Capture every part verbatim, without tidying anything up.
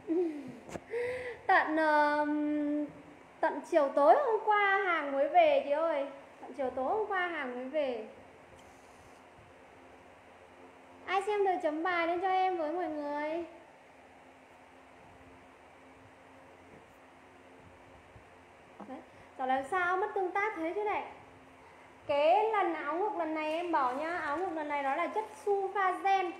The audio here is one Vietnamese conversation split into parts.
Tận uh, tận chiều tối hôm qua hàng mới về chị ơi. Tận chiều tối hôm qua hàng mới về. Ai xem được chấm bài lên cho em với mọi người. Đấy. Giờ làm sao mất tương tác thế chứ này. Cái lần áo ngực lần này em bảo nhá, áo ngực lần này nó là chất sulfagen.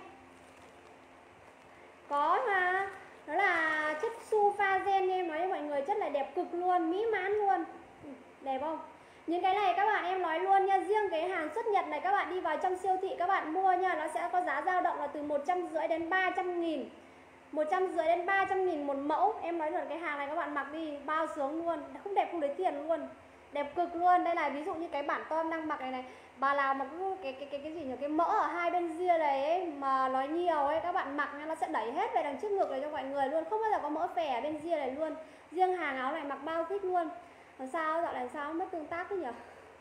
Có mà. Đó là chất sulfagen như em nói với mọi người, chất này đẹp cực luôn, mỹ mãn luôn. Đẹp không? Những cái này các bạn em nói luôn nha, riêng cái hàng xuất Nhật này các bạn đi vào trong siêu thị các bạn mua nha, nó sẽ có giá dao động là từ một trăm rưỡi đến ba trăm nghìn. một trăm rưỡi đến ba trăm nghìn một mẫu. Em nói thật cái hàng này các bạn mặc đi bao sướng luôn, không đẹp không lấy tiền luôn. Đẹp cực luôn. Đây là ví dụ như cái bản Tom đang mặc này này. Bà nào mà cứ cái cái cái cái gì nhỉ, cái mỡ ở hai bên ria này ấy mà nói nhiều ấy, các bạn mặc nó sẽ đẩy hết về đằng trước ngực này cho mọi người luôn, không bao giờ có mỡ phè ở bên ria này luôn. Riêng hàng áo này mặc bao thích luôn. Làm sao dạo này sao mất tương tác thế nhỉ?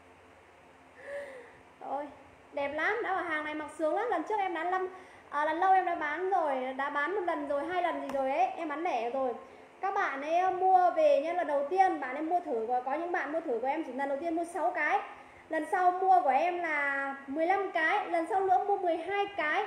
Ôi, đẹp lắm. Đã bảo hàng này mặc sướng lắm. Lần trước em đã lâm à, lần lâu em đã bán rồi, đã bán một lần rồi, hai lần gì rồi ấy, em bán lẻ rồi. Các bạn ấy mua về nhá, lần đầu tiên bạn ấy mua thử rồi, có những bạn mua thử của em chỉ lần đầu tiên mua sáu cái. Lần sau mua của em là mười lăm cái, lần sau nữa mua mười hai cái.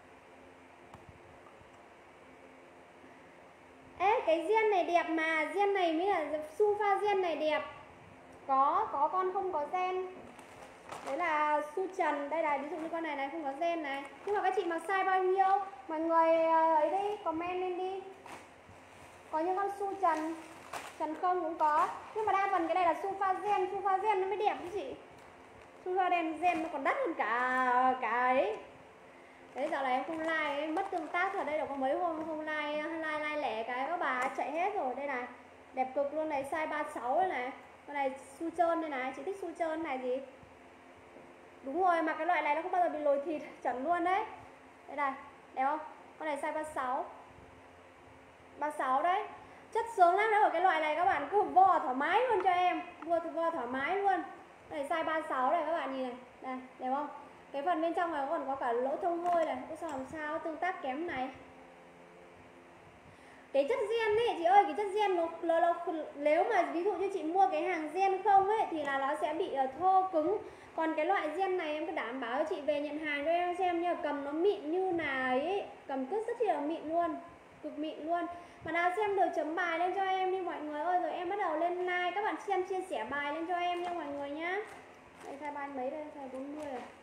Ê, cái gen này đẹp mà, gen này mới là sulfagen này đẹp. Có, có con không có gen. Đấy là su trần, đây là ví dụ như con này này không có gen này. Nhưng mà các chị mặc size bao nhiêu? Mọi người ấy đi, comment lên đi. Có những con su trần, trần không cũng có. Nhưng mà đa phần cái này là sulfagen, sulfagen nó mới đẹp chứ chị. Sulfagen gen nó còn đắt hơn cả cả ấy. Đấy dạo này em không like, em mất tương tác rồi. Đây là có mấy hôm không like, like like lẻ cái các bà chạy hết rồi. Đây này, đẹp cực luôn này, size ba mươi sáu đây này. Con này su trơn đây này, chị thích su trơn này gì? Đúng rồi, mà cái loại này nó không bao giờ bị lồi thịt, chuẩn luôn đấy. Đây này, đẹp không? Con này size ba mươi sáu. ba mươi sáu đấy. Chất sướng lắm đấy, ở cái loại này các bạn cứ vo thoải mái luôn cho em. Vo vo thoải mái luôn. Đây size ba mươi sáu này các bạn nhìn này. Đây, đẹp không? Cái phần bên trong này còn có cả lỗ thông hơi này. Ôi sao làm sao tương tác kém này. Cái chất gen ấy chị ơi, cái chất gen nó, nó, nó nếu mà ví dụ như chị mua cái hàng gen không ấy thì là nó sẽ bị uh, thô cứng. Còn cái loại gen này em cứ đảm bảo cho chị về nhận hàng cho em xem nha, cầm nó mịn như này ấy, cầm cứ rất là mịn luôn, cực mịn luôn. Mà nào xem được chấm bài lên cho em đi mọi người ơi, rồi em bắt đầu lên like, các bạn xem chia sẻ bài lên cho em nha mọi người nhá. Đây size ba mấy đây, size bốn mươi rồi.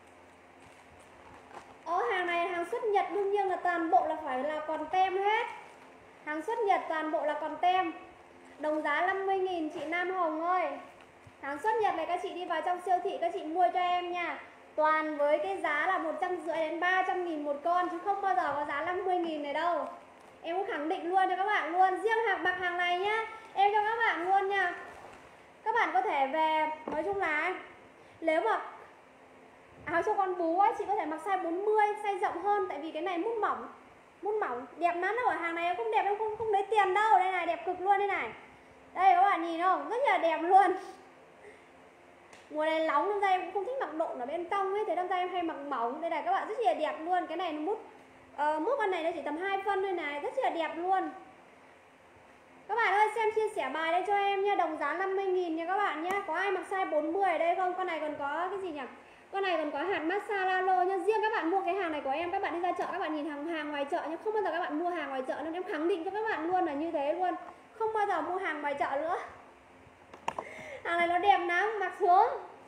Ồ, hàng này hàng xuất Nhật đương nhiên là toàn bộ là phải là còn tem hết. Hàng xuất Nhật toàn bộ là còn tem. Đồng giá năm mươi nghìn chị Nam Hồng ơi. Hàng xuất Nhật này các chị đi vào trong siêu thị các chị mua cho em nha. Toàn với cái giá là một trăm rưỡi đến ba trăm nghìn một con, chứ không bao giờ có giá năm mươi nghìn này đâu. Em cũng khẳng định luôn cho các bạn luôn. Riêng hàng mặc hàng này nhá, em cho các bạn luôn nha. Các bạn có thể về, nói chung là nếu mà áo cho con bú ấy, chị có thể mặc size bốn mươi, size rộng hơn. Tại vì cái này mút mỏng, mút mỏng đẹp lắm đâu. Ở hàng này em không đẹp, em không, không lấy tiền đâu. Đây này, đẹp cực luôn đây này. Đây các bạn nhìn không, rất là đẹp luôn. Mùa này nóng nên ra em cũng không thích mặc độn ở bên trong ấy, thế nên ra em hay mặc mỏng. Đây này các bạn, rất là đẹp luôn. Cái này nó mút uh, mút con này nó chỉ tầm hai phân thôi này, rất là đẹp luôn. Các bạn ơi xem chia sẻ bài đây cho em nha, đồng giá năm mươi nghìn nha các bạn nhé. Có ai mặc size bốn mươi ở đây không? Con này còn có cái gì nhỉ? Con này còn có hạt massage Lalo nha. Riêng các bạn mua cái hàng này của em, các bạn đi ra chợ các bạn nhìn hàng hàng ngoài chợ nhé, không bao giờ các bạn mua hàng ngoài chợ, nên em khẳng định cho các bạn luôn là như thế luôn. Không bao giờ mua hàng ngoài chợ nữa. Hàng này nó đẹp lắm, mặc xuống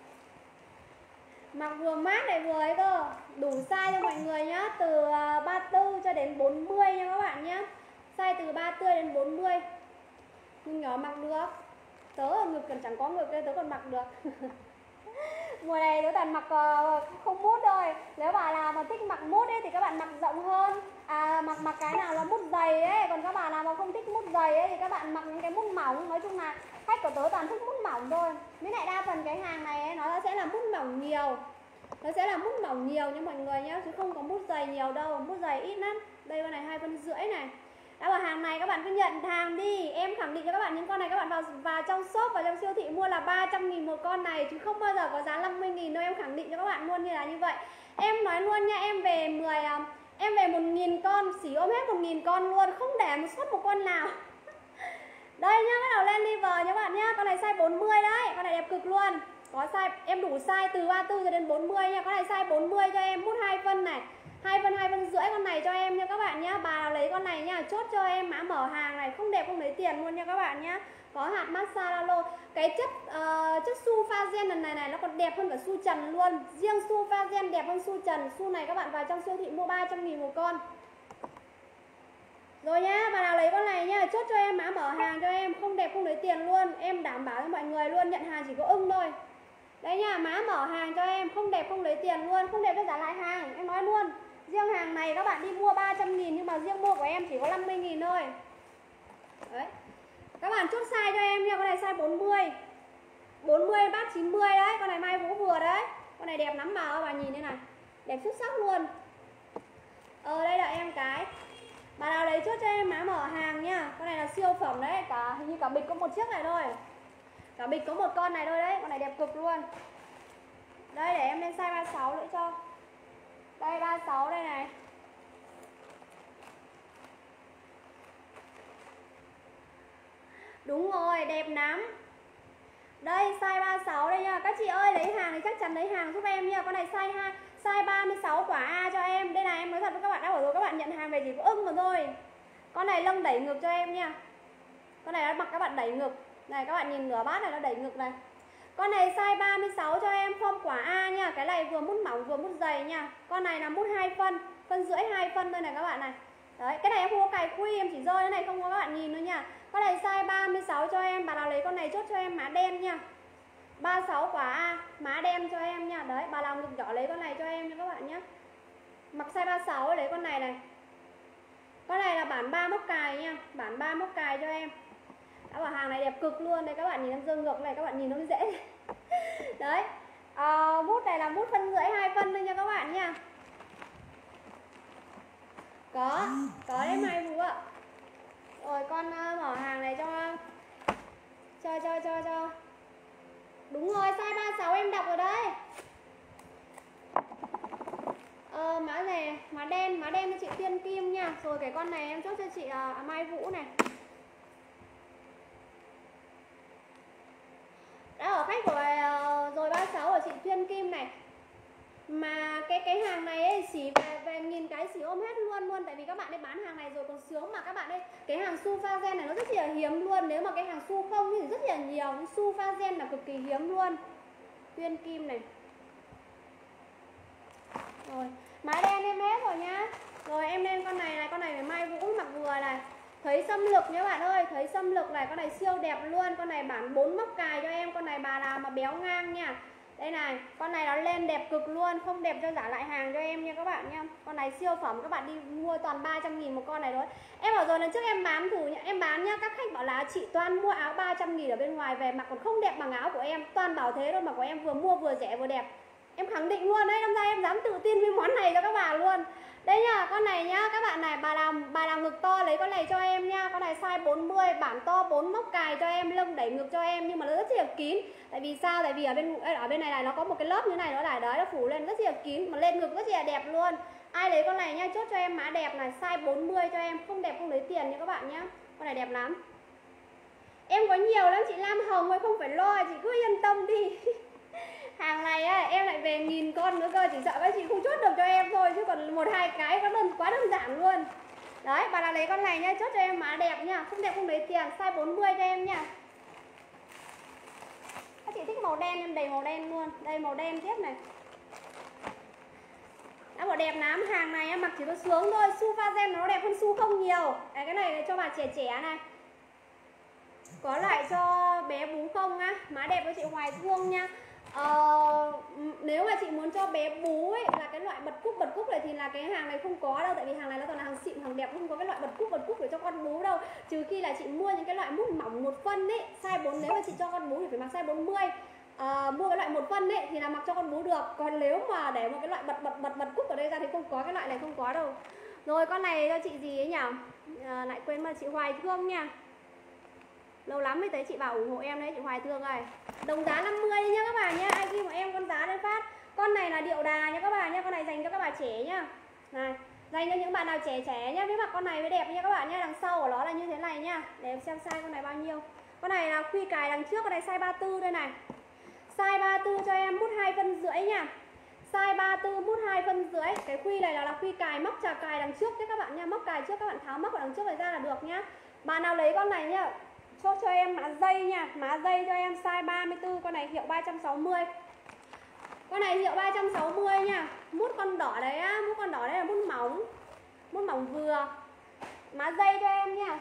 mặc vừa mát này vừa ấy cơ. Đủ size cho mọi người nhá, từ ba mươi tư cho đến bốn mươi nha các bạn nhé. Size từ ba mươi đến bốn mươi. Nhưng nhỏ mặc được. Tớ ở ngực còn chẳng có ngực nên tớ còn mặc được. Mùa này tớ toàn mặc uh, không mút thôi. Nếu bà nào mà thích mặc mút ấy thì các bạn mặc rộng hơn. À mặc mặc cái nào là mút dày ấy. Còn các bạn nào mà không thích mút dày ấy thì các bạn mặc những cái mút mỏng. Nói chung là khách của tớ toàn thích mút mỏng thôi. Với lại đa phần cái hàng này ấy, nó sẽ là mút mỏng nhiều. Nó sẽ là mút mỏng nhiều nha mọi người nhé, chứ không có mút dày nhiều đâu. Mút dày ít lắm. Đây con này hai phân rưỡi này. Đã bảo hàng này các bạn cứ nhận hàng đi. Em khẳng định cho các bạn những con này các bạn vào vào trong shop, vào trong siêu thị mua là ba trăm nghìn một con này, chứ không bao giờ có giá năm mươi nghìn đâu. Em khẳng định cho các bạn luôn như là như vậy. Em nói luôn nha, em về mười Em về một nghìn con, xỉ ôm hết một nghìn con luôn, không để một suất một con nào. Đây nhá, bắt đầu lên liver nhá bạn nhá. Con này size bốn mươi đấy, con này đẹp cực luôn. Có size, em đủ size từ ba mươi tư cho đến bốn mươi nha. Con này size bốn mươi cho em, mút hai phân này, hai phân, hai phân rưỡi con này cho em nha các bạn nhá. Bà nào lấy con này nha, chốt cho em mã mở hàng này, không đẹp không lấy tiền luôn nha các bạn nhá. Có hạt masala. Cái chất uh, chất su pha gen lần này này nó còn đẹp hơn cả su trần luôn. Riêng su pha gen đẹp hơn su trần. Su này các bạn vào trong siêu thị mua ba trăm nghìn một con. Rồi nhá, bà nào lấy con này nhá, chốt cho em mã mở hàng cho em, không đẹp không lấy tiền luôn. Em đảm bảo cho mọi người luôn, nhận hàng chỉ có ưng thôi. Đây nha, mã mở hàng cho em, không đẹp không lấy tiền luôn, không đẹp cho trả lại hàng, em nói luôn. Riêng hàng này các bạn đi mua ba trăm nghìn nhưng mà riêng mua của em chỉ có năm mươi nghìn thôi. Đấy. Các bạn chốt size cho em nha, con này size bốn mươi. bốn mươi bát chín mươi đấy, con này Mai Vũ vừa đấy. Con này đẹp lắm bà ơi, bà nhìn đây này. Đẹp xuất sắc luôn. Ờ đây là em cái. Bà nào lấy chốt cho em mã mở hàng nha. Con này là siêu phẩm đấy, cả hình như cả bịch có một chiếc này thôi. Cả bịch có một con này thôi đấy, con này đẹp cực luôn. Đây để em lên size ba mươi sáu nữa cho. Đây ba mươi sáu đây này. Đúng rồi, đẹp lắm. Đây size ba mươi sáu đây nha. Các chị ơi lấy hàng thì chắc chắn lấy hàng giúp em nha. Con này size hai, size ba mươi sáu quả A cho em. Đây này, em nói thật với các bạn đã bảo rồi, các bạn nhận hàng về chỉ có ưng mà thôi. Con này lông đẩy ngực cho em nha. Con này nó mặc các bạn đẩy ngực. Này các bạn nhìn nửa bát này nó đẩy ngực này. Con này size ba mươi sáu cho em, form quả A nha. Cái này vừa mút mỏng vừa mút dày nha. Con này là mút hai phân, phân rưỡi hai phân thôi này các bạn này. Đấy, cái này em không có cài quy, em chỉ rơi cái này không có các bạn nhìn nữa nha. Con này size ba mươi sáu cho em, bà nào lấy con này chốt cho em mã đen nha. ba mươi sáu quả A, mã đen cho em nha. Đấy, bà nào ngực nhỏ lấy con này cho em nha các bạn nhé. Mặc size ba mươi sáu lấy con này này. Con này là bản ba móc cài nha, bản ba móc cài cho em. Đã bảo hàng này đẹp cực luôn. Đây các bạn nhìn em dương ngược này, các bạn nhìn nó dễ. Đấy, à, mút này là mút phân rưỡi hai phân thôi nha các bạn nha. Có, có đấy Mai Vũ ạ. Rồi con uh, mở hàng này cho Cho cho cho cho đúng rồi, size ba mươi sáu em đọc rồi đấy. Ờ, mã này, mã đen, mã đen cho chị Tiên Kim nha. Rồi cái con này em chốt cho chị uh, Mai Vũ này. Đã ở khách của uh, rồi ba mươi sáu của chị Tiên Kim này. Mà cái cái hàng này ấy, xỉ về, về nghìn cái xỉ ôm hết luôn luôn. Tại vì các bạn ấy bán hàng này rồi còn sướng mà các bạn ấy. Cái hàng su pha gen này nó rất là hiếm luôn. Nếu mà cái hàng su không thì rất là nhiều. Su pha gen là cực kỳ hiếm luôn. Tuyên Kim này. Rồi, mã đen em hết rồi nhá. Rồi em lên con này này, con này phải Mai Vũ mặc vừa này. Thấy xâm lực nhá bạn ơi, thấy xâm lực này, con này siêu đẹp luôn. Con này bản bốn móc cài cho em, con này bà nào mà béo ngang nha. Đây này, con này nó lên đẹp cực luôn, không đẹp cho giả lại hàng cho em nha các bạn nha. Con này siêu phẩm, các bạn đi mua toàn ba trăm nghìn một con này thôi. Em bảo rồi lần trước em bán thử nhá, em bán nhá, các khách bảo là chị Toan mua áo ba trăm nghìn ở bên ngoài về mặc còn không đẹp bằng áo của em. Toàn bảo thế thôi mà của em vừa mua vừa rẻ vừa đẹp. Em khẳng định luôn đấy, năm nay em dám tự tin với món này cho các bà luôn. Đây nhá, con này nhá, các bạn này, bà làm bà làm ngực to lấy con này cho em nha. Con này size bốn mươi, bản to bốn móc cài cho em, lưng đẩy ngực cho em nhưng mà nó rất là kín. Tại vì sao? Tại vì ở bên ở bên này này nó có một cái lớp như này nó lại đấy, nó phủ lên rất là kín mà lên ngực rất là đẹp luôn. Ai lấy con này nhá, chốt cho em mã đẹp này, size bốn mươi cho em, không đẹp không lấy tiền nha các bạn nhá. Con này đẹp lắm. Em có nhiều lắm chị Lam Hồng ơi, không phải lo, chị cứ yên tâm đi. Hàng này á, em lại về nghìn con nữa cơ, chỉ sợ các chị không chốt được cho em thôi, chứ còn một hai cái có đơn quá đơn giản luôn. Đấy, bà nào lấy con này nhá, chốt cho em mã đẹp nhá, không đẹp không lấy tiền, size bốn mươi cho em nha. Các chị thích màu đen em đầy màu đen luôn. Đây màu đen tiếp này. Đã bảo đẹp lắm, hàng này em mặc chỉ có sướng thôi, su pha gen nó đẹp hơn su không nhiều. Đấy, cái này cho bà trẻ trẻ này. Có lại cho bé bú không á, má đẹp với chị Hoài Thương nha. Ờ, nếu mà chị muốn cho bé bú ấy là cái loại bật cúc bật cúc này thì là cái hàng này không có đâu, tại vì hàng này nó toàn là hàng xịn hàng đẹp, không có cái loại bật cúc bật cúc để cho con bú đâu, trừ khi là chị mua những cái loại mút mỏng một phân ấy, size bốn, nếu mà chị cho con bú thì phải mặc size bốn mươi. À, mua cái loại một phân ấy thì là mặc cho con bú được, còn nếu mà để một cái loại bật bật bật bật cúc ở đây ra thì không có, cái loại này không có đâu. Rồi con này cho chị gì ấy nhỉ, à, lại quên mà chị Hoài Thương nha. Lâu lắm mới thấy chị bảo ủng hộ em đấy chị Hoài Thương ơi. Đồng giá năm mươi nhá các bạn nhá. Ai ghi một em con giá lên phát. Con này là điệu đà nha các bạn nhá. Con này dành cho các bà trẻ nhá. Này, Dành cho những bạn nào trẻ trẻ nhá, biết mặc con này mới đẹp nha các bạn nhá. Đằng sau của nó là như thế này nhá. Để em xem size con này bao nhiêu. Con này là khuy cài đằng trước, con này size ba mươi tư đây này. Size ba mươi tư cho em mút hai phân rưỡi nha. Size ba mươi tư mút hai phân rưỡi. Cái khuy này là, là khuy cài móc chà cài đằng trước nhé các bạn nha. Móc cài trước các bạn tháo móc ở đằng trước này ra là được nhá. Bạn nào lấy con này nhá, chốt cho em mã dây nha. Mã dây cho em size ba mươi tư, con này hiệu ba trăm sáu mươi. Con này hiệu ba trăm sáu mươi nha. Mút con đỏ đấy á, mút con đỏ đấy là mút mỏng. Mút mỏng vừa. Mã dây cho em nha.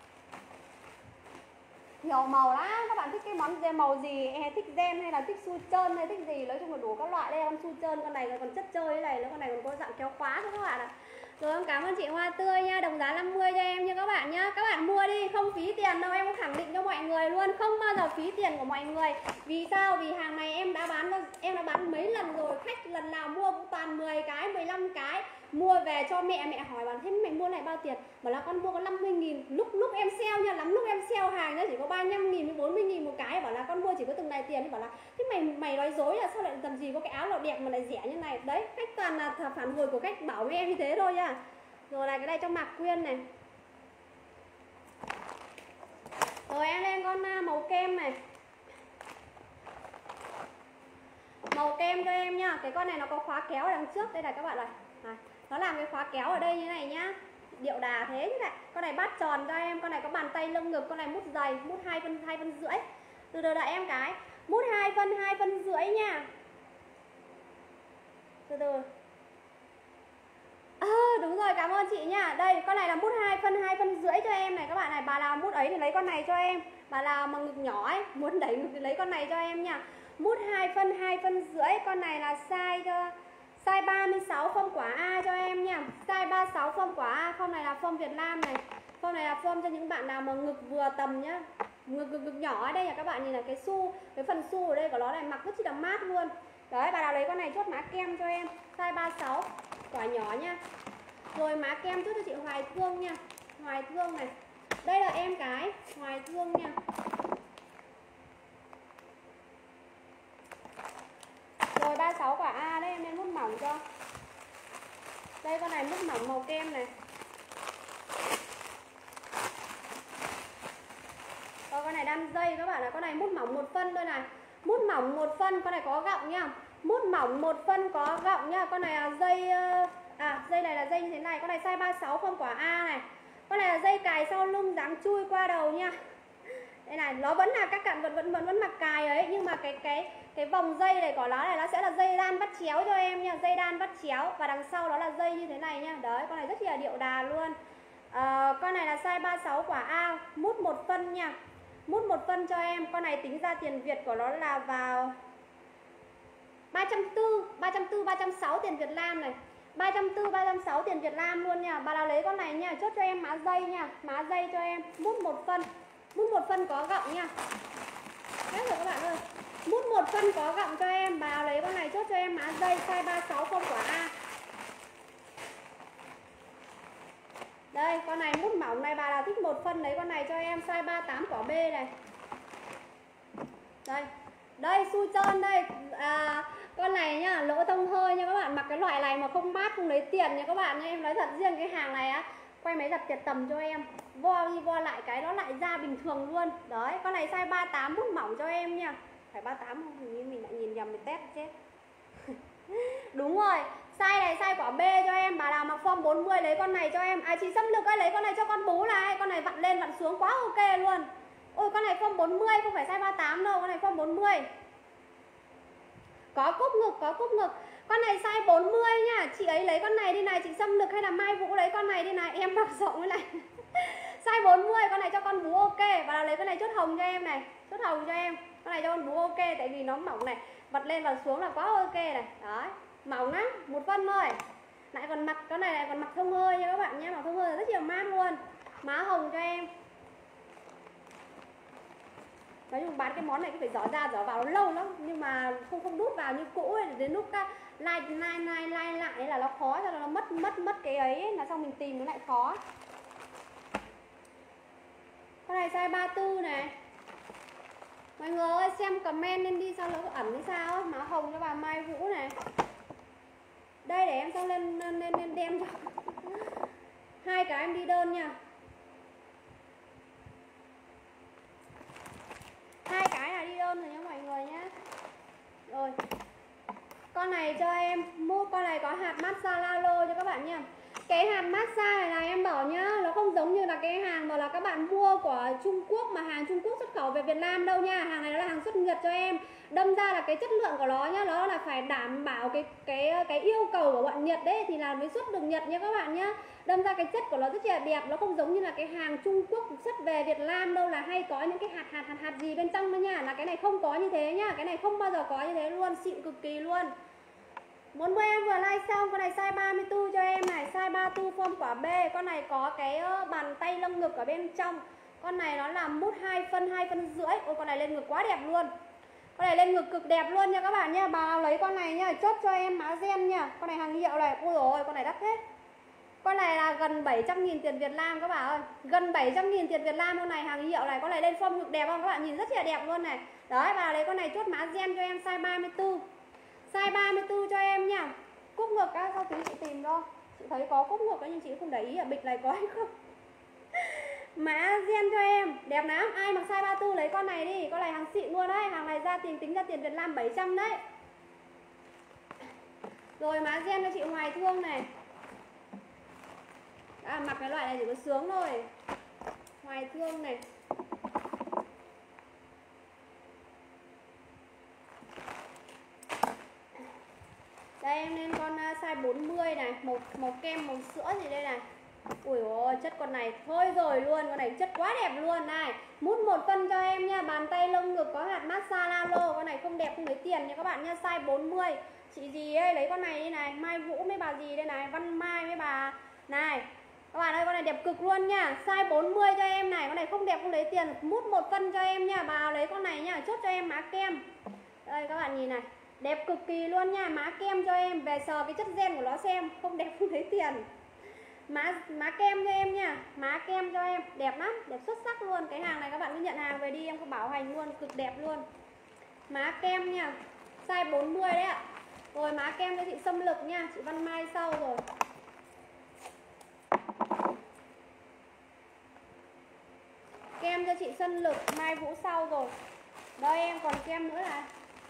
Nhiều màu lắm, các bạn thích cái món màu gì, thích gem hay là thích su trơn hay thích gì, nói chung là đủ các loại. Đây con su trơn, con này còn chất chơi thế này, con này còn có dạng kéo khóa thôi các bạn ạ. Rồi em cảm ơn chị Hoa Tươi nha, đồng giá năm mươi cho em nha các bạn nhá. Các bạn mua đi, không phí tiền đâu, em có khẳng định cho mọi người luôn, không bao giờ phí tiền của mọi người. Vì sao? Vì hàng này em đã bán em đã bán mấy lần rồi, khách lần nào mua cũng toàn mười cái, mười lăm cái. Mua về cho mẹ, mẹ hỏi bảo thế mày mua này bao tiền? Bảo là con mua có năm mươi nghìn. Lúc lúc em sale nha, lắm lúc em sale hàng nó chỉ có ba mươi lăm nghìn với bốn mươi nghìn một cái. Bảo là con mua chỉ có từng này tiền. Thì bảo là thế mày mày nói dối là sao lại làm gì có cái áo nào đẹp mà lại rẻ như này. Đấy, khách toàn là phản hồi của khách bảo với em như thế thôi nha. Rồi là cái này trong Mạc Quyên này. Rồi em lên con màu kem này. Màu kem cho em nhá. Cái con này nó có khóa kéo ở đằng trước. Đây là các bạn này, này. Nó làm cái khóa kéo ở đây như này nhá. Điệu đà thế như này. Con này bát tròn cho em. Con này có bàn tay lông ngực. Con này mút dày, mút hai phân, hai phân rưỡi. Từ từ đợi em cái. Mút hai phân, hai phân rưỡi nha. Từ từ. À, đúng rồi, cảm ơn chị nha. Đây, con này là mút hai phân, hai phân rưỡi cho em này các bạn này. Bà nào mút ấy thì lấy con này cho em. Bà nào mà ngực nhỏ ấy, muốn đẩy ngực thì lấy con này cho em nha. Mút hai phân, hai phân rưỡi. Con này là size cho size ba mươi sáu phông quả A cho em nha. Size ba mươi sáu phông quả A. Phông này là phông Việt Nam này. Phông này là phông cho những bạn nào mà ngực vừa tầm nhá. Ngực, ngực, ngực nhỏ ở đây là các bạn nhìn là cái xu, cái phần xu ở đây của nó này mặc rất chi là mát luôn. Đấy, bà nào lấy con này chốt mã kem cho em. Size ba mươi sáu, quả nhỏ nha. Rồi mã kem chốt cho chị Hoài Thương nha. Hoài Thương này. Đây là em cái Hoài Thương nha. Rồi ba mươi sáu quả A đấy, em nên mút mỏng cho. Đây con này mút mỏng màu kem này. Rồi con này đan dây các bạn, là con này mút mỏng một phân thôi này. Mút mỏng một phân, con này có gọng nhá. Mút mỏng một phân có gọng nhá. Con này là dây à dây này là dây như thế này. Con này size ba mươi sáu phông quả A này. Con này là dây cài sau lưng dáng chui qua đầu nha. Đây này, nó vẫn là các bạn vẫn vẫn vẫn vẫn mặc cài ấy, nhưng mà cái cái cái vòng dây này của nó này nó sẽ là dây đan bắt chéo cho em nha, dây đan bắt chéo và đằng sau đó là dây như thế này nha. Đấy, con này rất là điệu đà luôn. À, con này là size ba mươi sáu quả A, mút một phân nha. Mút một phân cho em. Con này tính ra tiền Việt của nó là vào ba trăm tư mươi, ba trăm tư mươi, ba trăm sáu mươi tiền Việt Nam này. ba trăm tư mươi, ba trăm sáu mươi tiền Việt Nam luôn nha. Bà nào lấy con này nha, chốt cho em mã dây nha. Mã dây cho em, mút một phân. Mút một phân có gọng nha. Hết rồi các bạn ơi. Mút một phân có gọng cho em. Bà nào lấy con này chốt cho em mã dây size ba mươi sáu phông quả A. Đây, con này mút mỏng này, bà nào thích một phân lấy con này cho em size ba mươi tám quả B này. Đây. Đây, su trơn đây. À, con này nhá, lỗ thông hơi nha các bạn. Mặc cái loại này mà không mát, không lấy tiền nha các bạn nha. Em nói thật, riêng cái hàng này á, quay máy giặt tiệt tầm cho em. Vo đi vo lại cái nó lại ra bình thường luôn. Đấy, con này size ba mươi tám mút mỏng cho em nha. Phải ba mươi tám không? Hình như mình lại nhìn nhầm, mình test chết. Đúng rồi, size này size quả B cho em. Bà nào mặc form bốn mươi lấy con này cho em. À, chị Xâm Lực ơi, lấy con này cho con bú này. Con này vặn lên vặn xuống quá ok luôn. Ôi, con này form bốn mươi, không phải size ba mươi tám đâu. Con này form bốn mươi. Có cúp ngực, có cúp ngực. Con này size bốn mươi nha. Chị ấy lấy con này đi này. Chị Xâm Lực hay là Mai Vũ lấy con này đi này. Em mặc rộng cái này. Size bốn mươi, con này cho con bú ok. Bà nào lấy con này chốt hồng cho em này. Chốt hồng cho em. Con này cho con bú ok. Tại vì nó mỏng này, vặt lên và xuống là quá ok này. Đấy, mỏng á, một phân thôi. Lại còn mặc, con này lại còn mặc thông hơi nha các bạn nhé. Mặc thông hơi rất nhiều mát luôn. Má hồng cho em. Nói chung bán cái món này cứ phải giỏ ra giỏ vào lâu lắm, nhưng mà không không đút vào như cũ ấy. Đến lúc like like like like lại là nó khó, cho nó mất mất mất cái ấy là xong mình tìm nó lại khó. Con này size ba mươi tư này. Mọi người ơi, xem comment lên đi, sao nó ẩn hay sao ấy. Má hồng cho bà Mai Vũ này. Đây để em xong lên lên lên đem cho. Hai cái em đi đơn nha. Hai cái là đi đơn rồi nha mọi người nhá. Rồi. Con này cho em mua, con này có hạt massage Lalo cho các bạn nha. Cái hạt massage này là em bảo nhá, nó không giống như là cái hàng mà là các bạn mua của Trung Quốc mà hàng Trung Quốc xuất khẩu về Việt Nam đâu nha. Hàng này nó là hàng xuất Nhật cho em. Đâm ra là cái chất lượng của nó nhá, nó là phải đảm bảo cái cái cái yêu cầu của bọn Nhật đấy thì là mới xuất được Nhật nha các bạn nhá. Đâm ra cái chất của nó rất là đẹp, nó không giống như là cái hàng Trung Quốc xuất về Việt Nam đâu là hay có những cái hạt hạt hạt hạt gì bên trong đó nha. Là cái này không có như thế nhá, cái này không bao giờ có như thế luôn, xịn cực kỳ luôn. Muốn mua em vừa like xong, con này size ba mươi tư cho em này, size ba mươi tư form quả B. Con này có cái bàn tay lông ngực ở bên trong. Con này nó là mút hai phân, hai phân rưỡi. Ôi con này lên ngực quá đẹp luôn. Con này lên ngực cực đẹp luôn nha các bạn nha. Bà lấy con này nha, chốt cho em mã gen nha. Con này hàng hiệu này, ôi dồi ôi, con này đắt hết. Con này là gần bảy trăm nghìn tiền Việt Nam các bạn ơi. Gần bảy trăm nghìn tiền Việt Nam con này hàng hiệu này. Con này lên form ngực đẹp không các bạn, nhìn rất là đẹp luôn này. Đấy, bà lấy con này chốt mã gen cho em size ba mươi tư. Size ba mươi tư cho em nha. Cúc ngực á, sao tí chị tìm thôi. Chị thấy có cúc ngực nhưng chị không để ý ở bịch này có hay không. Mã gen cho em, đẹp lắm. Ai mặc size ba mươi tư lấy con này đi. Con này hàng xịn luôn đấy. Hàng này ra tiền tính ra tiền Việt Nam bảy trăm đấy. Rồi mã gen cho chị Hoài Thương này. À, mặc cái loại này chỉ có sướng thôi. Hoài Thương này. Đây em lên con size bốn mươi này, màu, màu kem, màu sữa gì đây này. Ui ôi, chất con này thôi rồi luôn, con này chất quá đẹp luôn này. Mút một phân cho em nha, bàn tay lông ngực có hạt massage Lalo. Con này không đẹp không lấy tiền nha các bạn nha, size bốn mươi. Chị gì ơi, lấy con này đi này, Mai Vũ mấy bà gì đây này, Văn Mai mấy bà này. Các bạn ơi, con này đẹp cực luôn nha, size bốn mươi cho em này, con này không đẹp không lấy tiền. Mút một phân cho em nha, bà lấy con này nha, chốt cho em mã kem. Đây các bạn nhìn này, đẹp cực kỳ luôn nha, mã kem cho em. Về sờ cái chất gen của nó xem, không đẹp không lấy tiền. Mã, mã kem cho em nha, mã kem cho em, đẹp lắm, đẹp xuất sắc luôn. Cái hàng này các bạn cứ nhận hàng về đi, em có bảo hành luôn, cực đẹp luôn. Mã kem nha, size bốn mươi đấy ạ. Rồi mã kem cho chị Xâm Lực nha, chị Văn Mai sau rồi. Kem cho chị Xuân Lực, Mai Vũ sau rồi. Đây em còn kem nữa này.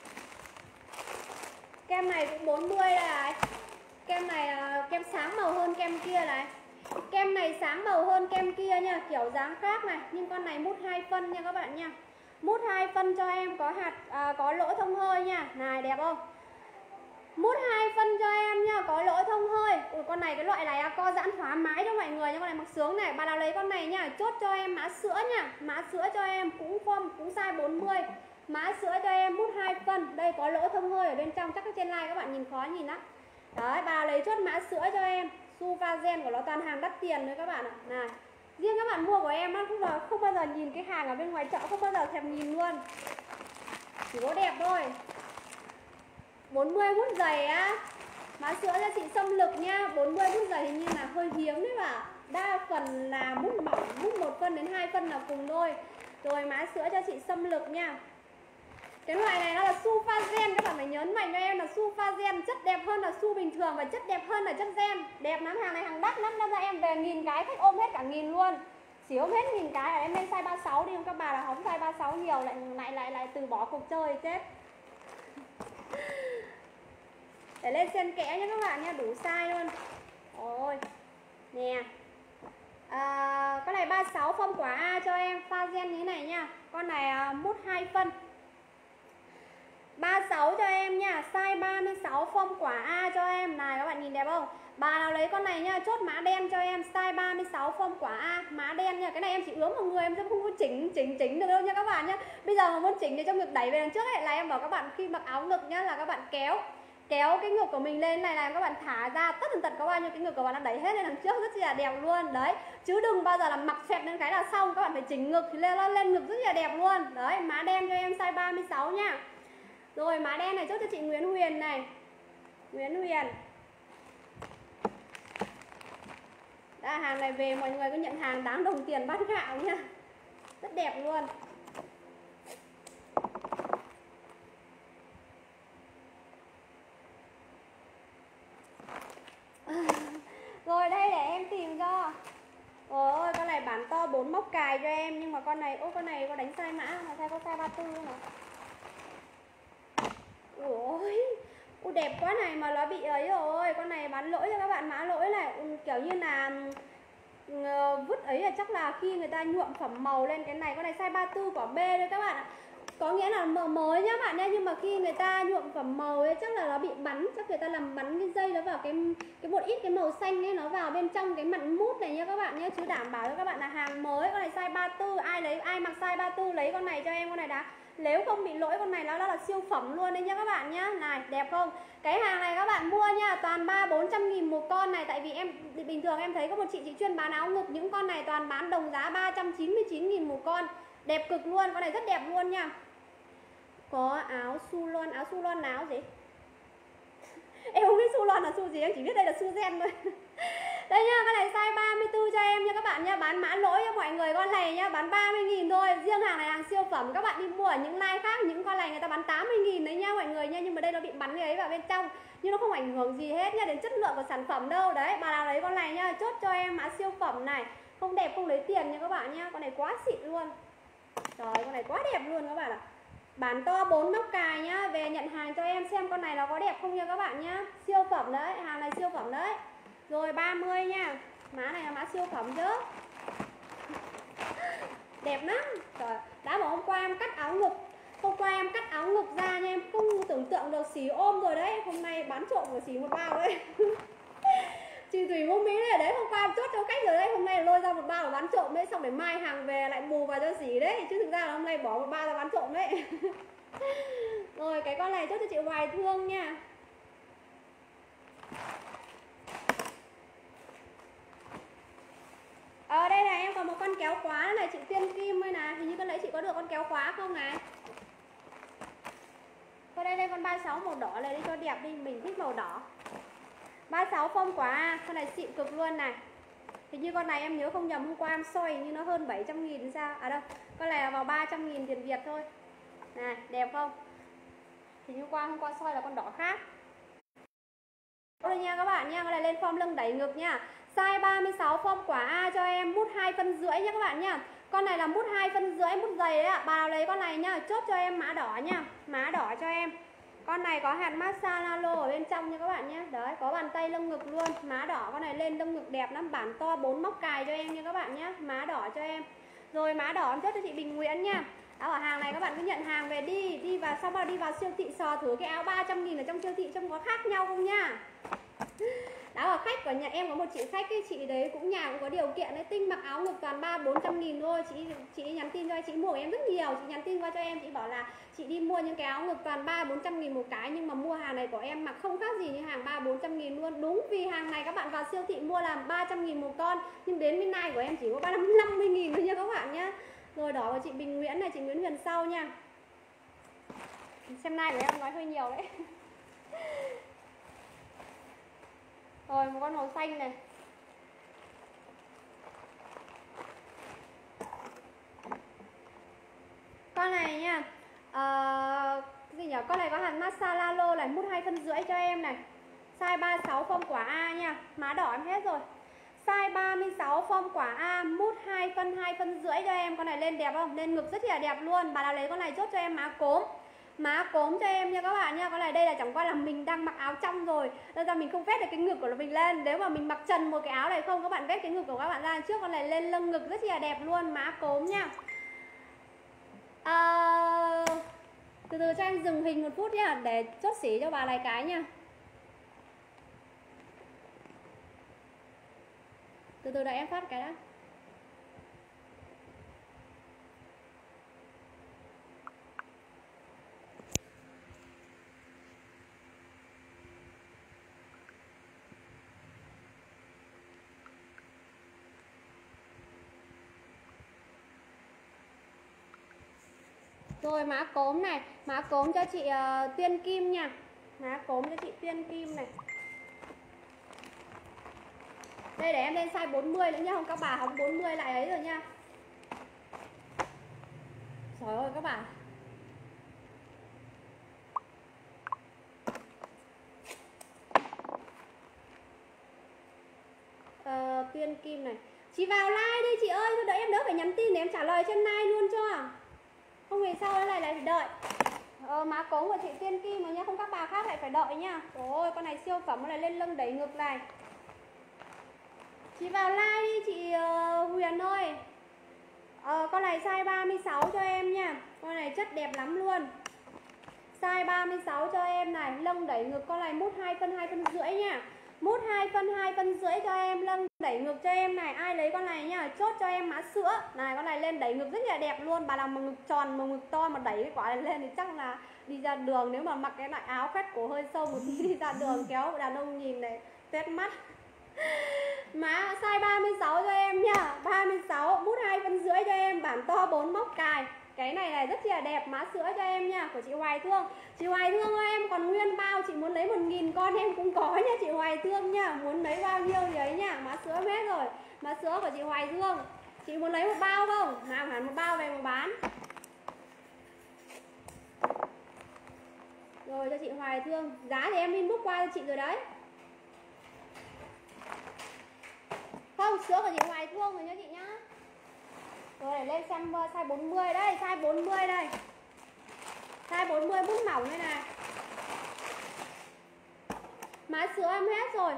Kem này cũng bốn mươi đây này. Kem này là kem sáng màu hơn kem kia này. Kem này sáng màu hơn kem kia nha, kiểu dáng khác này. Nhưng con này mút hai phân nha các bạn nha. Mút hai phân cho em, có hạt à, có lỗ thông hơi nha. Này đẹp không? Mút hai phân cho em nha, có lỗ thông hơi. Ui, con này cái loại này co giãn thoải mái cho mọi người nha, con này mặc sướng này. Bà nào lấy con này nha, chốt cho em mã sữa nha. Mã sữa cho em cũng form cũng size bốn mươi. Mã sữa cho em mút hai phân. Đây có lỗ thông hơi ở bên trong, chắc cái trên like các bạn nhìn khó nhìn lắm. Đấy, bà lấy chốt mã sữa cho em. Suvagen của nó toàn hàng đắt tiền đấy các bạn ạ. Này, riêng các bạn mua của em á, không bao, không bao giờ nhìn cái hàng ở bên ngoài chợ, không bao giờ thèm nhìn luôn. Chỉ có đẹp thôi. bốn mươi mút giày á. Mã sữa cho chị Xâm Lực nha. bốn mươi mút giày hình như là hơi hiếm đấy bà. Đa phần là mút mỏng, mút một phân đến hai phân là cùng thôi. Rồi mã sữa cho chị Xâm Lực nha. Cái loại này nó là su pha gen, các bạn phải nhấn mạnh cho em là su pha gen, chất đẹp hơn là su bình thường và chất đẹp hơn là chất gen. Đẹp lắm, hàng này hàng đắt lắm, ra em về nghìn cái khách ôm hết cả nghìn luôn. Chỉ ôm hết nghìn cái, ở em lên size ba mươi sáu đi, các bà là hóng size ba mươi sáu nhiều lại lại lại lại từ bỏ cuộc chơi chết. Để lên xen kẽ nhé các bạn nha, đủ size luôn. Ôi nè, à, con này ba mươi sáu phong quả A cho em, pha gen như thế này nha. Con này à, mút hai phân, ba mươi sáu cho em nha, size ba mươi sáu phong quả A cho em. Này các bạn nhìn đẹp không? Bà nào lấy con này nha, chốt mã đen cho em, size ba mươi sáu phong quả A, mã đen nha. Cái này em chỉ ướm vào người, em sẽ không có chỉnh chỉnh chỉnh được đâu nha các bạn nhá. Bây giờ mà muốn chỉnh thì trong ngực đẩy về đằng trước ấy, là em bảo các bạn khi mặc áo ngực nhá, là các bạn kéo kéo cái ngực của mình lên này, là các bạn thả ra tất tần tật có bao nhiêu cái ngực của bạn nó đẩy hết lên đằng trước, rất là đẹp luôn đấy. Chứ đừng bao giờ là mặc xẹt lên cái là xong, các bạn phải chỉnh ngực thì lên nó lên ngực rất là đẹp luôn. Đấy, mã đen cho em size ba mươi sáu nha. Rồi mã đen này chốt cho chị Nguyễn Huyền này. Nguyễn Huyền. Đã, hàng này về mọi người cứ nhận hàng đáng đồng tiền bát gạo nha. Rất đẹp luôn. bốn móc cài cho em. Nhưng mà con này, ô con này có đánh sai mã mà sao có size ba mươi tư không ạ? Ôi, ui đẹp quá này mà nó bị ấy rồi. Con này bán lỗi cho các bạn, mã lỗi này kiểu như là uh, vứt ấy là chắc là khi người ta nhuộm phẩm màu lên cái này. Con này size ba mươi tư quả B đây các bạn ạ. Có nghĩa là màu mới nhá bạn nhá, nhưng mà khi người ta nhuộm phẩm màu ấy chắc là nó bị bắn, chắc người ta làm bắn cái dây nó vào cái cái một ít cái màu xanh ấy, nó vào bên trong cái mặt mút này nhá các bạn nhá, chứ đảm bảo cho các bạn là hàng mới. Con này size ba mươi tư, ai lấy ai mặc size ba mươi tư lấy con này cho em, con này đã nếu không bị lỗi con này nó là siêu phẩm luôn đấy nhá các bạn nhá. Này đẹp không? Cái hàng này các bạn mua nha, toàn ba bốn trăm nghìn một con này. Tại vì em bình thường em thấy có một chị chị chuyên bán áo ngực, những con này toàn bán đồng giá ba trăm chín mươi chín nghìn một con. Đẹp cực luôn, con này rất đẹp luôn nha. Có áo su lon, áo su lon là áo gì? Em không biết su lon là su gì, em chỉ biết đây là su gen thôi. Đây nha, con này size ba mươi tư cho em nha các bạn nha. Bán mã lỗi cho mọi người con này nha, bán ba mươi nghìn thôi. Riêng hàng này hàng siêu phẩm, các bạn đi mua ở những line khác, những con này người ta bán tám mươi nghìn đấy nha mọi người nha. Nhưng mà đây nó bị bắn cái ấy vào bên trong, nhưng nó không ảnh hưởng gì hết nha đến chất lượng của sản phẩm đâu. Đấy, bà nào lấy con này nha, chốt cho em mã siêu phẩm này. Không đẹp không lấy tiền nha các bạn nha. Con này quá xịn luôn. Trời, con này quá đẹp luôn các bạn ạ. Bán to bốn móc cài nhá. Về nhận hàng cho em xem con này nó có đẹp không nha các bạn nhá. Siêu phẩm đấy, hàng này siêu phẩm đấy. Rồi ba mươi nha. Mã này là mã siêu phẩm chứ. Đẹp lắm. Trời, đã bảo hôm qua em cắt áo ngực. Hôm qua em cắt áo ngực ra nha, em không tưởng tượng được xỉ ôm rồi đấy. Hôm nay bán trộm của xỉ một bao đấy. Chị Thủy mua Mỹ này đấy, hôm qua em chốt cho khách rồi đấy. Hôm nay lôi ra một bao để bán trộm đấy. Xong để mai hàng về lại bù vào cho xỉ đấy. Chứ thực ra là hôm nay bỏ một bao ra bán trộm đấy. Rồi cái con này chốt cho chị Hoài Thương nha. Ở đây này em còn một con kéo khóa này, chị Tiên Kim ơi này. Hình như con lấy chị có được con kéo khóa không này? Thôi đây đây con ba mươi sáu màu đỏ này đi cho đẹp đi, mình thích màu đỏ. ba mươi sáu phong quả, con này xịn cực luôn này. Hình như con này em nhớ không nhầm hôm qua em soi như nó hơn bảy trăm nghìn sao. À đâu, con này là vào ba trăm nghìn tiền Việt thôi. Này, đẹp không? Thì hôm qua hôm qua soi là con đỏ khác. Đây nha các bạn nha, con này lên form lưng đẩy ngực nha. Size ba mươi sáu form quả A cho em, mút hai phân rưỡi nha các bạn nha. Con này là mút hai phân rưỡi, mút dày đấy ạ. Bà nào lấy con này nhá, chốt cho em mã đỏ nha. Mã đỏ cho em. Con này có hạt massage nalo ở bên trong nha các bạn nhé. Đấy, có bàn tay lông ngực luôn. Má đỏ, con này lên lông ngực đẹp lắm. Bản to bốn móc cài cho em nha các bạn nhé. Má đỏ cho em. Rồi má đỏ em chốt cho chị Bình Nguyễn nha. Đó, ở hàng này các bạn cứ nhận hàng về đi. Đi vào, sau đó đi vào siêu thị sò thử cái áo ba trăm nghìn ở trong siêu thị trông có khác nhau không nha. Đó, ở khách của nhà em có một chị khách ấy, chị đấy cũng nhà cũng có điều kiện đấy, Tinh mặc áo ngực toàn ba bốn trăm nghìn thôi. Chị chị nhắn tin cho chị mua của em rất nhiều, chị nhắn tin qua cho em, chị bảo là chị đi mua những cái áo ngực toàn ba bốn trăm nghìn một cái, nhưng mà mua hàng này của em mặc không khác gì như hàng ba bốn trăm nghìn luôn. Đúng vì hàng này các bạn vào siêu thị mua là ba trăm nghìn một con, nhưng đến bên này của em chỉ có ba trăm năm mươi nghìn thôi nha các bạn nhá. Rồi đỏ của chị Bình Nguyễn này, chị Nguyễn Huyền sau nha. Xem này của em nói hơi nhiều đấy. Rồi một con màu xanh này. Con này nha, uh, gì nhỉ? Con này có hàng massage lalo này, mút hai phân rưỡi cho em này. Size ba mươi sáu form quả A nha. Má đỏ em hết rồi. Size ba mươi sáu form quả A, mút hai phân, hai phân rưỡi cho em. Con này lên đẹp không? Lên ngực rất là đẹp luôn. Bà nào lấy con này chốt cho em má cốm. Má cốm cho em nha các bạn nha. Con này đây là chẳng qua là mình đang mặc áo trong rồi, nên ra mình không vét được cái ngực của mình lên. Nếu mà mình mặc trần một cái áo này không, các bạn vét cái ngực của các bạn ra trước. Con này lên lưng ngực rất là đẹp luôn. Má cốm nha. À, từ từ cho em dừng hình một phút nhá, để chốt xỉ cho bà này cái nha. Từ từ đợi em phát cái đã. Rồi má cốm này, má cốm cho chị uh, Tuyên Kim nha. Má cốm cho chị Tuyên Kim này. Đây để em lên size bốn mươi nữa nha, không các bà hóng bốn mươi lại ấy rồi nha. Trời ơi các bạn. Uh, Tuyên Kim này. Chị vào like đi chị ơi, đợi em đỡ phải nhắn tin để em trả lời trên like luôn cho. Không về sau lại lại phải đợi. Ờ, má cống của chị Tiên Kim mà nhá, không các bà khác lại phải đợi nha. Ôi con này siêu phẩm, lại lên lưng đẩy ngực này. Chị vào like đi chị uh, Huyền ơi. Ờ, con này size ba mươi sáu cho em nha. Con này chất đẹp lắm luôn. Size ba mươi sáu cho em này, lông đẩy ngực, con này mút hai phân hai phân rưỡi nha. Mút hai phân hai phân rưỡi cho em, lông đẩy ngực cho em này. Ai lấy con này nha, chốt cho em mã sữa. Này con này lên đẩy ngực rất là đẹp luôn. Bà nào mà ngực tròn mà ngực to mà đẩy cái quả này lên thì chắc là đi ra đường, nếu mà mặc cái loại áo khoét cổ hơi sâu một tí đi ra đường kéo đàn ông nhìn này tét mắt. Má size ba mươi sáu cho em nha, ba mươi sáu, mút hai phân rưỡi cho em, bản to bốn móc cài. Cái này này rất là đẹp, mã sữa cho em nha, của chị Hoài Thương. Chị Hoài Thương ơi, em còn nguyên bao, chị muốn lấy một nghìn con em cũng có nha chị Hoài Thương nha. Muốn lấy bao nhiêu thì ấy nha, mã sữa hết rồi. Mã sữa của chị Hoài Thương. Chị muốn lấy một bao không? Nào hẳn một bao về mà bán. Rồi cho chị Hoài Thương. Giá thì em inbox qua cho chị rồi đấy. Không, sữa của chị Hoài Thương rồi nha chị nhá. Rồi để lên xem size bốn mươi đây, size bốn mươi đây. Size bốn mươi bút mỏng đây này. Má sữa em hết rồi.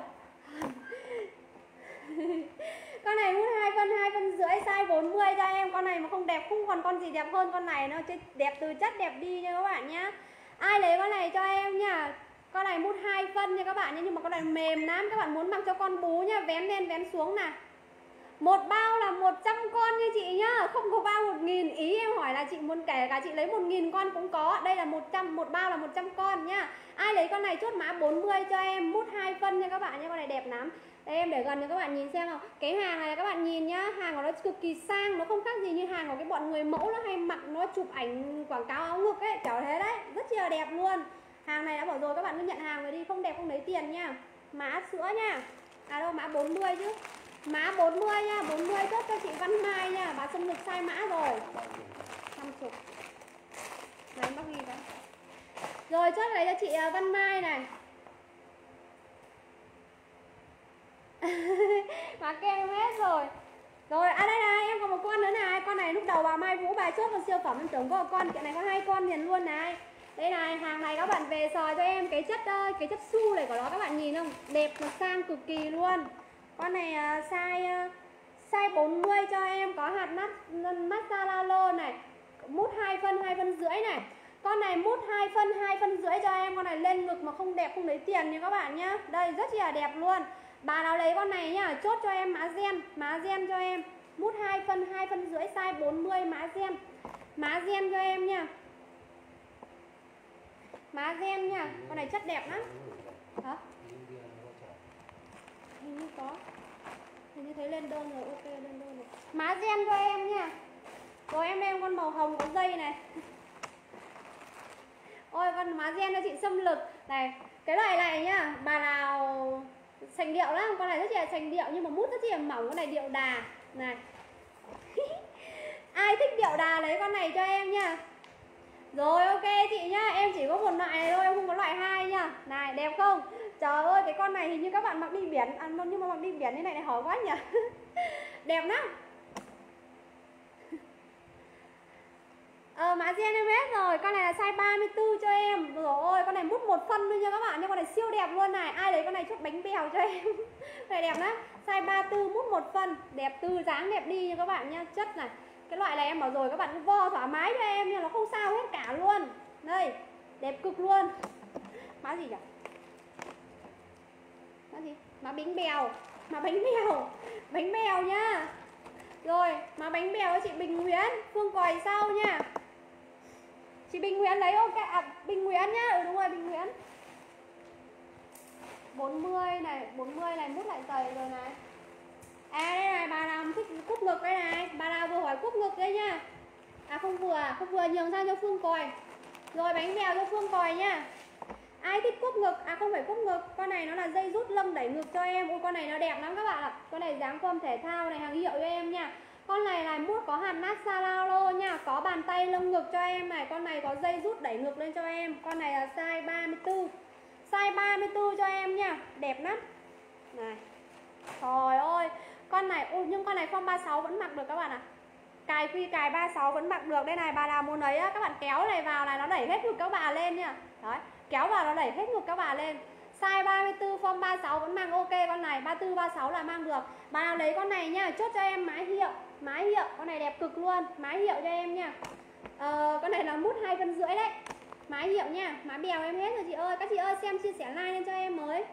Con này hút hai phân hai phân rưỡi, size bốn mươi cho em. Con này mà không đẹp, không còn con gì đẹp hơn con này nữa. Đẹp từ chất đẹp đi nha các bạn nhá. Ai lấy con này cho em nha. Con này mút hai phân nha các bạn nhé. Nhưng mà con này mềm lắm. Các bạn muốn mặc cho con bú nha. Vén lên vén xuống nè. Một bao là một trăm con nha chị nhá. Không có bao một nghìn. Ý em hỏi là chị muốn kể cả chị lấy một nghìn con cũng có. Đây là một trăm, một bao là một trăm con nhá. Ai lấy con này chốt mã bốn mươi cho em. Mút hai phân nha các bạn nhé. Con này đẹp lắm. Đây em để gần cho các bạn nhìn xem không. Cái hàng này các bạn nhìn nhá. Hàng của nó cực kỳ sang. Nó không khác gì như hàng của cái bọn người mẫu nó hay mặc, nó chụp ảnh quảng cáo áo ngực ấy. Kiểu thế đấy. Rất là đẹp luôn. Hàng này đã bảo rồi, các bạn cứ nhận hàng rồi đi. Không đẹp không lấy tiền nha. Mã sữa nha. À đâu, mã bốn mươi chứ. Mã bốn mươi nha, bốn mươi chốt cho chị Văn Mai nha. Bà xâm lực sai mã rồi. năm mươi. Này bác ghi đó. Rồi chốt này cho chị Văn Mai này. Mà kem hết rồi. Rồi, à đây này, em còn một con nữa này. Con này lúc đầu bà Mai Vũ bà chốt một siêu phẩm, em tưởng có một con, chuyện này có hai con liền luôn này. Đây này, hàng này các bạn về sò cho em cái chất cái chất su này của nó, các bạn nhìn không? Đẹp và sang cực kỳ luôn. Con này uh, size uh, size bốn mươi cho em, có hạt nát mascara lô này, mút hai phân hai phân rưỡi này. Con này mút hai phân hai phân rưỡi cho em, con này lên ngực mà không đẹp không lấy tiền nha các bạn nhá. Đây rất là đẹp luôn. Bà nào lấy con này nhá, chốt cho em mã gen, mã gen cho em. Mút hai phân hai phân rưỡi size bốn mươi, mã gen. Mã gen cho em nha. Má gen nha, con này chất đẹp lắm. Hả? Hình như có. Hình như thấy lên đơn rồi, ok lên đơn rồi. Má gen cho em nha. Rồi em em con màu hồng có dây này. Ôi con má gen cho chị xâm lực. Này, cái loại này nhá, bà nào sành điệu lắm, con này rất là sành điệu nhưng mà mút rất là mỏng, con này điệu đà. Này. Ai thích điệu đà lấy con này cho em nha. Rồi ok chị nhá, em chỉ có một loại này thôi, em không có loại hai nha. Này đẹp không? Trời ơi cái con này hình như các bạn mặc đi biển, à, nhưng mà mặc đi biển như này này hỏi quá nhỉ. Đẹp lắm. Ờ mã gen em hết rồi, con này là size ba mươi tư cho em. Rồi ôi con này mút một phân thôi nha các bạn, nhưng con này siêu đẹp luôn này. Ai lấy con này chốt bánh bèo cho em. Con này đẹp lắm. Size ba mươi tư mút một phân, đẹp từ dáng đẹp đi nha các bạn nha, chất này. Cái loại này em bảo rồi các bạn cứ vo thoải mái cho em nha, nó không sao hết cả luôn. Đây, đẹp cực luôn. Mã gì nhỉ? Mã gì? Mã bánh bèo. Mã bánh bèo. Bánh bèo nhá. Rồi, mã bánh bèo cho chị Bình Nguyễn, Phương còi sau nha. Chị Bình Nguyễn lấy ok, à Bình Nguyễn nhá, ừ đúng rồi Bình Nguyễn. bốn mươi này, bốn mươi này mút lại giày rồi này. À đây này, bà nào thích cúp ngực đây này, bà nào vừa hỏi cúp ngực đây nha. À không vừa, không vừa nhường sang cho Phương còi. Rồi bánh bèo cho Phương còi nha. Ai thích cúp ngực, à không phải cúp ngực, con này nó là dây rút lông đẩy ngực cho em. Ôi con này nó đẹp lắm các bạn ạ. Con này dáng form thể thao này, hàng hiệu cho em nha. Con này là mút có hạt mascara lô nha, có bàn tay lông ngực cho em này. Con này có dây rút đẩy ngực lên cho em. Con này là size ba mươi tư. Size ba mươi tư cho em nha, đẹp lắm. Này. Trời ơi, Con này, ôi nhưng con này form ba mươi sáu vẫn mặc được các bạn ạ. À. Cài quy cài ba mươi sáu vẫn mặc được. Đây này, bà nào muốn ấy á, các bạn kéo này vào này, nó đẩy hết ngực các bà lên nha. Đấy, kéo vào nó đẩy hết ngực các bà lên. Size ba mươi tư form ba mươi sáu vẫn mang ok con này, ba mươi tư ba mươi sáu là mang được. Bà nào lấy con này nha, chốt cho em mã hiệu, mã hiệu, con này đẹp cực luôn, mã hiệu cho em nha. Ờ, con này là mút hai cân rưỡi đấy. Mã hiệu nha, mã bèo em hết rồi chị ơi. Các chị ơi xem chia sẻ like lên cho em mới.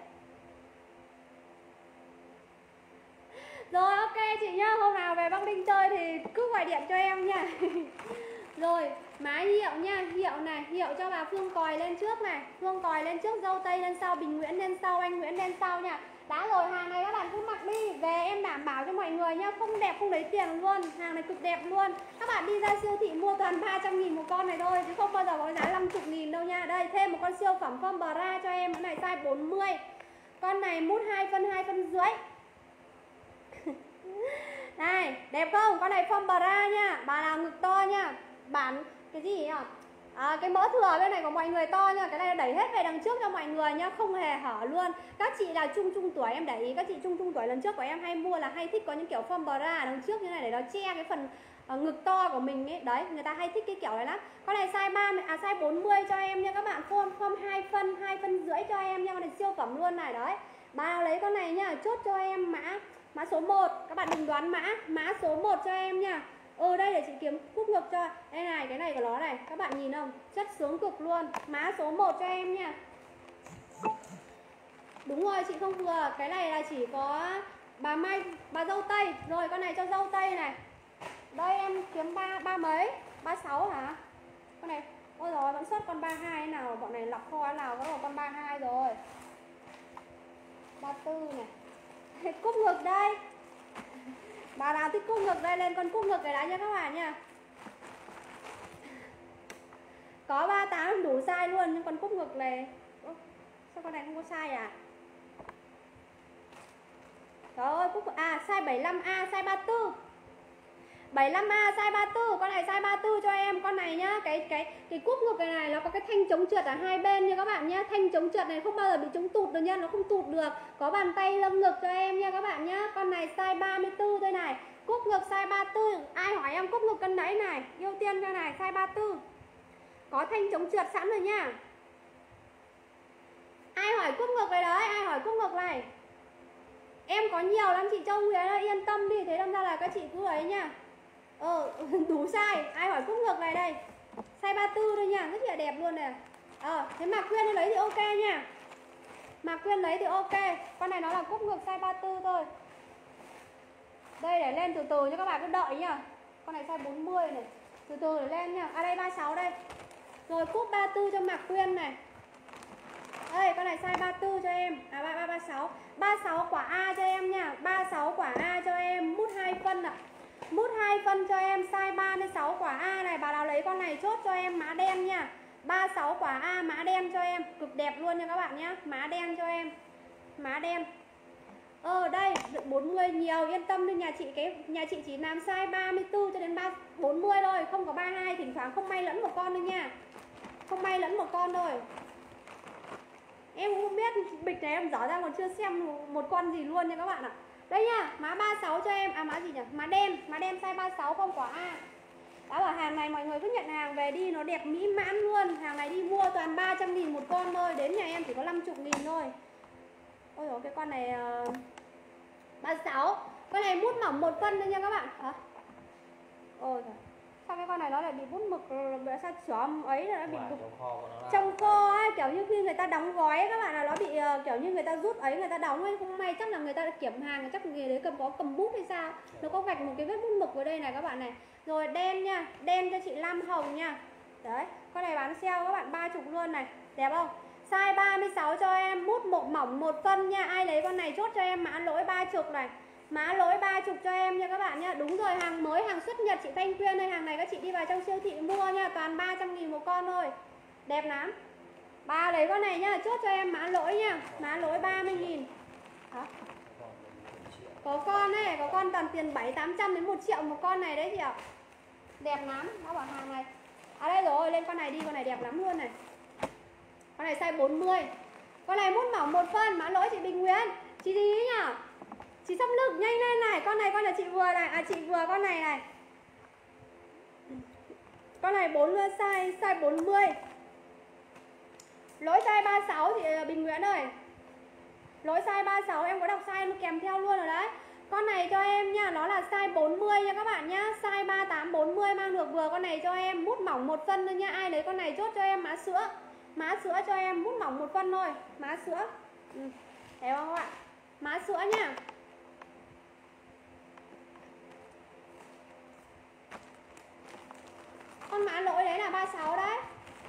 Rồi ok chị nhá, hôm nào về Bắc Ninh chơi thì cứ gọi điện cho em nha. Rồi, má hiệu nha, hiệu này, hiệu cho bà Phương Còi lên trước này, Phương Còi lên trước, dâu Tây lên sau, Bình Nguyễn lên sau, anh Nguyễn lên sau nha. Đã rồi, hàng này các bạn cứ mặc đi, về em đảm bảo cho mọi người nhá, không đẹp không lấy tiền luôn, hàng này cực đẹp luôn. Các bạn đi ra siêu thị mua toàn ba trăm nghìn một con này thôi, chứ không bao giờ có giá năm mươi nghìn đâu nha. Đây, thêm một con siêu phẩm form bra cho em, cái này size bốn mươi. Con này mút hai phân, hai phân rưỡi. Này, đẹp không? Con này form bra nha, bà nào ngực to nha. Bán cái gì nhỉ? À, cái mỡ thừa bên này của mọi người to nha. Cái này đẩy hết về đằng trước cho mọi người nhá, không hề hở luôn. Các chị là trung trung tuổi, em để ý các chị trung trung tuổi lần trước của em hay mua là hay thích có những kiểu form bra ở đằng trước như này để nó che cái phần uh, ngực to của mình ấy. Đấy, người ta hay thích cái kiểu này lắm. Con này size ba mươi, à size bốn mươi cho em nha các bạn. Form form hai phân, hai phân rưỡi cho em nha. Con này siêu phẩm luôn này đấy. Bà nào lấy con này nhá, chốt cho em mã mã số một. Các bạn đừng đoán mã, mã số một cho em nha. Ừ đây để chị kiếm cúc ngực cho. Đây này, cái này của nó này, các bạn nhìn không? Chất sướng cực luôn. Mã số một cho em nha. Đúng rồi, chị không vừa. Cái này là chỉ có bà Mai, bà dâu Tây. Rồi con này cho dâu Tây này. Đây em kiếm ba ba mấy? ba mươi sáu hả? Con này, ôi rồi vẫn xuất con ba mươi hai nào, bọn này lọc kho nào có con ba mươi hai rồi. ba mươi tư này. Cúc ngực đây. Bà nào thích cúc ngực đây, lên con cúc ngực này đã nha các bạn nha. Có ba mươi tám đủ size luôn, nhưng con cúc ngực này Ủa, sao con này không có size à? Trời ơi, cúc à size bảy mươi lăm A, size ba mươi tư. bảy mươi lăm A size ba mươi tư, con này size ba mươi tư cho em. Con này nhá, cái cái cái cúc ngực này này nó có cái thanh chống trượt ở hai bên nha các bạn nhá. Thanh chống trượt này không bao giờ bị chống tụt được nha, nó không tụt được. Có bàn tay lông ngực cho em nha các bạn nhá. Con này size ba mươi tư thôi này. Cúc ngực size ba mươi tư. Ai hỏi em cúc ngực cân đấy này, ưu tiên cho này size ba mươi tư. Có thanh chống trượt sẵn rồi nha. Ai hỏi cúc ngực này đấy, ai hỏi cúc ngực này. Em có nhiều lắm chị Châu Huyền ơi, yên tâm đi, thế đâm ra là các chị cứ ấy nha. Ờ, đủ size. Ai hỏi cúc ngực này đây, size ba mươi tư thôi nha, rất là đẹp luôn này. Ờ, thế Mạc Quyên đi lấy thì ok nha. Mạc Quyên lấy thì ok. Con này nó là cúc ngực size ba mươi tư thôi. Đây để lên từ từ cho các bạn cứ đợi nha. Con này size bốn mươi này, từ từ để lên nha. À đây ba mươi sáu đây. Rồi cúc ba mươi tư cho Mạc Quyên này. Đây con này size ba mươi tư cho em. À ba mươi sáu. ba mươi sáu quả A cho em nha. ba mươi sáu quả A cho em, mút hai phân ạ. À. Mút hai phân cho em, size ba mươi sáu quả A này. Bà nào lấy con này chốt cho em mã đen nha. ba mươi sáu quả A mã đen cho em, cực đẹp luôn nha các bạn nhé. Mã đen cho em, mã đen. Ờ đây, được bốn mươi nhiều, yên tâm đi, nhà chị cái nhà chị chỉ làm size ba mươi tư cho đến bốn mươi thôi, không có ba mươi hai, thỉnh thoảng không may lẫn một con thôi nha. Không may lẫn một con thôi. Em cũng không biết, bịch này em dở ra còn chưa xem một con gì luôn nha các bạn ạ. Đây nha, mã ba mươi sáu cho em, à mã gì nhỉ? Mã đen, mã đen size ba mươi sáu không quả A. Đã bảo hàng này mọi người cứ nhận hàng về đi, nó đẹp mỹ mãn luôn. Hàng này đi mua toàn ba trăm nghìn một con thôi, đến nhà em chỉ có năm mươi nghìn thôi. Ôi dồi, cái con này uh, ba mươi sáu. Con này mút mỏng một phân thôi nha các bạn. Hả? Ôi trời, sao cái con này nó lại bị bút mực, sao chóm ấy là nó bị đục trong kho ấy, kiểu như khi người ta đóng gói ấy, các bạn, là nó bị uh, kiểu như người ta rút ấy, người ta đóng ấy, không may chắc là người ta đã kiểm hàng, chắc người đấy cầm có cầm bút hay sao, nó có gạch một cái vết bút mực vào đây này các bạn này. Rồi đen nha, đen cho chị Lam Hồng nha. Đấy, con này bán sale các bạn ba mươi luôn này, đẹp không? Size ba mươi sáu cho em, mút một mỏng một phân nha. Ai lấy con này chốt cho em mã lỗi ba mươi này. Mã lỗi ba mươi cho em nha các bạn nha. Đúng rồi, hàng mới, hàng xuất Nhật chị Thanh Quyên ơi. Hàng này các chị đi vào trong siêu thị mua nha, toàn ba trăm nghìn một con thôi. Đẹp lắm. Bà lấy con này nha, chốt cho em mã lỗi nha. Mã lỗi ba mươi nghìn. Hả? Có con này, có con toàn tiền bảy tám trăm đến một triệu một con này đấy chị ạ. Đẹp lắm, nó bảo hàng này. À đây rồi, lên con này đi, con này đẹp lắm luôn này. Con này size bốn mươi. Con này mút mỏng một phân, mã lỗi chị Bình Nguyễn. Chị gì nhỉ? Chị xâm lực nhanh lên này. Con này con là chị vừa này. À chị vừa con này này. Con này bốn size size bốn mươi. Lỗi size ba mươi sáu chị Bình Nguyễn ơi. Lỗi size ba mươi sáu em có đọc size kèm theo luôn rồi đấy. Con này cho em nha, nó là size bốn mươi nha các bạn nhá. Size ba mươi tám bốn mươi mang được vừa. Con này cho em mút mỏng một phân thôi nha. Ai lấy con này chốt cho em mã sữa. Mã sữa cho em mút mỏng một phân thôi. Mã sữa. Ừ. Thấy không các bạn? Mã sữa nha. Con mã lỗi đấy là ba mươi sáu đấy.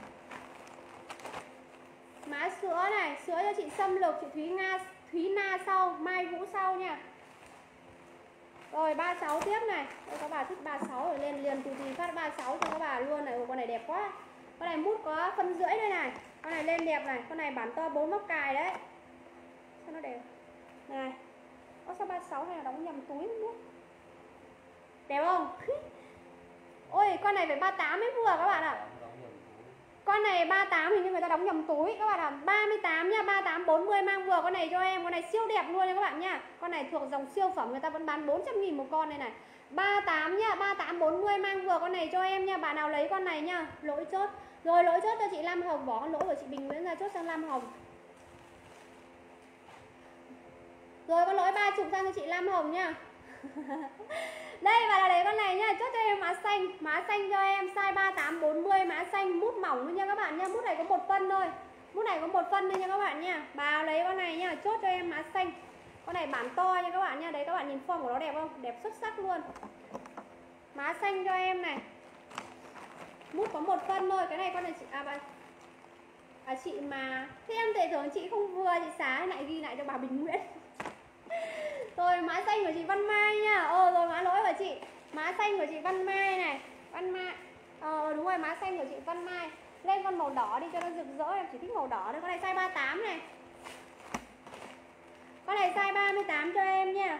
Mã sữa này, sữa cho chị Sâm Lực, chị Thúy Nga, Thúy Na sau, Mai Vũ sau nha. Rồi ba mươi sáu tiếp này. Đây, các bà thích ba mươi sáu rồi lên liền từ thì phát ba mươi sáu cho các bà luôn này. Ồ, con này đẹp quá. Con này mút có phân rưỡi đây này. Con này lên đẹp này. Con này bản to bốn móc cài đấy. Sao nó đẹp này. Có sao ba mươi sáu hay là đóng nhầm túi không biết. Đẹp không? Ôi con này phải ba mươi tám mới vừa các bạn ạ. Con này ba mươi tám thì như người ta đóng nhầm túi. Các bạn ạ, ba mươi tám nha, ba mươi tám bốn mươi mang vừa. Con này cho em, con này siêu đẹp luôn nha các bạn nha. Con này thuộc dòng siêu phẩm, người ta vẫn bán bốn trăm nghìn một con này này. Ba mươi tám nha, ba mươi tám bốn mươi mang vừa. Con này cho em nha, bạn nào lấy con này nha. Lỗi chốt. Rồi lỗi chốt cho chị Lam Hồng. Bỏ con lỗi của chị Bình Nguyễn ra chốt sang Lam Hồng. Rồi con lỗi ba mươi sang cho chị Lam Hồng nha. Đây và là lấy con này nha, chốt cho em mã xanh. Mã xanh cho em size ba mươi tám bốn mươi. Mã xanh mút mỏng luôn nha các bạn nha. Mút này có một phân thôi. Mút này có một phân thôi nha các bạn nha. Bà lấy con này nha, chốt cho em mã xanh. Con này bản to nha các bạn nha. Đấy các bạn nhìn form của nó đẹp không? Đẹp xuất sắc luôn. Mã xanh cho em này. Mút có một phân thôi. Cái này con này chị à bà à, chị mà thế em thể tưởng chị không vừa, chị xá lại ghi lại cho bà Bình Nguyễn. Rồi mã xanh của chị Văn Mai nha. Ờ rồi mã lỗi của chị. Mã xanh của chị Văn Mai này. Văn Mai. Ờ đúng rồi, mã xanh của chị Văn Mai. Lên con màu đỏ đi cho nó rực rỡ, em chỉ thích màu đỏ thôi. Con này size ba mươi tám này. Con này size ba mươi tám cho em nha.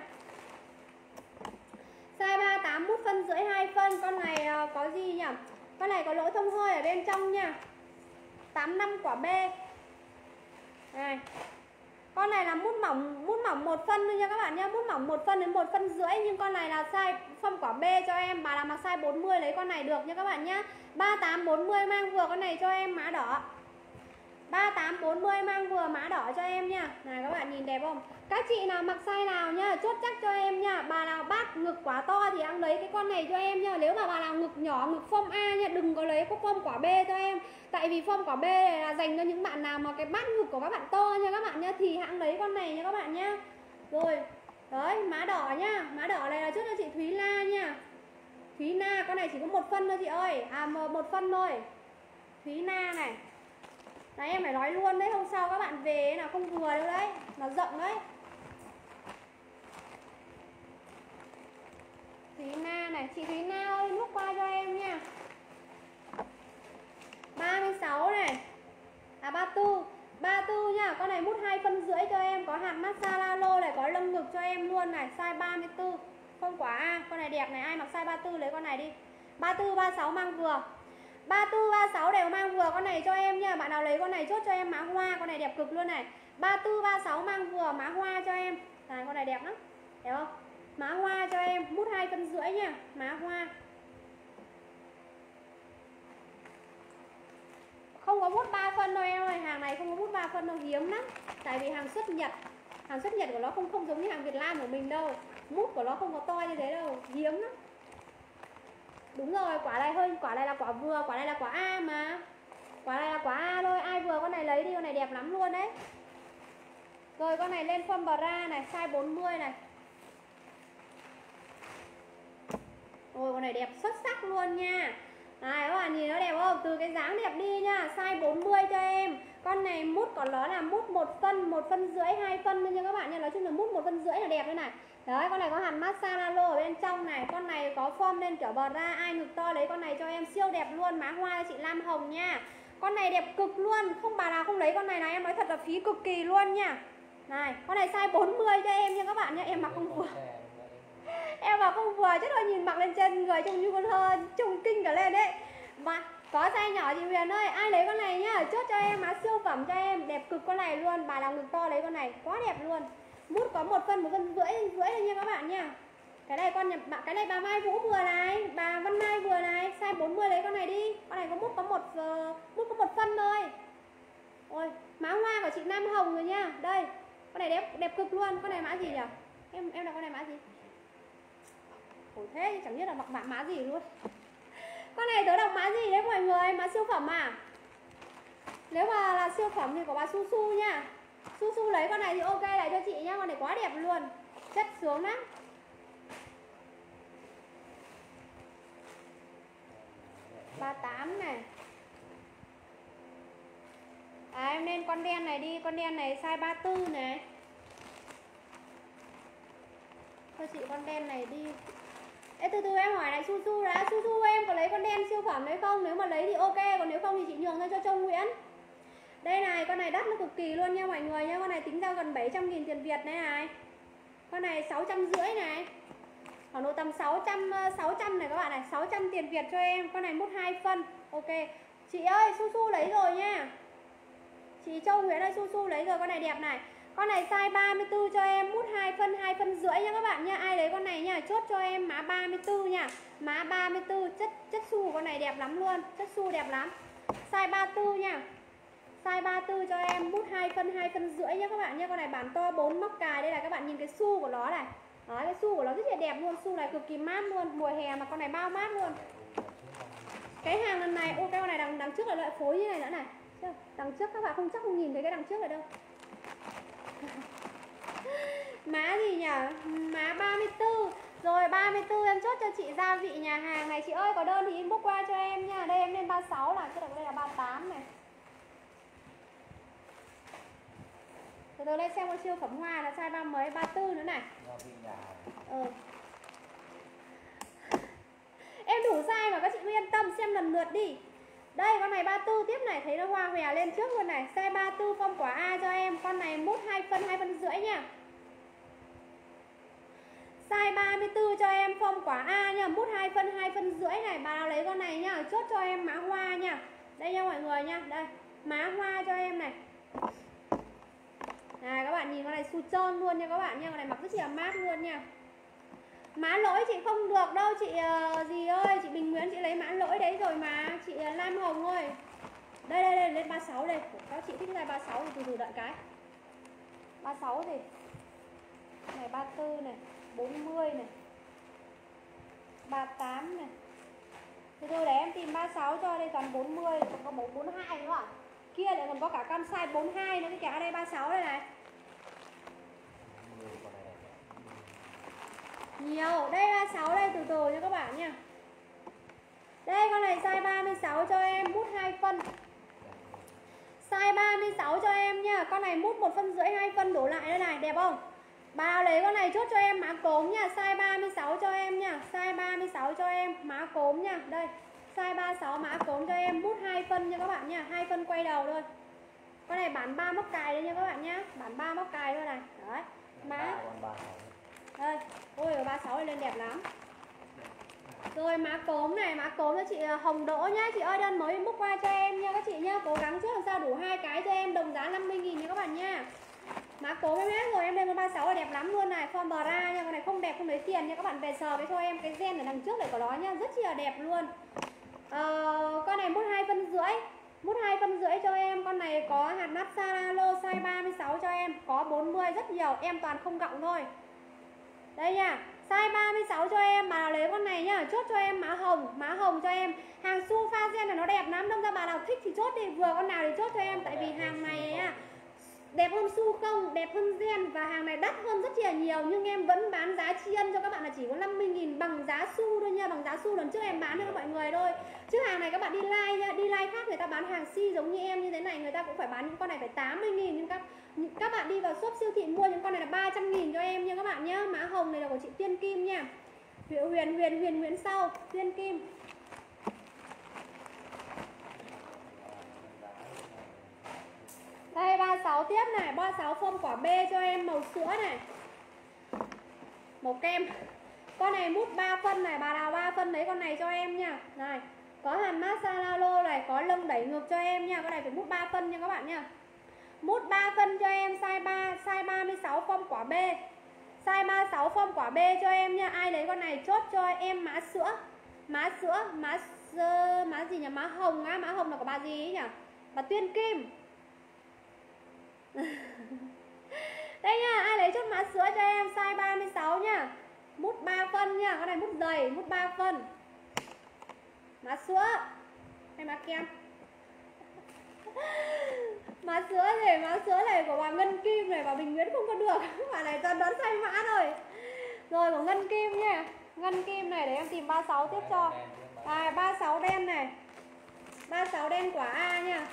Size ba mươi tám mút phân rưỡi hai phân. Con này uh, có gì nhỉ? Con này có lỗ thông hơi ở bên trong nha. tám mươi lăm quả B. Này. Con này là mút mỏng, mút mỏng một phân thôi nha các bạn nhá. Mút mỏng một phân đến một phân rưỡi. Nhưng con này là size phân quả B cho em. Bà nào mặc size bốn mươi lấy con này được nha các bạn nhá. Ba mươi tám bốn mươi mang vừa. Con này cho em mã đỏ. Ba mươi tám bốn mươi mang vừa, mã đỏ cho em nha. Này các bạn nhìn đẹp không? Các chị nào mặc size nào nhá, chốt chắc cho em nha. Bà nào bát ngực quá to thì ăn lấy cái con này cho em nha. Nếu mà bà nào ngực nhỏ, ngực form A nha, đừng có lấy có form quả B cho em. Tại vì form quả B này là dành cho những bạn nào mà cái bát ngực của các bạn to nha các bạn nhá. Thì hãng lấy con này nha các bạn nhá. Rồi, đấy, mã đỏ nhá. Mã đỏ này là chốt cho chị Thúy La nha. Thúy Na, con này chỉ có một phân thôi chị ơi. À, một phân thôi. Thúy Na này. Đấy em phải nói luôn đấy, hôm sau các bạn về là không vừa đâu đấy. Nó rộng đấy. Thúy Na này, chị Thúy Na ơi, nút qua cho em nha. ba mươi sáu này. À ba mươi tư. ba mươi tư nha, con này mút hai phân rưỡi cho em. Có hạt massage lalo này, có lông ngực cho em luôn này. Size ba mươi tư. Không quả A, con này đẹp này. Ai mặc size ba mươi tư lấy con này đi. ba mươi tư, ba mươi sáu mang vừa. ba mươi tư, ba mươi sáu đều mang vừa. Con này cho em nha. Bạn nào lấy con này chốt cho em mã hoa. Con này đẹp cực luôn này. ba mươi tư, ba mươi sáu mang vừa. Mã hoa cho em. Này con này đẹp lắm. Đẹp không? Mã hoa cho em. Mút hai phân rưỡi nha. Mã hoa. Không có mút ba phân đâu em ơi. Hàng này không có mút ba phân đâu, hiếm lắm. Tại vì hàng xuất Nhật. Hàng xuất Nhật của nó không không giống như hàng Việt Nam của mình đâu. Mút của nó không có to như thế đâu. Hiếm lắm. Đúng rồi, quả này hơi, quả này là quả vừa, quả này là quả A mà. Quả này là quả A thôi, ai vừa con này lấy đi, con này đẹp lắm luôn đấy. Rồi con này lên form bra này, size bốn mươi này. Ôi con này đẹp xuất sắc luôn nha. Này các bạn nhìn nó đẹp không? Từ cái dáng đẹp đi nha, size bốn mươi cho em. Con này mút của nó là mút một phân, một phân rưỡi, hai phân thôi nha các bạn nha. Nói chung là mút một phân rưỡi là đẹp đây này. Đấy, con này có hàn massage lalo ở bên trong này. Con này có form lên kiểu bờ ra. Ai ngực to lấy con này cho em, siêu đẹp luôn. Má hoa cho chị Lam Hồng nha. Con này đẹp cực luôn. Không bà nào không lấy con này này, em nói thật là phí cực kỳ luôn nha. Này, con này size bốn mươi cho em nha các bạn nha. Em mặc không vừa. Em mặc không vừa chứ thôi, nhìn mặc lên trên người trông như con hơ, trông kinh cả lên đấy. Mà có size nhỏ chị Huyền ơi, ai lấy con này nhá, chốt cho em, má siêu phẩm cho em, đẹp cực con này luôn. Bà nào ngực to lấy con này, quá đẹp luôn. Mút có một phân, một phân rưỡi rưỡi thôi nha các bạn nha. Cái này con nhà, cái này bà Mai Vũ vừa này, bà Văn Mai vừa này, size bốn mươi lấy con này đi. Con này có mút có một uh, mút có một phân thôi. Ôi, má hoa của chị Nam Hồng rồi nha. Đây, con này đẹp đẹp cực luôn. Con này mã gì nhỉ? Em em là con này mã gì? Ủa thế chẳng biết là mặc mã mã gì luôn. Con này tớ đọc mã gì đấy mọi người? Mã siêu phẩm à? Nếu mà là siêu phẩm thì có bà Su Su nha. Su Su lấy con này thì ok lại cho chị nhá. Con này quá đẹp luôn. Chất sướng lắm. ba mươi tám này. À em nên con đen này đi. Con đen này size ba mươi tư này. Cho chị con đen này đi. Ê, từ từ em hỏi này Su Su đã. Su Su em có lấy con đen siêu phẩm đấy không? Nếu mà lấy thì ok. Còn nếu không thì chị nhường ra cho Châu Nguyễn. Đây này, con này đắt nó cực kỳ luôn nha mọi người nha. Con này tính ra gần bảy trăm nghìn tiền Việt đấy này. Con này sáu trăm rưỡi này. Khoảng độ tầm sáu trăm sáu trăm này các bạn này, sáu trăm tiền Việt cho em. Con này mút hai phân. Ok. Chị ơi, Su Su lấy rồi nha. Chị Châu Nguyễn ơi, Su Su lấy rồi, con này đẹp này. Con này size ba mươi tư cho em, mút hai phân, hai phân rưỡi nha các bạn nha. Ai lấy con này nha, chốt cho em má ba mươi tư nha. Má ba mươi tư, chất chất su của con này đẹp lắm luôn, chất su đẹp lắm. Size ba mươi tư nha. Size ba mươi tư cho em, mút hai phân, hai phân rưỡi nhá các bạn nha. Con này bản to bốn móc cài. Đây là các bạn nhìn cái su của nó này. Đó, cái su của nó rất là đẹp luôn. Su này cực kỳ mát luôn. Mùa hè mà con này bao mát luôn. Cái hàng lần này, ô cái con này đằng, đằng trước là loại phối như này nữa này. Đằng trước các bạn không chắc không nhìn thấy cái đằng trước ở đâu. Má gì nhỉ? Má ba mươi tư. Rồi ba mươi tư em chốt cho chị gia vị nhà hàng này. Chị ơi có đơn thì inbox qua cho em nha. Đây em lên ba mươi sáu là, chứ đây là ba mươi tám này. Từ từ lên xem con siêu phẩm hoa là size ba mấy, ba mươi tư nữa này. Ừ. Em đủ size mà các chị cứ yên tâm xem lần lượt đi. Đây con này ba mươi tư tiếp này, thấy nó hoa hòe lên trước luôn này. Size ba mươi tư phong quả A cho em. Con này mút hai phân, hai phân rưỡi nha. Size ba mươi tư cho em phong quả A nha, mút hai phân, hai phân rưỡi này. Bà nào lấy con này nha, chốt cho em má hoa nha. Đây nha mọi người nha, đây. Má hoa cho em này. Này các bạn nhìn con này su trơn luôn nha các bạn nha. Con này mặc rất là mát luôn nha. Mã lỗi chị không được đâu chị uh, gì ơi, chị Bình Nguyễn chị lấy mã lỗi đấy rồi mà. Chị uh, Lam Hồng ơi. Đây đây đây lên ba mươi sáu đây. Các chị thích ra ba mươi sáu thì từ từ đợi cái. ba mươi sáu thì này ba mươi tư này, bốn mươi này. ba mươi tám này. Từ từ để em tìm ba mươi sáu cho đây toàn bốn mươi, còn có bốn mươi hai nữa à? Kia lại còn có cả con size bốn mươi hai nữa cái kìa, đây ba mươi sáu đây này. Nhiều, đây ba mươi sáu đây, từ từ nha các bạn nha. Đây con này size ba mươi sáu cho em, mút hai phân. Size ba mươi sáu cho em nha. Con này mút một phân rưỡi, hai phân đổ lại đây này, đẹp không? Bà lấy con này chốt cho em má cốm nha. Size ba mươi sáu cho em nha. Size ba mươi sáu cho em, má cốm nha. Đây, size ba mươi sáu má cốm cho em, mút hai phân nha các bạn nha. Hai phân quay đầu thôi. Con này bán ba móc cài đây nha các bạn nhá. Bán ba móc cài thôi này. Đấy, má. Đây, ôi ba mươi sáu này lên đẹp lắm. Rồi má cốm này, má cốm cho chị Hồng Đỗ nhá. Chị ơi đơn mới book qua cho em nha các chị nhá. Cố gắng trước làm sao đủ hai cái cho em, đồng giá năm mươi nghìn nha các bạn nha. Má cốm em hết rồi, em lên con ba mươi sáu là đẹp lắm luôn này. Form bra nha, con này không đẹp không lấy tiền nha các bạn. Về sờ với cho em cái gen ở đằng trước này của nó nha, rất chi là đẹp luôn. Ờ, con này mút hai phân rưỡi. Mút hai phân rưỡi cho em. Con này có hạt nắp Saralo size ba mươi sáu cho em. Có bốn mươi rất nhiều, em toàn không gọng thôi. Đây nha, size ba mươi sáu cho em. Bà nào lấy con này nhá, chốt cho em má hồng. Má hồng cho em. Hàng su pha gen là nó đẹp lắm. Đâm ra bà nào thích thì chốt đi, vừa con nào thì chốt cho em. Tại vì hàng này á, đẹp hơn su không, đẹp hơn gen. Và hàng này đắt hơn rất là nhiều. Nhưng em vẫn bán giá tri ân cho các bạn là chỉ có năm mươi nghìn, bằng giá su thôi nha. Bằng giá su lần trước em bán cho các mọi người thôi. Chứ hàng này các bạn đi like nha, đi like khác người ta bán hàng si giống như em như thế này, người ta cũng phải bán những con này phải tám mươi nghìn. Nhưng các các bạn đi vào shop siêu thị mua những con này là ba trăm nghìn cho em nha các bạn nhá. Mã hồng này là của chị Tiên Kim nha. Huyền Huyền Huyền Huyền Nguyễn Sau, Tiên Kim. Đây ba mươi sáu tiếp này, ba mươi sáu form quả B cho em màu sữa này. Màu kem. Con này mút ba phân này, bà nào ba phân lấy con này cho em nha. Này, có hàn massage lalo này, có lông đẩy ngược cho em nha. Con này phải mút ba phân nha các bạn nha. Mút ba phân cho em size ba, size ba mươi sáu form quả B. Size ba mươi sáu form quả B cho em nha. Ai lấy con này chốt cho em mã sữa. Mã sữa, mã má gì nhỉ? Má hồng á, mã hồng là của bà gì ấy nhỉ? Bà Tuyên Kim. Đây nha, ai lấy chốt mã sữa cho em size ba mươi sáu nha. Mút ba phân nha, con này mút dày, mút ba phân. Mã sữa hay mã kem? Mã sữa này, mã sữa này của bà Ngân Kim này, bà Bình Nguyễn không có được. Bà này toàn đoán sai mã rồi. Rồi của Ngân Kim nha. Ngân Kim này để em tìm ba mươi sáu tiếp cho. À, ba mươi sáu đen này. ba mươi sáu đen quả A nha.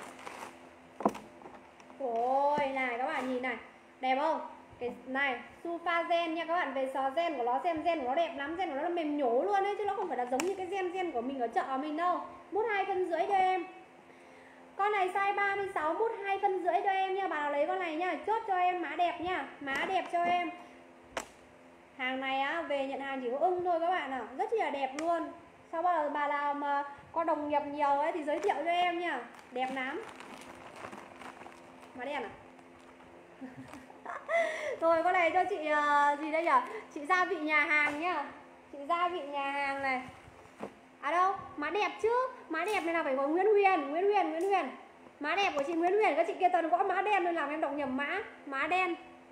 Ôi này các bạn nhìn này, đẹp không? Cái này Sufa gen nha các bạn, về sò gen của nó xem gen của nó đẹp lắm, gen của nó mềm nhổ luôn ấy chứ nó không phải là giống như cái gen gen của mình ở chợ mình đâu. Mút hai phân rưỡi cho em. Con này size ba mươi sáu, mút hai phân rưỡi cho em nha. Bà nào lấy con này nha, chốt cho em mã đẹp nha. Mã đẹp cho em. Hàng này á, về nhận hàng chỉ có ưng thôi các bạn ạ. À. Rất là đẹp luôn. Sau bao giờ bà nào mà có đồng nghiệp nhiều ấy thì giới thiệu cho em nha. Đẹp lắm. Mã đen à? Rồi con này cho chị uh, gì đây nhỉ? Chị gia vị nhà hàng nhá. Chị gia vị nhà hàng này. À đâu? Mã đẹp chứ. Mã đẹp này là phải của Nguyễn Huyền, Nguyễn Huyền, Nguyễn Huyền. Mã đẹp của chị Nguyễn Huyền, các chị kia toàn gõ mã đen nên làm em đọc nhầm mã. Mã đen.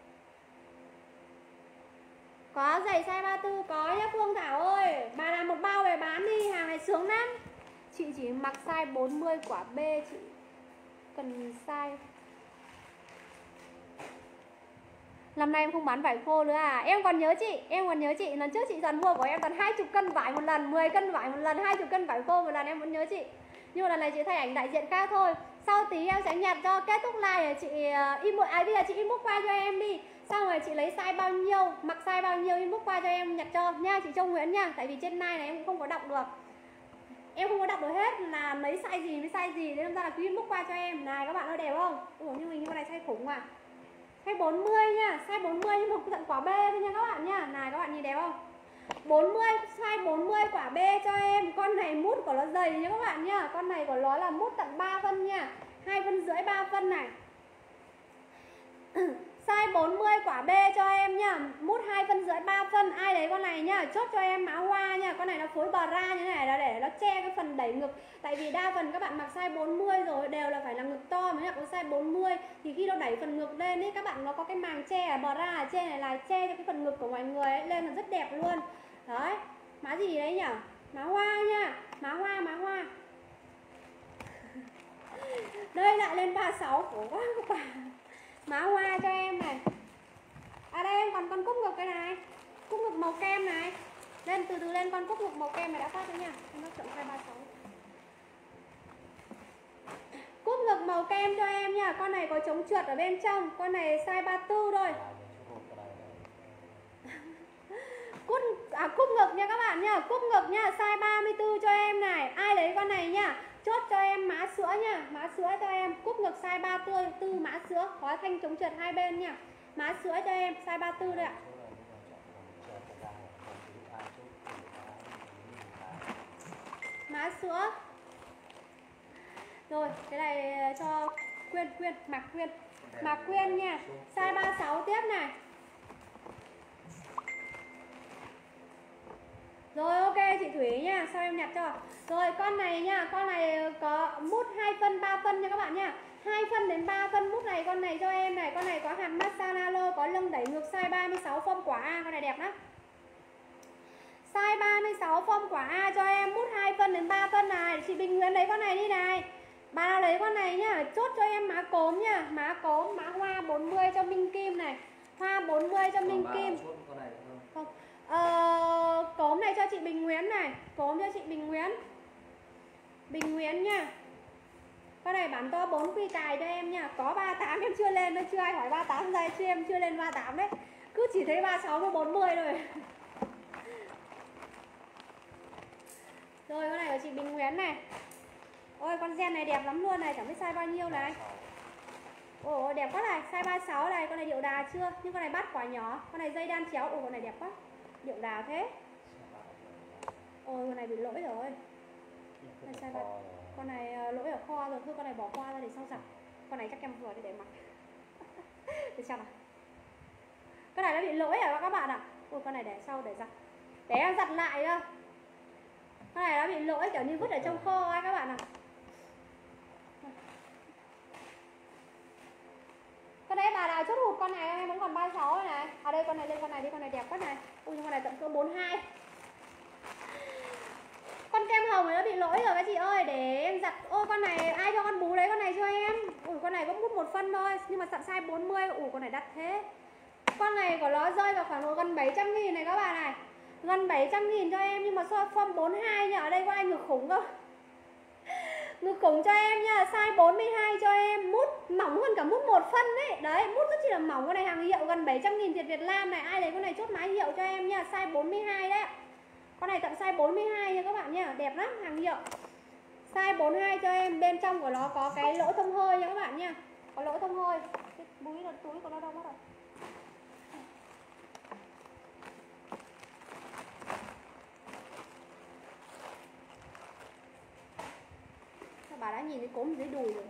Có giày size ba mươi tư có nhá Phương Thảo ơi. Bà làm một bao về bán đi, hàng này sướng lắm. Chị chỉ mặc size bốn mươi quả B, chị cần size. Năm nay em không bán vải khô nữa à? Em còn nhớ chị, em còn nhớ chị. Lần trước chị toàn mua của em toàn hai mươi cân vải một lần, mười cân vải một lần, hai mươi cân vải khô một lần, em vẫn nhớ chị. Nhưng mà lần này chị thay ảnh đại diện khác thôi. Sau tí em sẽ nhặt cho kết thúc like chị uh, inbox, à bây giờ chị inbox qua cho em đi. Xong rồi chị lấy size bao nhiêu, mặc size bao nhiêu inbox qua cho em nhặt cho nha chị Châu Nguyễn nha. Tại vì trên like này em cũng không có đọc được. Em không có đọc được hết là lấy size gì với size gì, nên ra là cứ inbox qua cho em. Này các bạn ơi đẹp không? Ủa nhưng mình như con này size khủng à. Size bốn mươi nha, size bốn mươi nhưng mà tận quả B thôi nha các bạn nha. Này các bạn nhìn đẹp không? bốn mươi, size bốn mươi quả B cho em. Con này mút của nó dày nha các bạn nha. Con này của nó là mút tận ba phân nha. hai phân rưỡi ba phân này. Size bốn mươi quả B cho em nha. Mút hai phân rưỡi ba phân. Ai lấy con này nha, chốt cho em mã hoa nha. Con này nó phối bra như thế này là để nó che cái phần đẩy ngực. Tại vì đa phần các bạn mặc size bốn mươi rồi đều là phải là ngực to, mới mặc có size bốn mươi thì khi nó đẩy phần ngực lên ấy, các bạn nó có cái màng che ở bra ở trên này là che cho cái phần ngực của mọi người ấy, lên là rất đẹp luôn. Đấy. Mã gì đấy nhỉ? Mã hoa nha. Mã hoa, mã hoa. Đây lại lên ba mươi sáu, khổ quá các bạn. Mã hoa cho em này. À đây em còn con cúc ngực cái này. Cúc ngực màu kem này. Lên từ từ lên, con cúc ngực màu kem này đã phát rồi nha. Em nó chọn size ba mươi sáu. Cúc ngực màu kem cho em nha. Con này có chống trượt ở bên trong. Con này size ba mươi tư thôi. Cúc, à, cúc ngực nha các bạn nha. Cúc ngực nha, size ba mươi tư cho em này. Ai lấy con này nha, chốt cho em mã sữa nha. Mã sữa cho em. Cúc ngực size ba mươi tư, mã sữa. Có thanh chống trượt hai bên nha. Mã sữa cho em, size ba mươi tư đây ạ. Mã sữa. Rồi, cái này cho Quyên, Quyên, Mạc Quyên. Mạc Quyên nha. Size ba mươi sáu tiếp này. Rồi ok chị Thủy nha, sao em nhặt cho. Rồi con này nha, con này có mút hai phân, ba phân nha các bạn nha. hai phân đến ba phân mút này, con này cho em này. Con này có hàm massage nalo, có lưng đẩy ngược, size ba mươi sáu form quả A. Con này đẹp lắm. Size ba mươi sáu form quả A cho em, mút hai phân đến ba phân này. Chị Bình Nguyễn lấy con này đi này. Bà nào lấy con này nhá, chốt cho em mã cốm nha. Mã cốm, mã hoa bốn mươi cho Minh Kim này. Hoa bốn mươi cho Minh Kim. Không. Ờ, cốm này cho chị Bình Nguyễn này. Cốm cho chị Bình Nguyễn. Bình Nguyễn nha. Con này bán to bốn quy cài cho em nha. Có ba mươi tám em chưa lên, chưa ai hỏi ba mươi tám ra chứ em chưa lên ba mươi tám đấy. Cứ chỉ thấy ba mươi sáu với bốn mươi rồi. Rồi con này của chị Bình Nguyễn này. Ôi con gen này đẹp lắm luôn này, chẳng biết size bao nhiêu này. Ồ đẹp quá này, size ba mươi sáu này, con này điệu đà chưa? Nhưng con này bắt quả nhỏ, con này dây đan chéo, ồ con này đẹp quá. Điệu đà thế. Ôi con này bị lỗi rồi. Con này, size ba... con này lỗi ở kho rồi, thôi con này bỏ qua ra để sau giặt. Con này chắc em vừa để mặc. Để xem nào. Cái này nó bị lỗi à các bạn ạ. Ôi con này để sau để giặt. Để em giặt lại cơ. Cái này nó bị lỗi kiểu như vứt ở trong kho ấy các bạn ạ. Cái đấy bà nào chốt hụt con này em vẫn còn ba mươi sáu này. À đây con này lên con này đi, con này đẹp quá này. Ui nhưng con này tận cỡ bốn mươi hai. Con kem hồng này nó bị lỗi rồi các chị ơi, để em giặt. Ôi con này ai cho con bú lấy con này cho em. Ui con này có mút một phân thôi nhưng mà tận size bốn mươi. Ui con này đắt thế. Con này của nó rơi vào khoảng độ gần bảy trăm nghìn này các bạn này. Gần bảy trăm nghìn cho em nhưng mà so form bốn mươi hai nha. Ở đây có ai ngực khủng không? Ngực khủng cho em nha, size bốn mươi hai cho em, mút mỏng hơn cả mút một phân đấy. Đấy, mút rất chi là mỏng. Con này hàng hiệu gần bảy trăm nghìn tiền Việt Nam này. Ai lấy con này chốt mã hiệu cho em nha, size bốn mươi hai đấy. Con này tận size bốn mươi hai nha các bạn nha, đẹp lắm, hàng hiệu. Size bốn mươi hai cho em, bên trong của nó có cái lỗ thông hơi nha các bạn nha. Có lỗ thông hơi. Cái túi nó túi của nó đâu mất rồi. Bà đã nhìn thấy cốm dưới đùi rồi.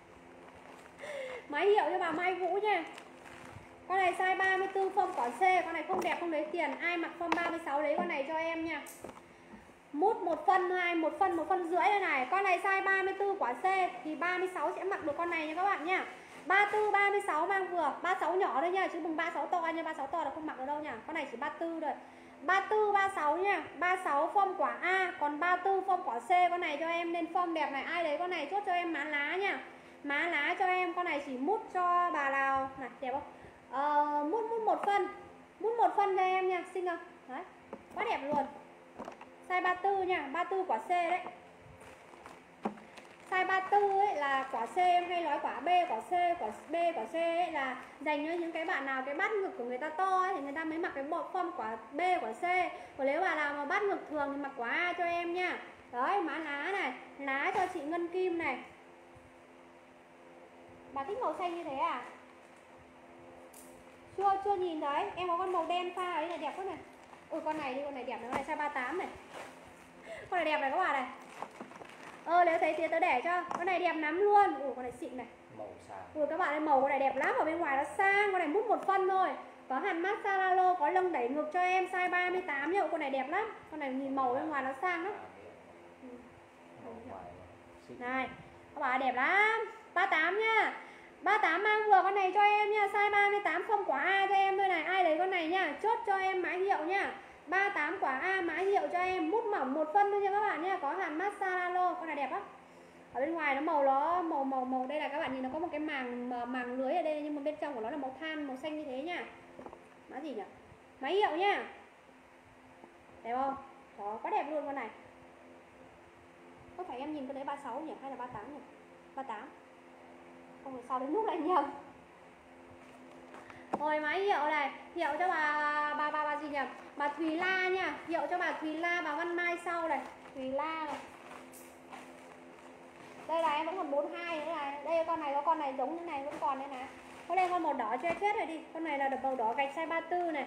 Máy hiệu cho bà Mai Vũ nha. Con này size ba mươi tư form quả C. Con này không đẹp không lấy tiền. Ai mặc form ba mươi sáu lấy con này cho em nha. Mút một phân hai, một phân một phân rưỡi đây này. Con này size ba mươi tư quả C thì ba mươi sáu sẽ mặc được con này nha các bạn nha. ba mươi tư ba mươi sáu mang vừa, ba mươi sáu nhỏ thôi nha, chứ đừng ba mươi sáu to nha, ba mươi sáu to là không mặc được đâu nha. Con này chỉ ba mươi tư thôi. ba mươi tư ba mươi sáu nha, ba mươi sáu form quả A, còn ba mươi tư form quả C. Con này cho em nên form đẹp này, ai lấy con này chốt cho em má lá nha. Má lá cho em, con này chỉ mút cho bà nào này, đẹp không? Ờ, mút mút một phân. Mút một phân cho em nha, xinh không? Đấy, quá đẹp luôn. Size ba mươi tư nha, ba mươi tư quả C đấy. Size ba mươi tư ấy là quả C, em hay nói quả B, quả C, quả B, quả C ấy là dành cho những cái bạn nào cái bát ngực của người ta to ấy, thì người ta mới mặc cái bộ form quả B, quả C. Còn nếu bà nào mà bát ngực thường thì mặc quả A cho em nha. Đấy, má lá này, lá cho chị Ngân Kim này. Bà thích màu xanh như thế à? Chưa, chưa nhìn thấy. Em có con màu đen pha ấy là đẹp quá này. Ôi con này đi, con này đẹp này, con này size ba mươi tám này. Con này đẹp này các bạn này. Ờ nếu thấy thì tớ để cho. Con này đẹp lắm luôn. Ủa con này xịn này. Màu sang. Ủa các bạn ơi, màu con này đẹp lắm. Ở bên ngoài nó sang. Con này mút một phân thôi. Có hàn massage lô, có lông đẩy ngực cho em size ba mươi tám nhá. Con này đẹp lắm. Con này nhìn màu bên ngoài nó sang lắm. Này, các bạn đẹp lắm. ba mươi tám nhá. ba mươi tám mang vừa con này cho em nha. Size ba mươi tám không quả A cho em thôi này. Ai lấy con này nha, chốt cho em mã hiệu nha. ba mươi tám quả A mã hiệu cho em, mút mỏng một phân thôi nha các bạn nha. Có hàn massage lô, con này đẹp lắm. Ở bên ngoài nó màu nó màu màu màu đây là các bạn nhìn nó có một cái màng màng lưới ở đây, nhưng mà bên trong của nó là màu than màu xanh như thế nha. Mã gì nhỉ? Mã hiệu nha. Đẹp không? Đó, quá đẹp luôn con này. Có phải em nhìn cái đấy ba mươi sáu nhỉ hay là ba mươi tám nhỉ? ba mươi tám. Không phải sau đến lúc lại nhầm. Rồi máy hiệu này, hiệu cho bà bà bà bà gì nhỉ? Bà Thùy La nha, hiệu cho bà Thùy La, bà Văn Mai sau này, Thùy La này. Đây là em vẫn còn bốn mươi hai nữa này. Đây con này có con này giống như này vẫn còn đây này. Có lên con màu đỏ che chết rồi đi. Con này là được màu đỏ gạch size ba mươi tư này.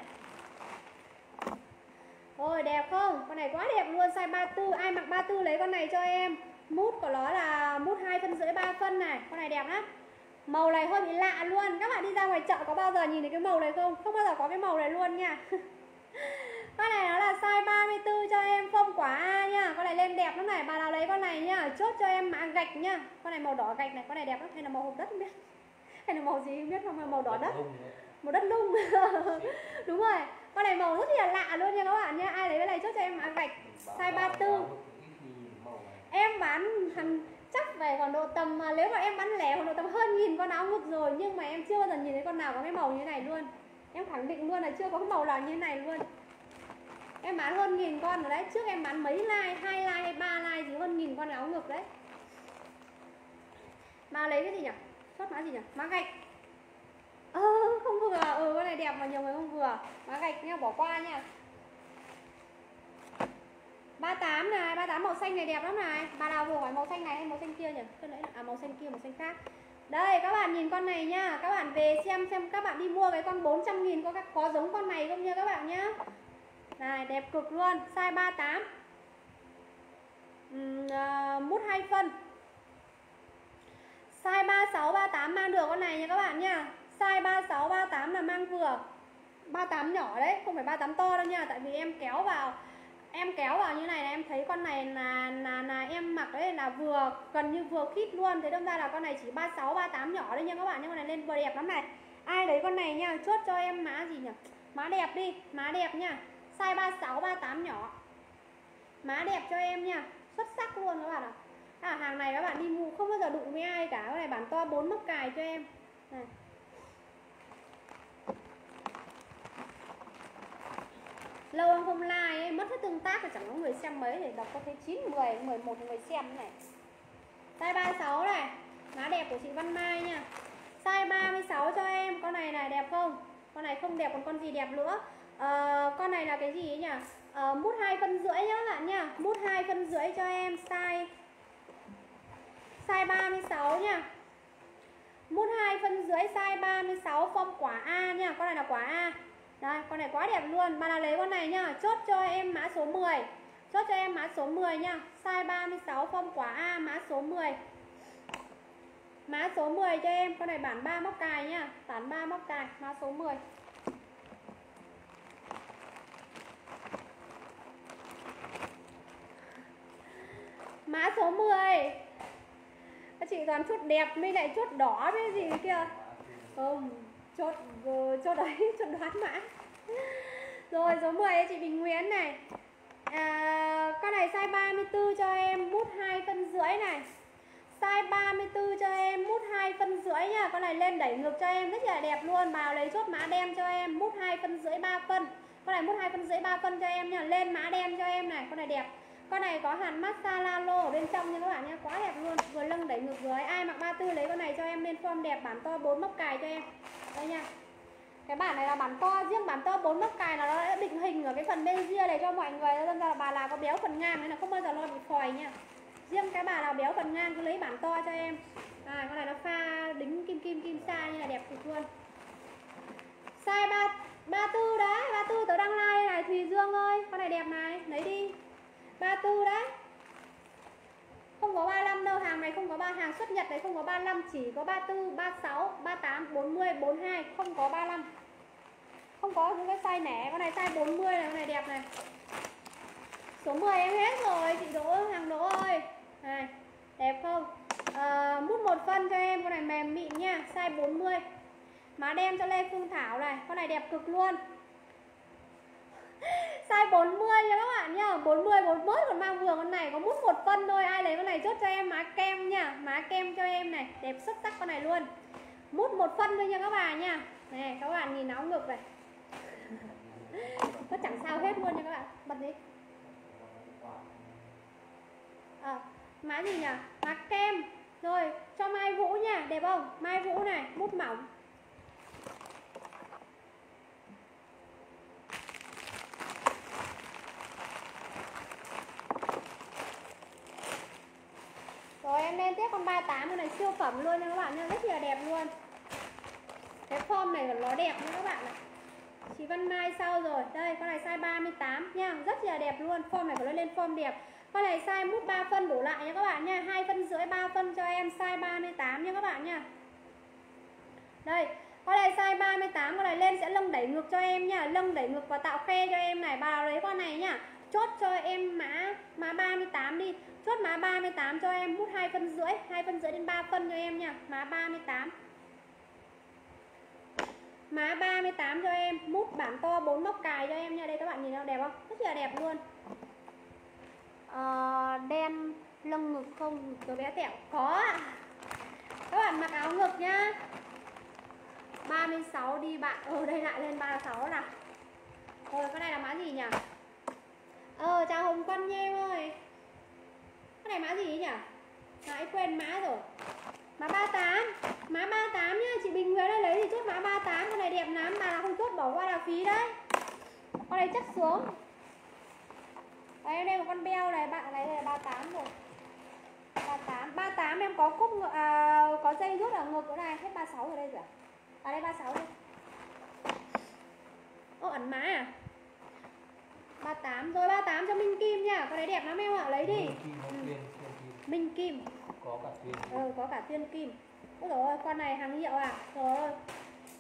Rồi đẹp không? Con này quá đẹp luôn, size ba mươi tư. Ai mặc ba mươi tư lấy con này cho em. Mút của nó là mút hai phân rưỡi ba phân này. Con này đẹp lắm. Màu này hơi bị lạ luôn. Các bạn đi ra ngoài chợ có bao giờ nhìn thấy cái màu này không? Không bao giờ có cái màu này luôn nha. Con này nó là size ba mươi tư cho em, phông quả A nha. Con này lên đẹp lắm này, bà nào lấy con này nha, chốt cho em mã gạch nha. Con này màu đỏ gạch này, con này đẹp lắm. Hay là màu hồng đất không biết. Hay là màu gì không biết, không, màu đỏ đất. Màu đất lung. Đúng rồi. Con này màu rất là lạ luôn nha các bạn nha. Ai lấy cái này chốt cho em mã gạch size ba mươi tư. Em bán hàng chắc về còn độ tầm, nếu mà em bán lẻ còn độ tầm hơn nghìn con áo ngực rồi, nhưng mà em chưa bao giờ nhìn thấy con nào có cái màu như thế này luôn. Em khẳng định luôn là chưa có cái màu nào như thế này luôn. Em bán hơn nghìn con rồi đấy. Trước em bán mấy like, hai like hay ba like thì hơn nghìn con áo ngực đấy. Mà lấy cái gì nhỉ? Chốt mã gì nhỉ? Mã gạch. Ơ ờ, không vừa. Ừ con này đẹp mà nhiều người không vừa. Mã gạch nha, bỏ qua nha. ba mươi tám này, ba mươi tám màu xanh này đẹp lắm này. Bà nào vừa hỏi màu xanh này hay màu xanh kia nhỉ? Cái đấy là à, màu xanh kia, màu xanh khác. Đây các bạn nhìn con này nha. Các bạn về xem xem các bạn đi mua cái con bốn trăm nghìn có, có giống con này không nha các bạn nhá. Này đẹp cực luôn, size ba mươi tám. uhm, uh, Mút hai phân. Size ba mươi sáu, ba mươi tám mang được con này nha các bạn nha. Size ba sáu, ba tám là mang vừa. ba tám nhỏ đấy, không phải ba tám to đâu nha. Tại vì em kéo vào Em kéo vào như này là em thấy con này là là, là em mặc đấy là vừa, gần như vừa khít luôn. Thế đâm ra là con này chỉ ba sáu, ba tám nhỏ đấy nha các bạn. Nhưng con này lên vừa đẹp lắm này. Ai lấy con này nha, chốt cho em mã gì nhỉ? Mã đẹp đi, mã đẹp nha. Size ba sáu, ba tám nhỏ. Mã đẹp cho em nha. Xuất sắc luôn các bạn ạ. À, hàng này các bạn đi mua không bao giờ đụng với ai cả. Cái này bản to bốn móc cài cho em này. Lâu em không like ấy, mất hết tương tác thì chẳng có người xem mấy. Để đọc có thấy chín, mười, mười một người xem này. Size ba sáu này. Mã đẹp của chị Văn Mai nha. Size ba mươi sáu cho em. Con này này đẹp không? Con này không đẹp còn con gì đẹp nữa. à, Con này là cái gì ấy nhỉ? à, Mút hai phân rưỡi nhá các bạn nha. Mút hai phân rưỡi cho em. Size Size ba mươi sáu nha. Mút hai phân rưỡi size ba mươi sáu, form quả A nha. Con này là quả A. Đây, con này quá đẹp luôn. Bạn nào lấy con này nhá, chốt cho em mã số mười. Chốt cho em mã số mười nha. Size ba mươi sáu, form quả A, mã số mười. Mã số mười cho em. Con này bản ba móc cài nha. Bản ba móc cài, mã số mười. Mã số mười. Các chị toàn chốt đẹp mới lại chốt đỏ với gì kia. Không, chốt chốt đấy, chốt đoán mã. Rồi số mười chị Bình Nguyễn này. à, Con này size ba mươi tư cho em, mút hai phân rưỡi này. Size ba mươi tư cho em, mút hai phân rưỡi nha. Con này lên đẩy ngực cho em rất là đẹp luôn. Vào lấy chốt mã đen cho em, mút hai phân rưỡi ba phân. Con này mút hai phân rưỡi ba phân cho em nha. Lên mã đen cho em này, con này đẹp. Con này có hàn massage lalo ở bên trong nha các bạn nha, quá đẹp luôn. Vừa lưng đẩy ngực vừa ấy. Ai mặc ba tư lấy con này cho em lên form đẹp, bản to bốn móc cài cho em. Đây nha. Cái bản này là bản to, riêng bản to bốn móc cài là nó đã định hình ở cái phần bên ria này cho mọi người. Nên ra là bà nào có béo phần ngang nên là không bao giờ lo bị phòi nha. Riêng cái bà nào béo phần ngang cứ lấy bản to cho em. À, con này nó pha đính kim kim kim sa như là đẹp cực luôn. Size ba ba tư đấy, ba tư tớ đăng like này Thùy Dương ơi, con này đẹp này, lấy đi. ba tư đấy. Không có ba mươi lăm đâu, hàng này không có ba, hàng xuất Nhật đấy không có ba mươi lăm, chỉ có ba tư, ba sáu, ba tám, bốn mươi, bốn mươi hai, không có ba mươi lăm. Không có những cái size nẻ, con này size bốn mươi này, con này đẹp này. Số mười em hết rồi, chị Đỗ, hàng Đỗ ơi. Này, đẹp không? À, mút một phân cho em, con này mềm mịn nha, size bốn mươi. Má đen cho Lê Phương Thảo này, con này đẹp cực luôn. Size bốn mươi nha các bạn nhá, bốn mươi bốn mốt còn mang vừa. Con này có mút một phân thôi. Ai lấy con này chốt cho em má kem nha. Má kem cho em này, đẹp xuất sắc con này luôn. Mút một phân thôi nha các bạn nha. Này các bạn nhìn áo ngực này. Nó chẳng sao hết luôn nha các bạn. Bật đi. À, má gì nhỉ? Má kem. Rồi, cho Mai Vũ nha, đẹp không? Mai Vũ này, mút mỏng. Rồi em lên tiếp con ba mươi tám, con này siêu phẩm luôn nha các bạn nha, rất là đẹp luôn. Cái form này nó đẹp nha các bạn ạ. Chị Văn Mai sau rồi. Đây, con này size ba mươi tám nha, rất là đẹp luôn. Form này có lên form đẹp. Con này size mút ba phân đổ lại nha các bạn nha, hai phân rưỡi ba phân cho em, size ba mươi tám nha các bạn nha. Đây, con này size ba mươi tám, con này lên sẽ lông đẩy ngực cho em nha, lông đẩy ngực và tạo khe cho em này. Bà nào lấy con này nha, chốt cho em mã mã ba mươi tám đi. Chốt mã ba mươi tám cho em, mút hai phân rưỡi, hai phân rưỡi đến ba phân cho em nha, mã ba mươi tám. Mã ba mươi tám cho em, mút bản to bốn móc cài cho em nha. Đây các bạn nhìn nó đẹp không? Rất là đẹp luôn. À, đen lông ngực không, ngực tôi bé tẹo. Có ạ. Các bạn mặc áo ngực nhá. ba mươi sáu đi bạn. Ờ đây lại lên ba mươi sáu nào. Rồi cái này là mã gì nhỉ? Ờ chào Hồng Quân nha em ơi. Cái này mã gì nhỉ? Nãy quên mã rồi. Mã ba mươi tám. Mã ba mươi tám nhá, chị Bình Nguyễn ơi, lấy thì chốt mã ba mươi tám. Con này đẹp lắm, mà là không chốt bỏ qua là phí đấy. Con này chắc xuống. Đấy, em đây một con beo này, bạn này là ba mươi tám rồi. ba mươi tám, ba mươi tám em có cúc ngựa, à, có dây rút ở ngực nữa này, hết ba mươi sáu rồi đây rồi. À đây ba mươi sáu đây. Ô ẩn má à? ba mươi tám rồi, ba mươi tám cho Minh Kim nha. Con này đẹp lắm em ạ, lấy đi. Ừ. Minh Kim. Có cả Tuyên. Ừ, có cả Tuyên Kim. Ôi dồi ôi, con này hàng hiệu à? Rồi ơi.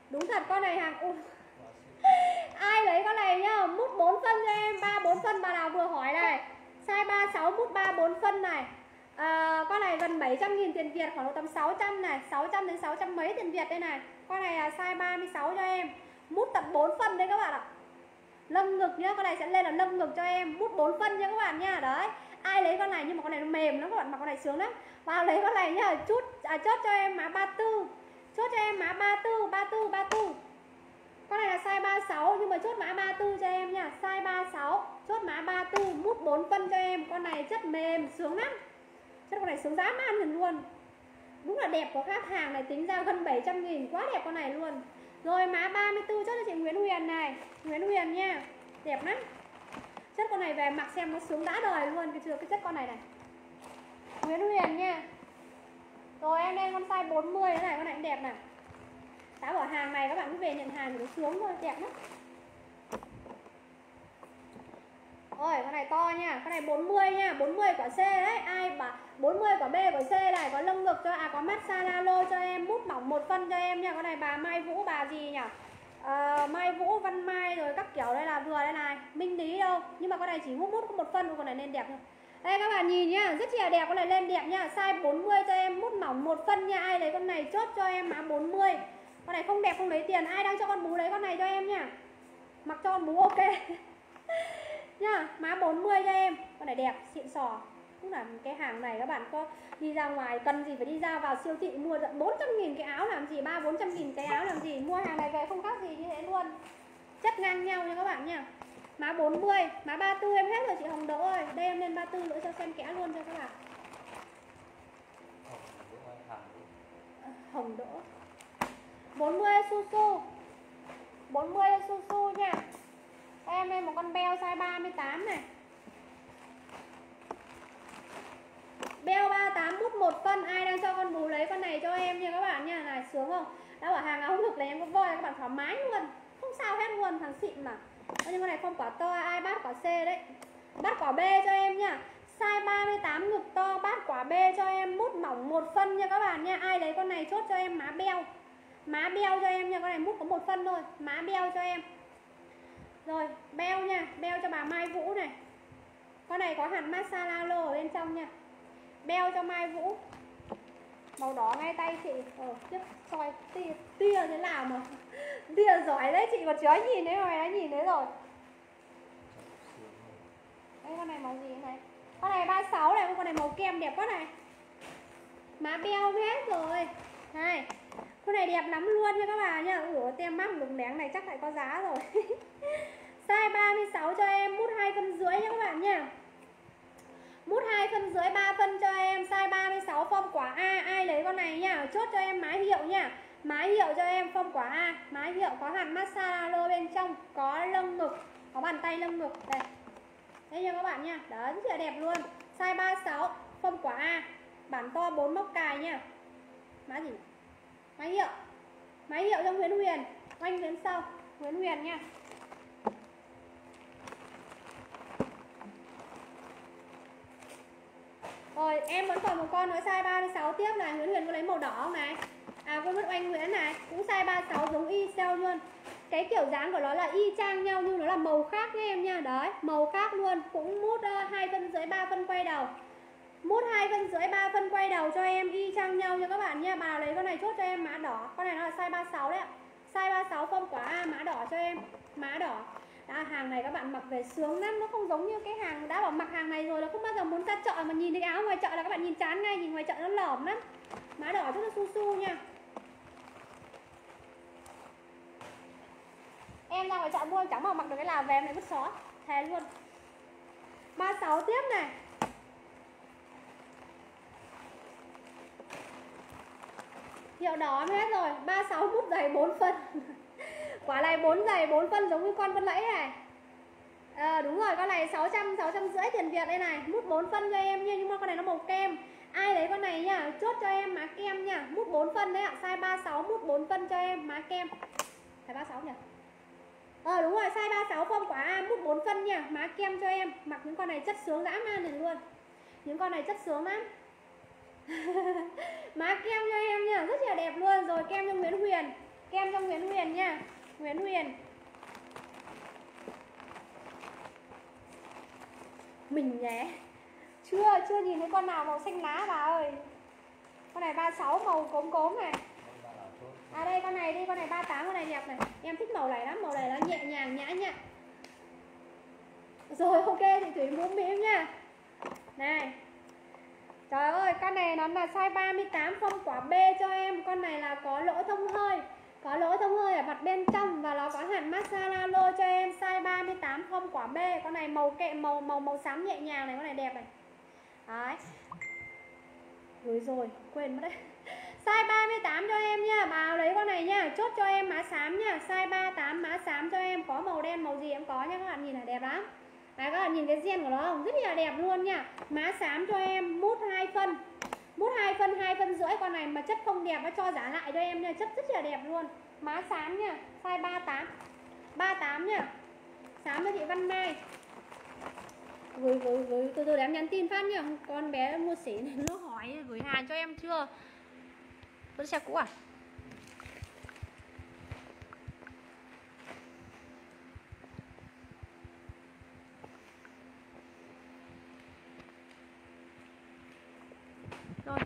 Đúng thật, con này hàng ui. Ai lấy con này nhá, mút bốn phân cho em, ba bốn phân bà nào vừa hỏi này. Size ba mươi sáu mút ba bốn phân này. À, con này gần bảy trăm nghìn tiền Việt, khoảng độ tầm sáu trăm này, sáu trăm đến sáu trăm mấy tiền Việt đây này. Con này là size ba mươi sáu cho em, mút tận bốn phân đấy các bạn ạ. Lâm ngực nhá, con này sẽ lên là lâm ngực cho em, mút bốn phân nha các bạn nha. Đấy, ai lấy con này, nhưng mà con này nó mềm lắm các bạn, mặc con này sướng lắm. Vào lấy con này nhá, chút à, chốt cho em mã ba mươi tư. Chốt cho em mã ba mươi tư, ba mươi tư, ba mươi tư. Con này là size ba mươi sáu nhưng mà chốt mã ba mươi tư cho em nha. Size ba mươi sáu, chốt mã ba mươi tư, mút bốn phân cho em. Con này chất mềm, sướng lắm. Chất con này sướng dã man luôn. Đúng là đẹp của khách hàng này, tính ra gần bảy trăm nghìn, quá đẹp con này luôn. Rồi mã ba mươi tư chốt cho chị Nguyễn Huyền này. Nguyễn Huyền nha, đẹp lắm. Chất con này về mặc xem nó sướng đã đời luôn. Cái chưa cái chất con này này, Nguyễn Huyền nha. Rồi em lên con size bốn mươi thế này, con này cũng đẹp này. Đã bỏ hàng này các bạn cứ về nhận hàng thì nó xuống thôi, đẹp lắm. Rồi con này to nha, con này bốn mươi nha, bốn mươi quả C đấy. Ai bảo bốn mươi quả B quả C này, có lông ngực cho, à có massage nalo cho em, mút mỏng một phân cho em nha. Con này bà Mai Vũ, bà gì nhỉ? À, Mai Vũ, Văn Mai rồi các kiểu đây là vừa đây này, Minh Lý đâu. Nhưng mà con này chỉ mút mút có một phân, con này lên đẹp thôi. Đây các bạn nhìn nhá, rất là đẹp, con này lên đẹp nha. Size bốn mươi cho em, mút mỏng một phân nha. Ai lấy con này chốt cho em mã bốn mươi. Con này không đẹp không lấy tiền. Ai đang cho con bú lấy con này cho em nha. Mặc cho con bú ok nhá, mã bốn mươi cho em. Con này đẹp, xịn sò. Cũng là cái hàng này các bạn có đi ra ngoài cần gì phải đi ra vào siêu thị mua tận bốn trăm nghìn cái áo làm gì, ba bốn trăm nghìn cái áo làm gì. Mua hàng này về không khác gì như thế luôn. Chất ngang nhau nha các bạn nha. Mã bốn mươi, mã ba mươi tư em hết rồi chị Hồng Đỗ ơi. Đây em lên ba mươi tư nữa cho xem kẽ luôn cho các bạn. Hồng Đỗ bốn mươi su su, bốn mươi su su nha. Em lên một con beo size ba mươi tám này. Beo ba mươi tám mút một phân. Ai đang cho con bú lấy con này cho em nha các bạn nha. Này sướng không? Đã bảo hàng áo ngực này em có voi các bạn thoải mái luôn, không sao hết luôn, thằng xịn mà. Nhưng con này không quả to, ai bát quả C đấy. Bát quả B cho em nha. Size ba mươi tám ngực to, bát quả B cho em, mút mỏng một phân nha các bạn nha. Ai lấy con này chốt cho em má beo. Má beo cho em nha, con này mút có một phân thôi. Má beo cho em. Rồi, beo nha, beo cho bà Mai Vũ này. Con này có hẳn massage nalo ở bên trong nha. Beo cho Mai Vũ. Màu đỏ ngay tay chị. Ờ, tiếp soi tia, tia thế nào mà tia giỏi đấy chị, còn chói nhìn đấy mà mày đã nhìn đấy rồi. Đây con này màu gì này? Con này ba mươi sáu này, con này màu kem đẹp quá này. Má beo hết rồi. Này, con này đẹp lắm luôn nha các bạn nha. Ủa tem mát lủng lén này chắc lại có giá rồi. Size ba mươi sáu cho em, mút hai phân rưỡi nha các bạn nha. Mút hai phân rưỡi, ba phân cho em, size ba mươi sáu form quả A. Ai lấy con này nha, chốt cho em má hiệu nha. Má hiệu cho em form quả A. Má hiệu có hẳn massage lô bên trong, có lông ngực, có bàn tay lông ngực. Đây. Đây nha các bạn nha, đó rất là đẹp luôn. Size ba mươi sáu form quả A, bản to bốn móc cài nha. Má gì? Má hiệu. Má hiệu cho Nguyễn Huyền. Quanh đến sau, Nguyễn Huyền nha. Rồi em vẫn còn một con nữa size ba mươi sáu tiếp này. Nguyễn Huyền có lấy màu đỏ không này? À quên mất Oanh Nguyễn này, cũng size ba mươi sáu giống y xeo luôn. Cái kiểu dáng của nó là y chang nhau nhưng nó là màu khác nha em nha. Đấy, màu khác luôn. Cũng mút uh, hai phân rưỡi, ba phân quay đầu. Mút hai phân rưỡi, ba phân quay đầu cho em, y chang nhau nha các bạn nha. Bà lấy con này chốt cho em mã đỏ. Con này nó là size ba mươi sáu đấy ạ. Size ba mươi sáu form quả A, mã đỏ cho em. Mã đỏ. Đã, hàng này các bạn mặc về sướng lắm. Nó không giống như cái hàng đã bảo mặc hàng này rồi là không bao giờ muốn ra chợ mà nhìn thấy áo ngoài chợ là các bạn nhìn chán ngay. Nhìn ngoài chợ nó lởm lắm. Mã đỏ rất là su su nha. Em ra ngoài chợ mua chẳng mà mặc được cái nào về em lại vứt xó. Thề luôn. ba mươi sáu tiếp này. Hiệu đỏ hết rồi. Ba mươi sáu mút giày bốn phân. Quả này bốn giày bốn phân giống như con Vân Lẫy này. À, đúng rồi, con này sáu trăm, sáu trăm rưỡi tiền Việt đây này. Mút bốn phân cho em nha, nhưng mà con này nó màu kem. Ai lấy con này nha, chốt cho em má kem nha. Mút bốn phân đấy ạ, size ba mươi sáu mút bốn phân cho em má kem. Phải ba mươi sáu nhỉ? Ờ đúng rồi, size ba mươi sáu form quả A, mút bốn phân nha, má kem cho em. Mặc những con này chất sướng dã man này luôn. Những con này chất sướng lắm. Má kem cho em nha, rất là đẹp luôn. Rồi kem cho Nguyễn Huyền. Kem cho Nguyễn Huyền nha. Nguyễn Huyền. Mình nhé. Chưa, chưa nhìn thấy con nào màu xanh lá bà ơi. Con này ba mươi sáu màu cốm cốm này. À đây con này đi, con này ba mươi tám, con này đẹp này. Em thích màu này lắm, màu này nó nhẹ nhàng nhã nhặn. Rồi ok chị Thủy mũm mĩm nha. Này. Trời ơi, con này nó là size ba mươi tám phong quả B cho em. Con này là có lỗ thông hơi. Có lỗ thông hơi ở mặt bên trong và nó có hẳn massage lalo cho em, size ba mươi tám phong quả B. Con này màu kệ màu màu màu xám nhẹ nhàng này, con này đẹp này. Đấy. Rồi rồi, quên mất đấy. Size ba mươi tám cho em nha, bà lấy con này nha, chốt cho em má xám nha, size ba mươi tám má xám cho em, có màu đen màu gì em có nha các bạn, nhìn là đẹp lắm. Đấy, các bạn nhìn cái gen của nó không? Rất là đẹp luôn nha. Má xám cho em, mút hai phân. Mút hai phân, hai phân rưỡi, con này mà chất không đẹp nó cho giá lại cho em nha, chất rất là đẹp luôn. Má xám nha, size ba mươi tám. ba mươi tám nha. Xám cho chị Văn Mai. Gửi gửi gửi từ từ để em nhắn tin phát nha. Con bé mua xỉ này nó hỏi gửi hàng cho em chưa? Vẫn xe cũ à? Rồi.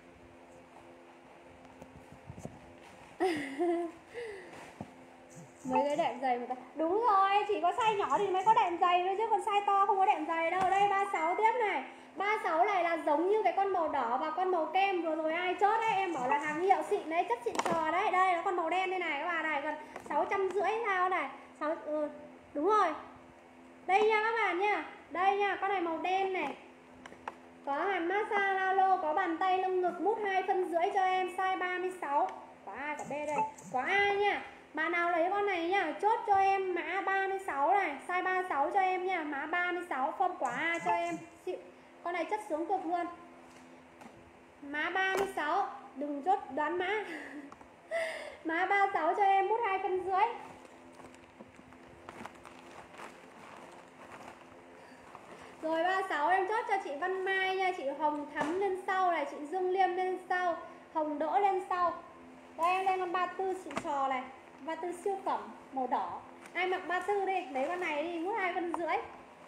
Mấy cái đệm giày mà ta... Đúng rồi, chỉ có size nhỏ thì mới có đệm giày thôi chứ còn size to không có đệm giày đâu. Đây ba mươi sáu tiếp này. ba mươi sáu này là giống như cái con màu đỏ và con màu kem vừa rồi ai chốt đấy, em bảo là hàng hiệu xịn đấy, chất xịn sò đấy. Đây nó con màu đen đây này các bạn này, còn sáu trăm rưỡi sao này. sáu ừ, đúng rồi. Đây nha các bạn nha. Đây nha, con này màu đen này. Có hàn massage lalo, có bàn tay lưng ngực, mút hai phân rưỡi cho em, size ba mươi sáu. Có A có B đây. Có A nha. Bạn nào lấy con này nha, chốt cho em mã ba mươi sáu này, size ba mươi sáu cho em nha, mã ba mươi sáu form quả A cho em. Xịn. Con này chất xuống cực luôn. Mã ba mươi sáu, đừng chốt đoán mã. Mã ba mươi sáu cho em, mút hai phân rưỡi. Rồi ba mươi sáu em chốt cho chị Văn Mai nha, chị Hồng Thắm lên sau này, chị Dương Liêm lên sau, Hồng Đỗ lên sau. Đây em lên con ba mươi tư xịn sò này, ba mươi tư siêu phẩm màu đỏ. Ai mặc ba mươi tư đi, lấy con này đi, mút hai phân rưỡi.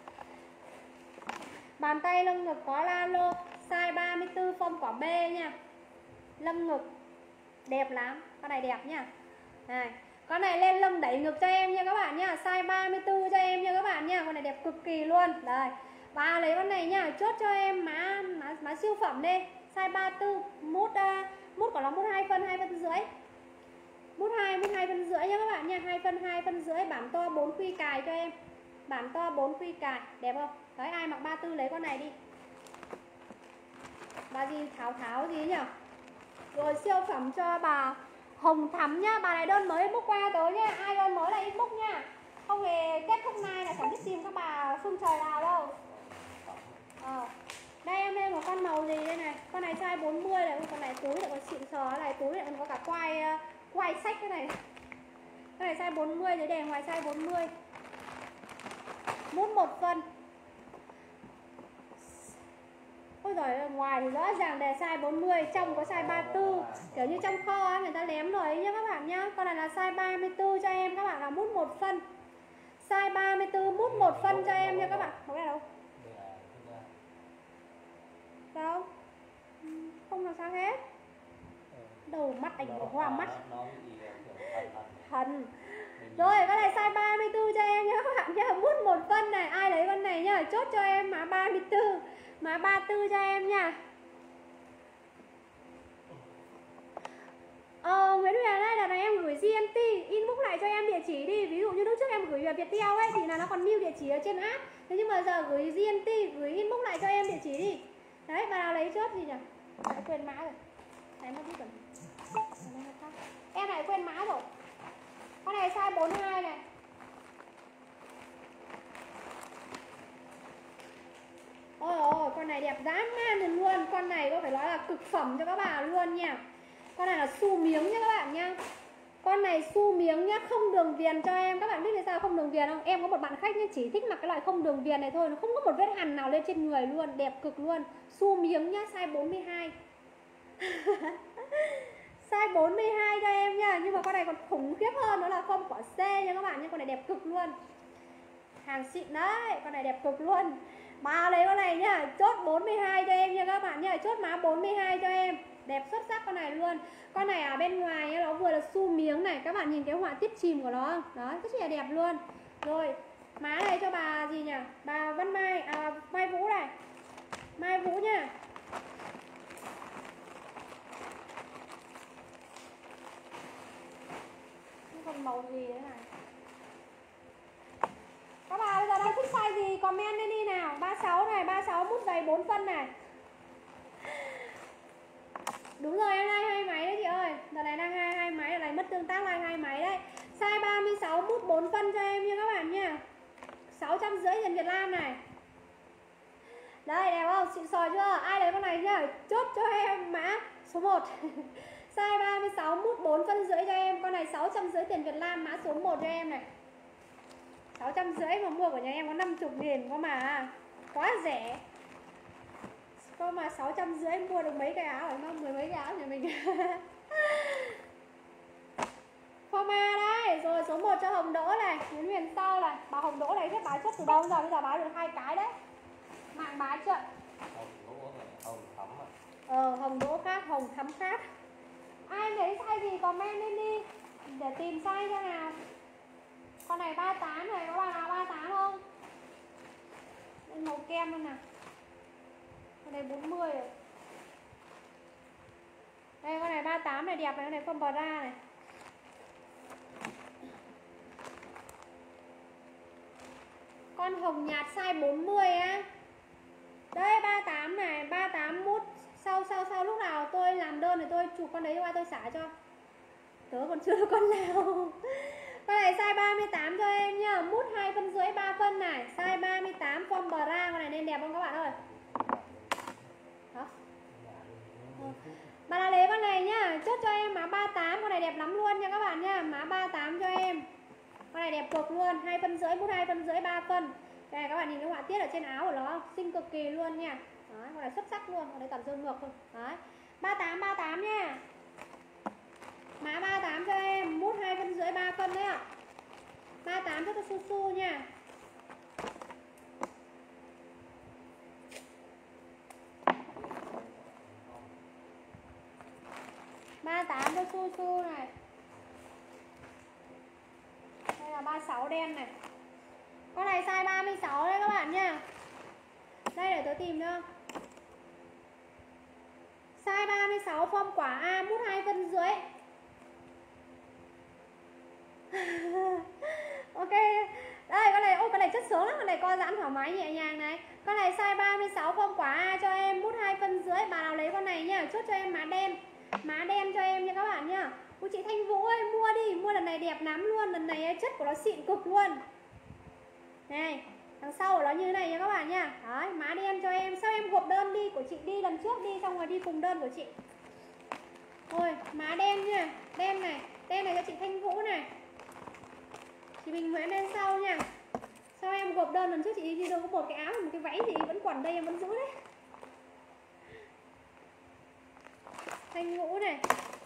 Bàn tay lưng ngực có lalo, size ba mươi tư form quả B nha. Lưng ngực đẹp lắm, con này đẹp nha. Này, con này lên lưng đẩy ngực cho em nha các bạn nha, size ba mươi tư cho em nha các bạn nha, con này đẹp cực kỳ luôn. Đây. Và lấy con này nha, chốt cho em má má, má siêu phẩm đi, size ba mươi tư, mút uh, mút của nó mút hai phân, hai phân rưỡi. Mút hai, mút hai phân rưỡi nha các bạn nha, hai phân, hai phân rưỡi, bản to bốn khuy cài cho em. Bản to bốn khuy cài, đẹp không? Đấy, ai mặc ba mươi tư lấy con này đi. Bà gì Tháo Tháo gì nhỉ? Rồi siêu phẩm cho bà Hồng Thắm nhá, bà này đơn mới inbox qua tới nha, ai đơn mới là inbox nha. Không hề kết thúc này là chẳng biết tìm các bà phương trời nào đâu. Ờ. Đây em lên một con màu gì đây này. Con này size bốn mươi này, con này túi lại còn xịn sò này, túi lại còn có cả quai quai sách cái này. Cái này size bốn mươi, dưới đèn ngoài size bốn mươi. Mút một phân. Ôi giời, ngoài thì rõ ràng đề size bốn mươi, trong có size ba mươi tư. Kiểu như trong kho ấy, người ta lém rồi ấy nhá các bạn nhá. Con này là size ba mươi tư cho em, các bạn là mút một phân. Size ba mươi tư mút một phân cho em nha các bạn. Có cái đâu? Đâu? Không làm sao hết. Đầu mắt anh nó hoa mắt. Thần. Rồi, cái này size ba mươi tư cho em nhá các bạn nhá, mút một phân này, ai lấy con này nhá, chốt cho em mã ba mươi tư. Mã ba mươi tư cho em nha. Ờ, Nguyễn Huyền đây, là này em gửi giê en tê, inbox lại cho em địa chỉ đi. Ví dụ như lúc trước em gửi về Viettel ấy thì là nó còn lưu địa chỉ ở trên app. Thế nhưng mà giờ gửi giê en tê, gửi inbox lại cho em địa chỉ đi. Đấy, bà nào lấy chốt gì nhỉ? Lại quên mã rồi. Đấy, mất biết rồi. Em lại quên mã rồi. Con này size bốn mươi hai này. Ôi ôi, con này đẹp dã man luôn. Con này có phải nói là cực phẩm cho các bà luôn nha. Con này là xu miếng nha các bạn nha. Con này xu miếng nhá, không đường viền cho em. Các bạn biết vì sao không đường viền không? Em có một bạn khách nhá, chỉ thích mặc cái loại không đường viền này thôi. Nó không có một vết hằn nào lên trên người luôn. Đẹp cực luôn. Xu miếng nhá, size bốn mươi hai. Size bốn mươi hai cho em nha. Nhưng mà con này còn khủng khiếp hơn, đó là form quả C nha các bạn nha. Con này đẹp cực luôn. Hàng xịn đấy, con này đẹp cực luôn. Mà lấy con này nhá, chốt bốn mươi hai cho em nha các bạn nha. Chốt má bốn mươi hai cho em. Đẹp xuất sắc con này luôn. Con này ở bên ngoài nhá, nó vừa là xu miếng này. Các bạn nhìn cái họa tiết chìm của nó không? Đó, rất là đẹp luôn. Rồi, má này cho bà gì nhỉ? Bà Văn Mai, à Mai Vũ này. Mai Vũ nha. Còn màu gì thế này? Các bà bây giờ đang thích size gì comment lên đi nào. ba mươi sáu này, ba mươi sáu mút dày bốn phân này. Đúng rồi, em like hai máy đấy chị ơi. Đợt này đang hai hai máy, đợt này mất tương tác like hai máy đấy. Size ba mươi sáu mút bốn phân cho em nha các bạn nha. sáu trăm rưỡi tiền Việt Nam này. Đây đẹp không? Xịn sò chưa? Ai lấy con này nhá, chốt cho em mã số một. Size ba mươi sáu mút bốn phân rưỡi cho em. Con này sáu trăm rưỡi tiền Việt Nam, mã số một cho em này. sáu trăm rưỡi mà mua của nhà em có năm mươi nghìn có mà. Quá rẻ. Có mà sáu trăm rưỡi mua được mấy cái áo, nó mười mấy cái áo nhà mình. Forma đây. Rồi số một cho Hồng Đỗ này. Đến miền sau này. Bà Hồng Đỗ này biết bán chất từ đâu giờ, bây giờ bán được hai cái đấy. Mạng bán chưa? Hồng thắm à? Ờ, Hồng Đỗ khác, Hồng thắm khác. Ai lấy size gì comment lên đi để tìm size cho nào. Con này ba mươi tám này, có bạn nào ba mươi tám không? Lên màu kem luôn nào. Con này bốn mươi rồi. Đây con này ba mươi tám này đẹp này, con này con bò ra này. Con hồng nhạt size bốn mươi á. Đây ba mươi tám này, ba mươi tám mút. Sau sau sau lúc nào tôi làm đơn thì tôi chụp con đấy qua tôi xả cho. Tớ còn chưa được con nào. Con này size ba mươi tám cho em nhá. Mút hai phân rưỡi ba phân này. Size ba mươi tám form bra. Con này nên đẹp không các bạn ơi? Đó. Bà là lấy con này nhá. Chốt cho em mã ba mươi tám. Con này đẹp lắm luôn nha các bạn nha. Mã ba mươi tám cho em. Con này đẹp cực luôn. Hai phân rưỡi, mút hai phân rưỡi ba phân. Đây này, các bạn nhìn cái họa tiết ở trên áo của nó xinh cực kỳ luôn nha. Đấy, con này xuất sắc luôn. Con này toàn dương ngược thôi. Đấy. ba mươi tám ba mươi tám nha. Mã ba mươi tám cho em, mút hai phân rưỡi ba phân đấy ạ. ba mươi tám cho tôi su su nha. ba mươi tám cho su su này. Đây là ba mươi sáu đen này. Con này size ba mươi sáu đấy các bạn nha. Đây để tôi tìm cho. Size ba mươi sáu form quả A, mút hai phân rưỡi. Ok. Đây con này, ô con này chất sướng lắm, con này co giãn thoải mái nhẹ nhàng này. Con này size ba mươi sáu form quả A cho em, mút hai phân rưỡi. Bà nào lấy con này nhá, chốt cho em má đen. Má đen cho em nha các bạn nhá. Ôi chị Thanh Vũ ơi, mua đi, mua lần này đẹp lắm luôn, lần này chất của nó xịn cực luôn. Này, đằng sau của nó như thế này nha các bạn nha. Đấy, má đen cho em. Sao em gộp đơn đi của chị đi lần trước đi, xong rồi đi cùng đơn của chị. Ôi, má đen nha. Đen này, đen này cho chị Thanh Vũ này. Chị Bình Nguyễn lên sau nha. Sao em gộp đơn lần trước chị đi đâu có một cái áo, một cái váy gì vẫn quần đây em vẫn giữ đấy. Thanh Vũ này.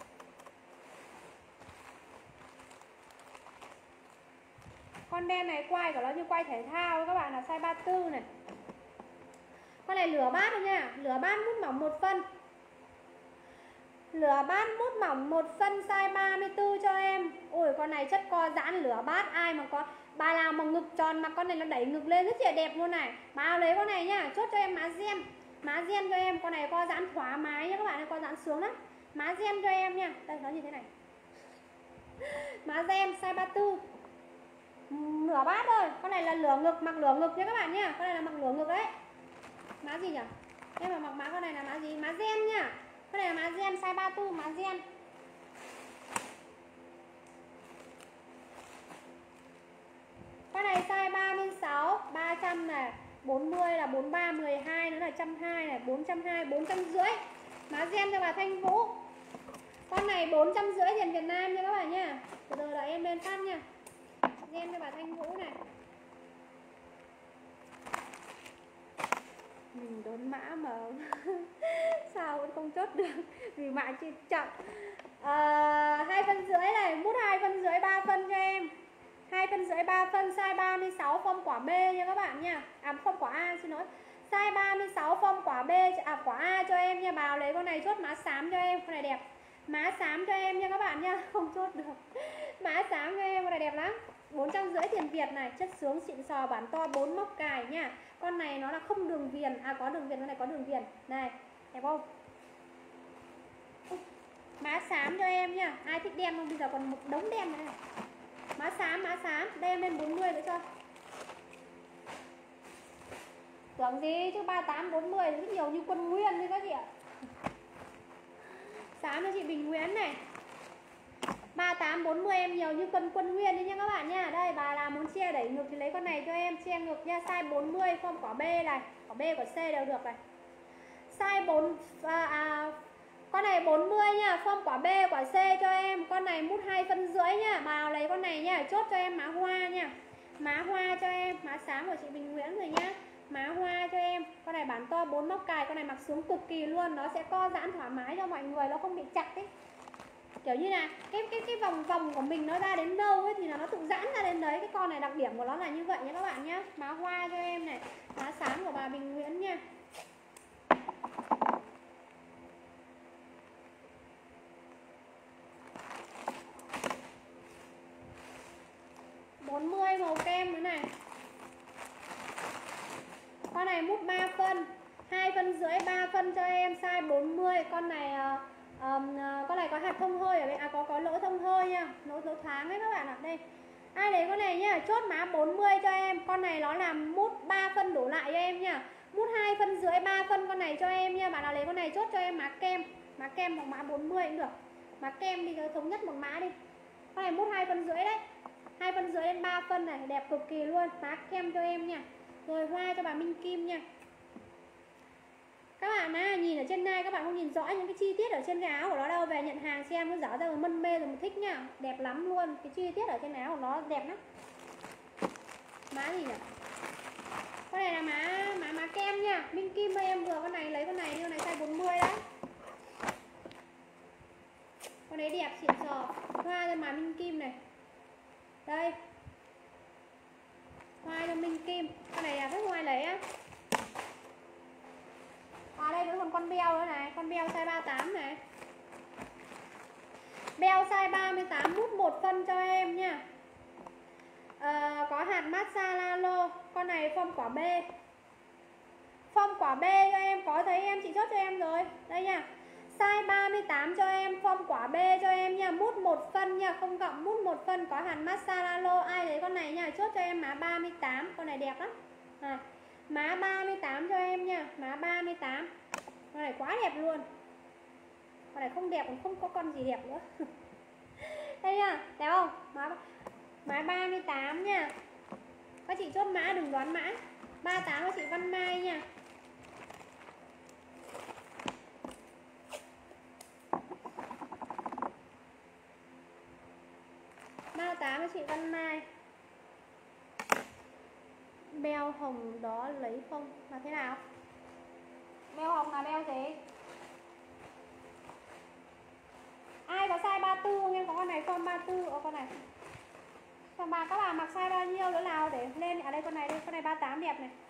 Con đen này quai của nó như quai thể thao các bạn, là size ba mươi tư này. Con này lửa bát thôi nha. Lửa bát mút mỏng một phân. Lửa bát mút mỏng một phân size ba mươi tư cho em. Ôi con này chất co giãn lửa bát. Ai mà có bà nào mà ngực tròn mà con này nó đẩy ngực lên rất là đẹp luôn này. Bà lấy con này nhá. Chốt cho em má gen. Má gen cho em. Con này co giãn thoải mái nhá các bạn, co giãn sướng lắm. Má gen cho em nha. Đây nó như thế này. Má gen size ba mươi tư. Lửa bát thôi. Con này là lửa ngực, mặc lửa ngực nha các bạn nhá. Con này là mặc lửa ngực đấy. Má gì nhỉ? Em mà mặc má con này là má gì? Má gen nha. Con này là má gen size ba mươi tư, má gen. Con này size ba mươi sáu, ba trăm này, bốn mươi là bốn mươi ba, mười hai nữa là một trăm hai mươi này, bốn trăm hai mươi, bốn trăm rưỡi. Má gen cho bà Thanh Vũ. Con này bốn trăm rưỡi tiền Việt Nam nha các bạn nha. Từ từ đợi em lên phát nha. Gen cho bà Thanh Vũ này. Mình đốn mã mà sao vẫn không không chốt được vì mã chị chậm. À, hai phân rưỡi này, mút hai phân rưỡi ba phân cho em. Hai phân rưỡi ba phân, size ba mươi sáu, form quả B nha các bạn nha. À form quả A xin lỗi. Size ba mươi sáu, form quả B, à quả A cho em nha. Bà lấy con này chốt mã xám cho em, con này đẹp. Mã xám cho em nha các bạn nha, không chốt được. Mã xám cho em, con này đẹp lắm. bốn trăm rưỡi tiền Việt này, chất sướng xịn sò, bản to, bốn móc cài nha. Con này nó là không đường viền, à có đường viền, con này có đường viền. Này, đẹp không? Mã xám cho em nha. Ai thích đen không? Bây giờ còn một đống đen này. Mã xám, mã xám, đem lên bốn mươi nữa cho. Tưởng gì chứ ba mươi tám, bốn mươi rất nhiều như quân Nguyên thôi các chị ạ. Xám cho chị Bình Nguyễn này. ba mươi tám, bốn mươi em nhiều như quân quân Nguyên đi nha các bạn nha. Đây bà là muốn che đẩy ngực thì lấy con này cho em, che ngực nha. Size bốn mươi, form quả B này, quả B quả C đều được này. Size bốn à, à, con này bốn mươi nha, form quả B quả C cho em. Con này mút hai phân rưỡi nha. Bà nào lấy con này nha, chốt cho em mã hoa nha. Mã hoa cho em, mã xám của chị Bình Nguyễn rồi nhá. Mã hoa cho em. Con này bản to bốn móc cài, con này mặc xuống cực kỳ luôn, nó sẽ co giãn thoải mái cho mọi người, nó không bị chặt ấy. Kiểu như là cái cái cái vòng vòng của mình nó ra đến đâu ấy thì là nó tự giãn ra đến đấy. Cái con này đặc điểm của nó là như vậy nha các bạn nhá. Mã hoa cho em này, mã xám của bà Bình Nguyễn nha. bốn mươi màu kem nữa này. Con này mút ba phân, hai phân rưỡi ba phân cho em, size bốn mươi. Con này uh, um, uh, con này có hạt thông hơi ở đây, à có có lỗ thông hơi nha, lỗ lỗ thoáng đấy các bạn ạ. Đây. Ai lấy con này nhá, chốt mã bốn mươi cho em. Con này nó là mút ba phân đổ lại cho em nha. Mút hai phân rưỡi ba phân con này cho em nha. Bạn nào lấy con này chốt cho em mã kem, mã kem hoặc mã bốn mươi cũng được. Mã kem đi cho thống nhất một mã đi. Con này mút hai phân rưỡi đấy. hai phân rưỡi đến ba phân này, đẹp cực kỳ luôn. Mã kem cho em nha. Rồi hoa cho bà Minh Kim nha. Các bạn á, nhìn ở trên này các bạn không nhìn rõ những cái chi tiết ở trên cái áo của nó đâu. Về nhận hàng xem nó dở ra rồi mân mê rồi mình thích nha. Đẹp lắm luôn. Cái chi tiết ở trên áo của nó đẹp lắm. Mã gì nhỉ? Con này là mã mã mã kem nha. Minh Kim ơi, em vừa con này lấy con này đi, con này size bốn mươi đấy. Con đấy đẹp xịn sò. Hoa cho bà Minh Kim này. Đây. Hoa cho Minh Kim. Con này là rất ngoài lấy á. À đây vẫn còn con beo nữa này. Con beo size ba mươi tám này. Beo size ba mươi tám, mút một phân cho em nha. à, Có hạt massage lalo. Con này form quả B. Form quả B cho em. Có thấy em, chị chốt cho em rồi. Đây nha. Size ba mươi tám cho em, form quả B cho em nha. Mút một phân nha, không gọng, mút một phân. Có hạt massage lalo. Ai lấy con này nha, chốt cho em mã ba mươi tám. Con này đẹp lắm à. Mã ba mươi tám cho em nha. Mã ba mươi tám. Con này quá đẹp luôn. Con này không đẹp còn không có con gì đẹp nữa. Đây nha, đẹp không? Mã, mã ba mươi tám nha. Các chị chốt mã đừng đoán mã. ba mươi tám của chị Văn Mai nha. ba mươi tám của chị Văn Mai. Beo hồng đó lấy không? Là thế nào? Beo hồng là beo gì? Ai có size ba mươi tư không em? Có con này form ba mươi tư. Ở con này. Còn bà các bạn mặc size bao nhiêu nữa nào để lên. Ở đây con này đây, con này ba mươi tám đẹp này.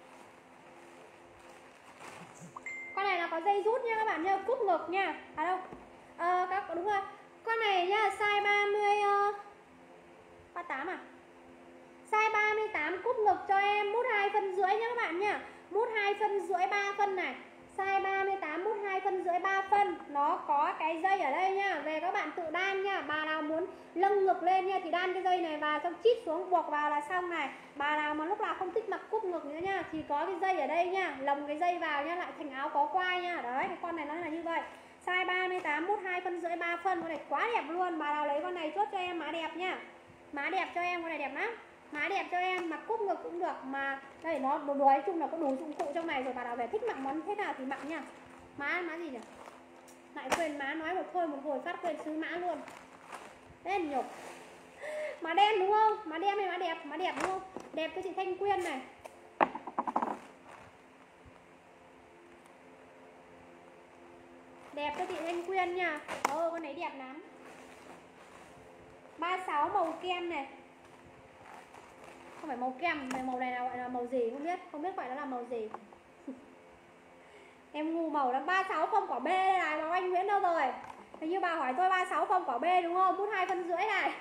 Con này là có dây rút nha các bạn nha, cúc ngực nha. À đâu? Ờ các đúng rồi. Con này nha, size ba mươi uh, ba mươi tám à? Size ba mươi tám cúc ngực cho em, mút hai phân rưỡi nha các bạn nha. Mút hai phân rưỡi ba phân này. Size ba mươi tám mút hai phân rưỡi ba phân. Nó có cái dây ở đây nha. Về các bạn tự đan nha. Bà nào muốn lâng ngực lên nha thì đan cái dây này vào, xong chít xuống buộc vào là xong này. Bà nào mà lúc nào không thích mặc cúc ngực nữa nha thì có cái dây ở đây nha, lồng cái dây vào nha, lại thành áo có quai nha. Đấy, cái con này nó là như vậy. Size ba mươi tám mút hai phân rưỡi ba phân. Con này quá đẹp luôn. Bà nào lấy con này chốt cho em mã đẹp nha. Mã đẹp cho em, con này đẹp lắm. Mã đẹp cho em, mặc cúc ngực cũng được. Mà đây nó đồ nói chung là có đủ dụng cụ trong này rồi. Bà nào về thích mặc món thế nào thì mặc nha. Mã mã gì nhỉ? Lại quên má, nói một thôi một hồi phát quên xứ mã luôn. Đen nhục. Mã đen đúng không? Mã đen này mã đẹp, mã đẹp đúng không? Đẹp cho chị Thanh Quyên này. Đẹp cho chị Thanh Quyên nha. Ồ, con này đẹp lắm. ba mươi sáu màu kem này. Không phải màu kem, mà màu này là gọi là màu gì không biết. Không biết gọi nó là màu gì. Em ngu màu lắm. ba mươi sáu phong quả B đây này. Bảo anh Nguyễn đâu rồi? Hình như bà hỏi tôi ba mươi sáu phong quả B đúng không? Mút hai phân rưỡi này.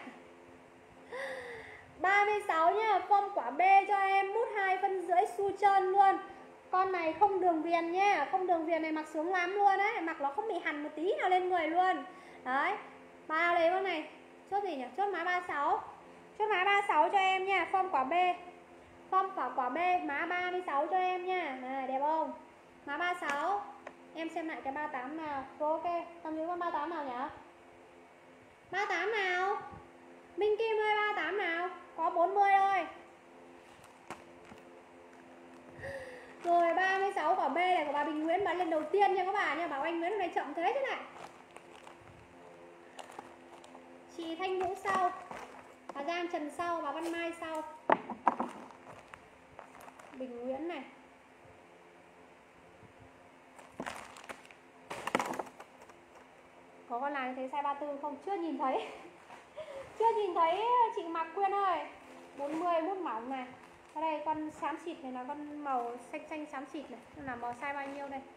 ba mươi sáu nhá. Phong quả B cho em. Mút hai phân rưỡi su trơn luôn. Con này không đường viền nha. Không đường viền này mặc sướng lắm luôn đấy. Mặc nó không bị hằn một tí nào lên người luôn. Đấy. Bao lấy con này. Chốt gì nhỉ? Chốt má ba mươi sáu. Chốt má ba mươi sáu cho em nha. Phong quả B. Phong quả quả B. Má ba mươi sáu cho em nha. Này đẹp không? Má ba mươi sáu. Em xem lại cái ba mươi tám nào. Rồi ok. Tầm dưới con ba mươi tám nào nhỉ? ba mươi tám nào? Minh Kim ơi, ba mươi tám nào? Có bốn mươi thôi. Rồi ba mươi sáu quả B này của bà Bình Nguyễn bán lên đầu tiên nha các bạn nha. Bảo anh Nguyễn hôm nay chậm thế thế này. Chị Thanh Vũ sau. Bà Giang Trần sau. Bà Văn Mai sau. Bình Nguyễn này. Có con nào thấy size ba mươi tư không? Chưa nhìn thấy. Chưa nhìn thấy chị Mạc Quyên ơi. bốn mươi mút mỏng này. Ở đây con xám xịt này là con màu xanh xanh xám xịt này. Là màu size bao nhiêu đây?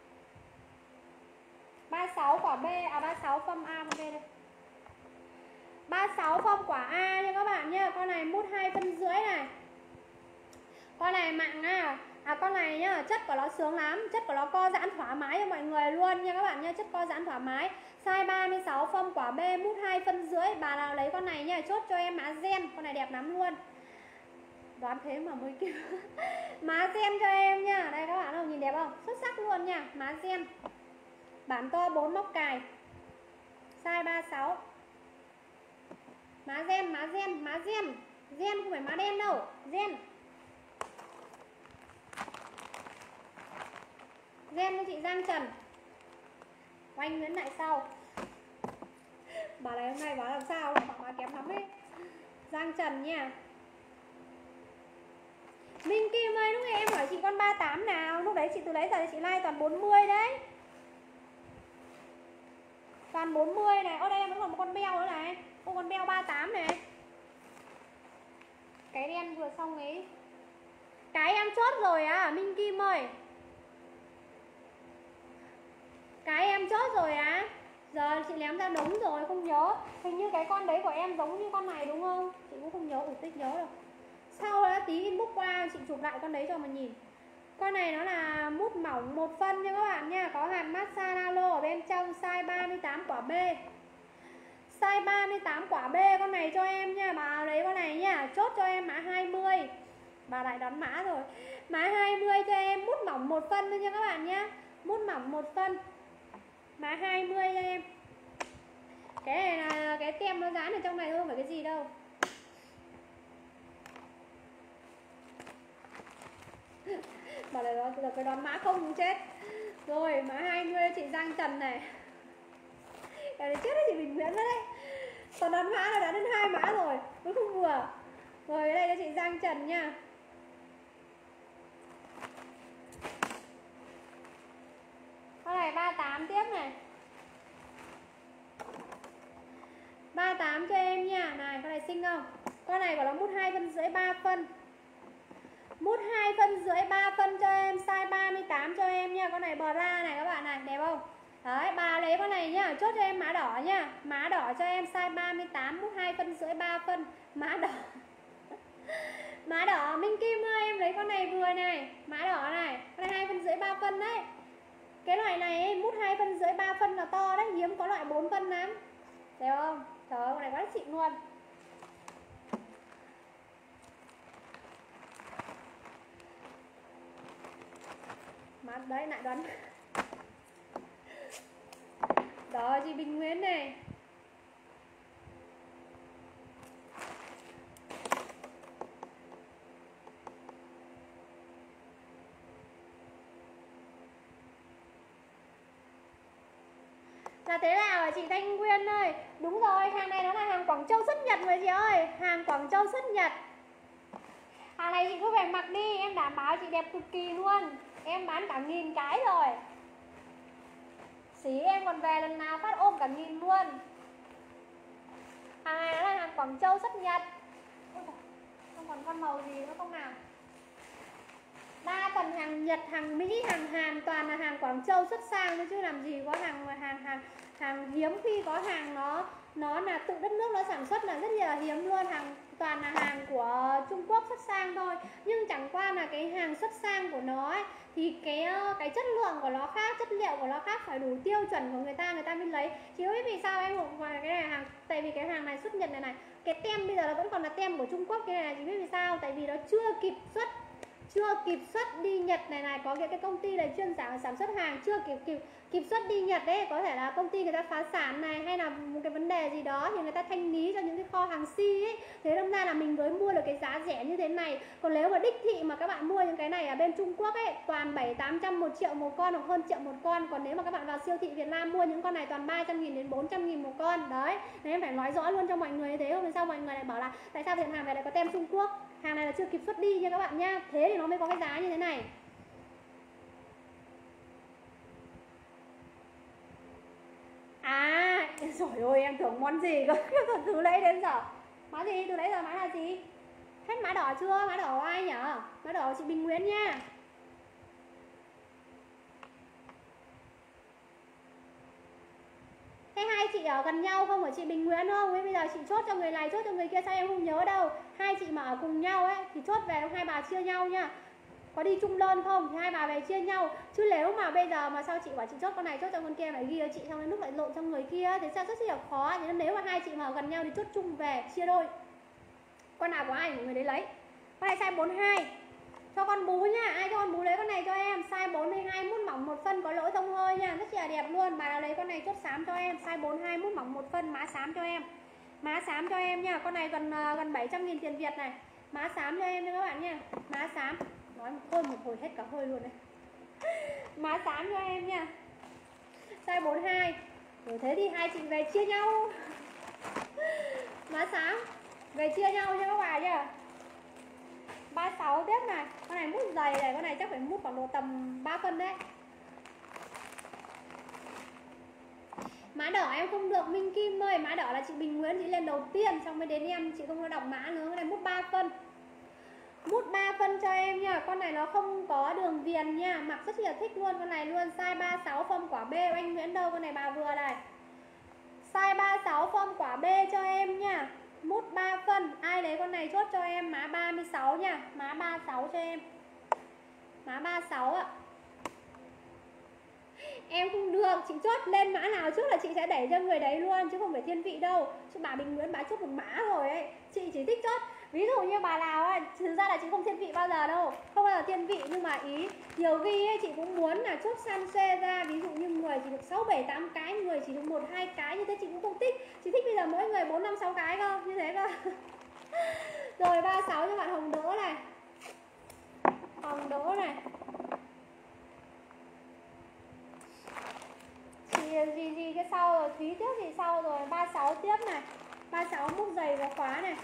ba mươi sáu quả B. À ba mươi sáu phong A phong B đây. ba mươi sáu phong quả A nha các bạn nhá. Con này mút hai phân rưỡi này. Con này mặn à. À con này nhá, chất của nó sướng lắm. Chất của nó co giãn thoải mái cho mọi người luôn nha các bạn nhá. Chất co giãn thoải mái. Size ba mươi sáu phong quả B. Mút hai phân rưỡi. Bà nào lấy con này nha. Chốt cho em má gen. Con này đẹp lắm luôn. Đoán thế mà mới kêu. Má gen cho em nha. Đây các bạn không nhìn đẹp không? Xuất sắc luôn nha. Má gen. Bản to bốn móc cài. Size ba mươi sáu. Má gen, má gen, má gen. Gen không phải má đen đâu. Gen. Gen cho chị Giang Trần. Oanh Nguyễn lại sau. Bà này hôm nay bảo làm sao bà má kém lắm ấy. Giang Trần nha. Minh Kim ơi, lúc này em hỏi chị con ba mươi tám nào. Lúc đấy chị từ lấy giờ chị like toàn bốn mươi đấy. Toàn bốn mươi này. Ở đây em vẫn còn một con beo nữa này. Ô con beo ba mươi tám này. Cái đen vừa xong ấy. Cái em chốt rồi à Minh Kim ơi. Cái em chốt rồi á. Giờ chị ném ra đống rồi không nhớ. Hình như cái con đấy của em giống như con này đúng không? Chị cũng không nhớ, ủ tích nhớ đâu. Sau đó tí inbox qua chị chụp lại con đấy cho mà nhìn. Con này nó là mút mỏng một phân nha các bạn nha. Có hàm massage nano ở bên trong. Size ba mươi tám quả B. Size ba mươi tám quả B. Con này cho em nha. Bà lấy con này nha. Chốt cho em mã hai mươi. Bà lại đoán mã rồi. Mã hai mươi cho em. Mút mỏng một phân thôi nha các bạn nhá. Mút mỏng một phân. Mã hai mươi cho em. Cái này là cái tem nó dán ở trong này thôi, không phải cái gì đâu. Bảo là đó, cái đoán mã không cũng chết. Rồi mã hai mươi chị Giang Trần này. Cái này chết đấy chị Bình Nguyễn đấy. Còn đoán mã là đã đến hai mã rồi. Mới không vừa. Rồi đây là chị Giang Trần nha. Con này ba mươi tám tiếp này. ba mươi tám cho em nha. Này con này xinh không? Con này của nó mút hai phân rưỡi ba phân. Mút hai phân rưỡi ba phân cho em. Size ba mươi tám cho em nha. Con này bờ ra này các bạn này. Đẹp không? Đấy bà lấy con này nhá. Chốt cho em mã đỏ nha. Mã đỏ cho em size ba mươi tám. Mút hai phân rưỡi ba phân. Mã đỏ. Mã đỏ. Minh Kim ơi em lấy con này vừa này. Mã đỏ này. Con này hai phân rưỡi ba phân đấy. Cái loại này ấy, mút hai phân rưỡi ba phân là to đấy. Hiếm có loại bốn phân lắm. Đẹp không? Trời ơi con này quá xịn luôn. Má đấy lại đoán. Đó chị Bình Nguyễn này. Là thế nào hả chị Thanh Nguyên ơi? Đúng rồi, hàng này nó là hàng Quảng Châu xuất Nhật rồi chị ơi. Hàng Quảng Châu xuất Nhật. Hàng này chị cứ phải mặc đi. Em đảm bảo chị đẹp cực kỳ luôn. Em bán cả nghìn cái rồi. Xí em còn về lần nào phát ôm cả nghìn luôn. Hàng này là hàng Quảng Châu xuất Nhật. Ôi trời, không còn con màu gì nữa không nào. Đa phần hàng Nhật, hàng Mỹ, hàng Hàn toàn là hàng Quảng Châu xuất sang thôi, chứ làm gì có hàng hàng hàng hàng hiếm khi có hàng nó nó là tự đất nước nó sản xuất là rất là hiếm luôn. Hàng toàn là hàng của Trung Quốc xuất sang thôi. Nhưng chẳng qua là cái hàng xuất sang của nó ấy, thì cái cái chất lượng của nó khác, chất liệu của nó khác, phải đủ tiêu chuẩn của người ta người ta mới lấy. Chị biết vì sao em không ngoài cái này hàng, tại vì cái hàng này xuất Nhật này này, cái tem bây giờ nó vẫn còn là tem của Trung Quốc. Cái này này chị biết vì sao? Tại vì nó chưa kịp xuất chưa kịp xuất đi Nhật này này, có cái cái công ty này chuyên sản sản xuất hàng chưa kịp kịp kịp xuất đi Nhật đấy, có thể là công ty người ta phá sản này, hay là một cái vấn đề gì đó thì người ta thanh lý cho những cái kho hàng si ấy, thế đâm ra là mình mới mua được cái giá rẻ như thế này. Còn nếu mà đích thị mà các bạn mua những cái này ở bên Trung Quốc ấy, toàn bảy tám trăm một triệu một con hoặc hơn triệu một con. Còn nếu mà các bạn vào siêu thị Việt Nam mua những con này toàn ba trăm nghìn đến bốn trăm nghìn một con đấy. Nên em phải nói rõ luôn cho mọi người như thế, không thì sao mọi người lại bảo là tại sao hiện hàng này lại có tem Trung Quốc, hàng này là chưa kịp xuất đi nha các bạn nha. Thế thì nó mới có cái giá như thế này. À, rồi ôi em tưởng món gì cơ, từ lấy đến giờ. Mã gì, từ lấy giờ mã là gì? Hết mã đỏ chưa? Mã đỏ của ai nhở? Mã đỏ của chị Bình Nguyễn nha. Thế hai chị ở gần nhau không? Ở chị Bình Nguyễn không? Bây giờ chị chốt cho người này, chốt cho người kia, sao em không nhớ đâu. Hai chị mà ở cùng nhau ấy thì chốt về hai bà chia nhau nha. Có đi chung đơn không thì hai bà về chia nhau. Chứ nếu mà bây giờ mà sao chị bảo chị chốt con này, chốt cho con kia, phải ghi cho chị, xong đến lúc lại lộn cho người kia thì sao rất là khó. Nên nếu mà hai chị mà ở gần nhau thì chốt chung về chia đôi. Con nào của ai của người đấy lấy. Con này size bốn mươi hai. Cho con bú nha, ai cho con bú lấy con này cho em. Size bốn mươi hai, mút mỏng một phân, có lỗ thông hơi nha, rất là đẹp luôn. Bà nào lấy con này chốt xám cho em. Size bốn mươi hai, mút mỏng một phân, mã xám cho em. Mã xám cho em nha. Con này gần gần bảy trăm nghìn tiền Việt này. Mã xám cho em nha các bạn nha. Mã xám. Nói một hơi một hồi hết cả hơi luôn đấy. Mã xám cho em nha. Size bốn mươi hai. Rồi thế thì hai chị về chia nhau. Mã xám về chia nhau nha các bạn nha. ba mươi sáu tiếp này. Con này mút dày này, con này chắc phải mút khoảng độ tầm ba phân đấy. Mã đỏ em không được Minh Kim ơi. Mã đỏ là chị Bình Nguyễn, chị lên đầu tiên, xong mới đến em, chị không có đọc mã nữa. Con này mút ba phân. Mút ba phân cho em nha. Con này nó không có đường viền nha. Mặc rất là thích luôn con này luôn. Size ba mươi sáu form quả B. Anh Nguyễn đâu? Con này bà vừa này. Size ba mươi sáu form quả B cho em nha. Mút ba phân. Ai lấy con này chốt cho em mã ba mươi sáu nha. Mã ba mươi sáu cho em. Mã ba mươi sáu ạ. Em không được, chị chốt lên mã nào trước là chị sẽ đẩy cho người đấy luôn, chứ không phải thiên vị đâu. Chứ bà Bình Nguyễn bà chốt một mã rồi ấy. Chị chỉ thích chốt. Ví dụ như bà nào ấy, thực ra là chị không thiên vị bao giờ đâu. Không bao giờ thiên vị, nhưng mà ý nhiều khi ấy, chị cũng muốn là chốt san xê ra. Ví dụ như người chỉ được sáu, bảy, tám cái, người chỉ được một, hai cái, như thế chị cũng không thích. Chị thích bây giờ mỗi người bốn, năm, sáu cái cơ, như thế cơ. Rồi ba mươi sáu cho bạn Hồng Đỗ này. Hồng Đỗ này. Gì gì cái sau rồi, Thúy tiếp thì sau rồi. Ba mươi sáu tiếp này. Ba mươi sáu mút dày và khóa này.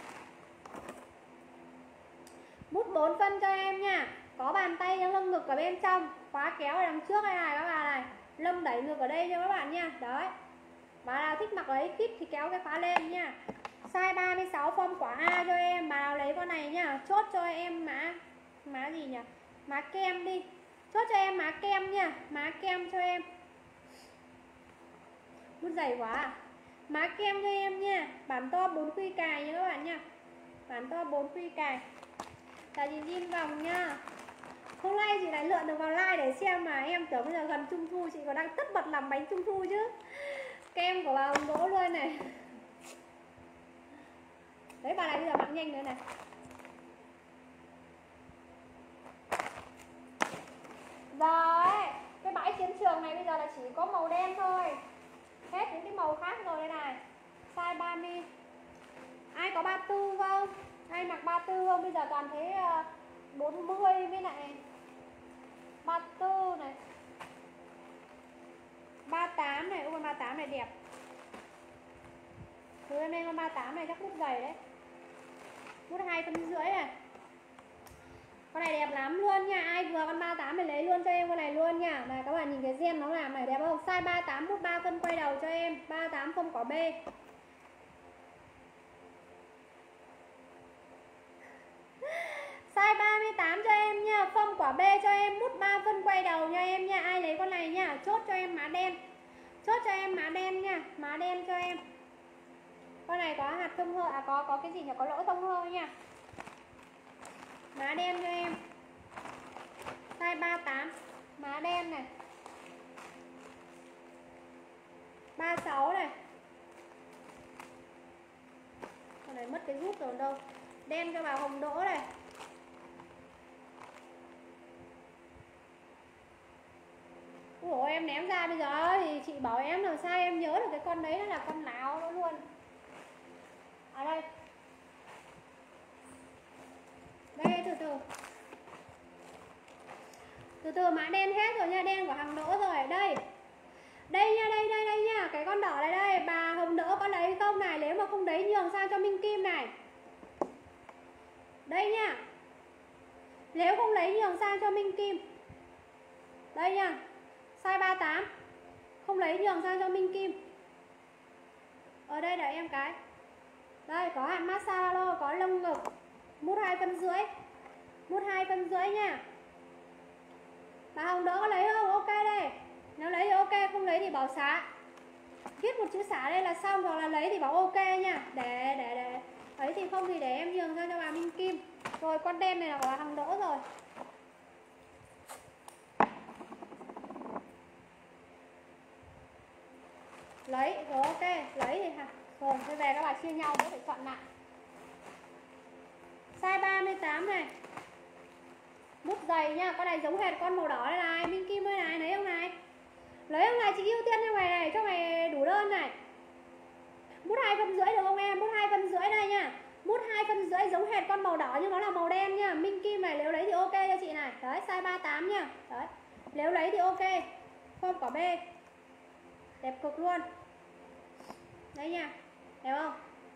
Mút bốn phân cho em nha. Có bàn tay những lông ngực ở bên trong. Khóa kéo ở đằng trước đây này các bạn này. Lông đẩy ngực ở đây cho các bạn nha. Đấy. Bà nào thích mặc lấy kít thì kéo cái khóa lên nha. Size ba mươi sáu form quả A cho em. Bà nào lấy con này nha. Chốt cho em mã. Mã gì nhỉ? Mã kem đi. Chốt cho em mã kem nha. Mã kem cho em. Mút dày quá à. Mã kem cho em nha. Bản to bốn khuy cài nha các bạn nha. Bản to bốn khuy cài. Là chị Jin vòng nha. Hôm nay chị lại lượn được vào like để xem mà em tưởng bây giờ gần Trung Thu chị còn đang tất bật làm bánh Trung Thu chứ. Kem của bà Hồng Đỗ luôn này. Đấy bà này bây giờ mặc nhanh nữa này. Rồi, cái bãi chiến trường này bây giờ là chỉ có màu đen thôi. Hết những cái màu khác rồi đây này. Size ba mươi. Ai có ba mươi tư không? Ai mặc ba mươi tư không? Bây giờ toàn thấy bốn mươi với lại ba mươi tư này. ba mươi tám này, ôi con ba mươi tám này đẹp. Từ em lên con ba mươi tám này chắc mút dày đấy. Mút hai phân rưỡi này. Con này đẹp lắm luôn nha. Ai vừa con ba mươi tám thì lấy luôn cho em con này luôn nha. Này các bạn nhìn cái gen nó làm này đẹp không? Size ba mươi tám mút ba phân quay đầu cho em. ba mươi tám không có B. Size ba mươi tám cho em nha. Phong quả B cho em. Mút ba phân quay đầu nha em nha. Ai lấy con này nha. Chốt cho em má đen. Chốt cho em má đen nha. Má đen cho em. Con này có hạt thông hơi. À có có cái gì nhỉ? Có lỗ thông hơi nha. Má đen cho em. Size ba mươi tám. Má đen này. ba mươi sáu này. Con này mất cái rút rồi đâu. Đen cho vào hồng đỗ này. Ủa em ném ra bây giờ thì chị bảo em làm sao em nhớ được cái con đấy nó là con nào đó luôn. Ở đây. Đây từ từ. Từ từ mã đen hết rồi nha, đen của hàng đỗ rồi. Đây. Đây nha, đây đây đây nha, cái con đỏ này đây, bà hồng đỗ có lấy không này, nếu mà không lấy nhường sang cho Minh Kim này. Đây nha. Nếu không lấy nhường sang cho Minh Kim. Đây nha. Size ba mươi tám. Không lấy nhường sang cho Minh Kim. Ở đây đợi em cái. Đây có hạt massage, có lông ngực. Mút hai phân rưỡi. Mút hai phân rưỡi nha. Bà hồng đỗ có lấy không? Ok đây. Nếu lấy thì ok, không lấy thì bảo xá. Viết một chữ xá đây là xong, hoặc là lấy thì bảo ok nha. Để để để ấy thì không thì để em nhường ra cho bà Minh Kim. Rồi con đen này là của hàng đỗ rồi. Lấy rồi ok, lấy thì hả? Rồi bây về các bạn chia nhau mới phải chọn lại. Size ba mươi tám này. Mút dày nha, con này giống hệt con màu đỏ đây này. Minh Kim ơi này, lấy không này? Lấy không này, chị ưu tiên cho mày này, cho mày đủ đơn này. Mút hai phân rưỡi được không em? Mút hai phân rưỡi đây nha. Mút hai phân rưỡi giống hệt con màu đỏ nhưng nó là màu đen nha. Minh Kim này nếu lấy thì ok cho chị này. Đấy, size ba mươi tám nha. Đấy. Nếu lấy thì ok. Form quả B. Đẹp cực luôn. Đấy nha. Đẹp không?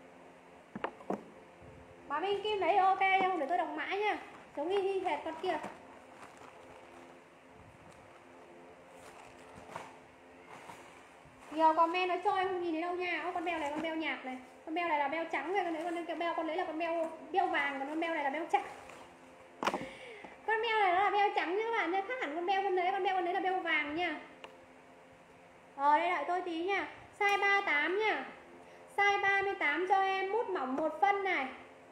Bà Minh Kim lấy thì ok nha, không để tôi đọc mãi nha. Giống y y hệt con kia. Nhiều comment nó cho em không nhìn thấy đâu nha. Ô, con beo này con beo nhạt này. Con beo này là beo trắng này, con đấy con beo con đấy là con beo beo vàng, còn con beo này là beo trắng. Con beo này nó là beo trắng nha các bạn nha, khác hẳn con beo con đấy, con beo con đấy là beo vàng nha. Rồi đây đợi tôi tí nha. Size ba mươi tám nha. Size ba mươi tám cho em, mút mỏng một phân này.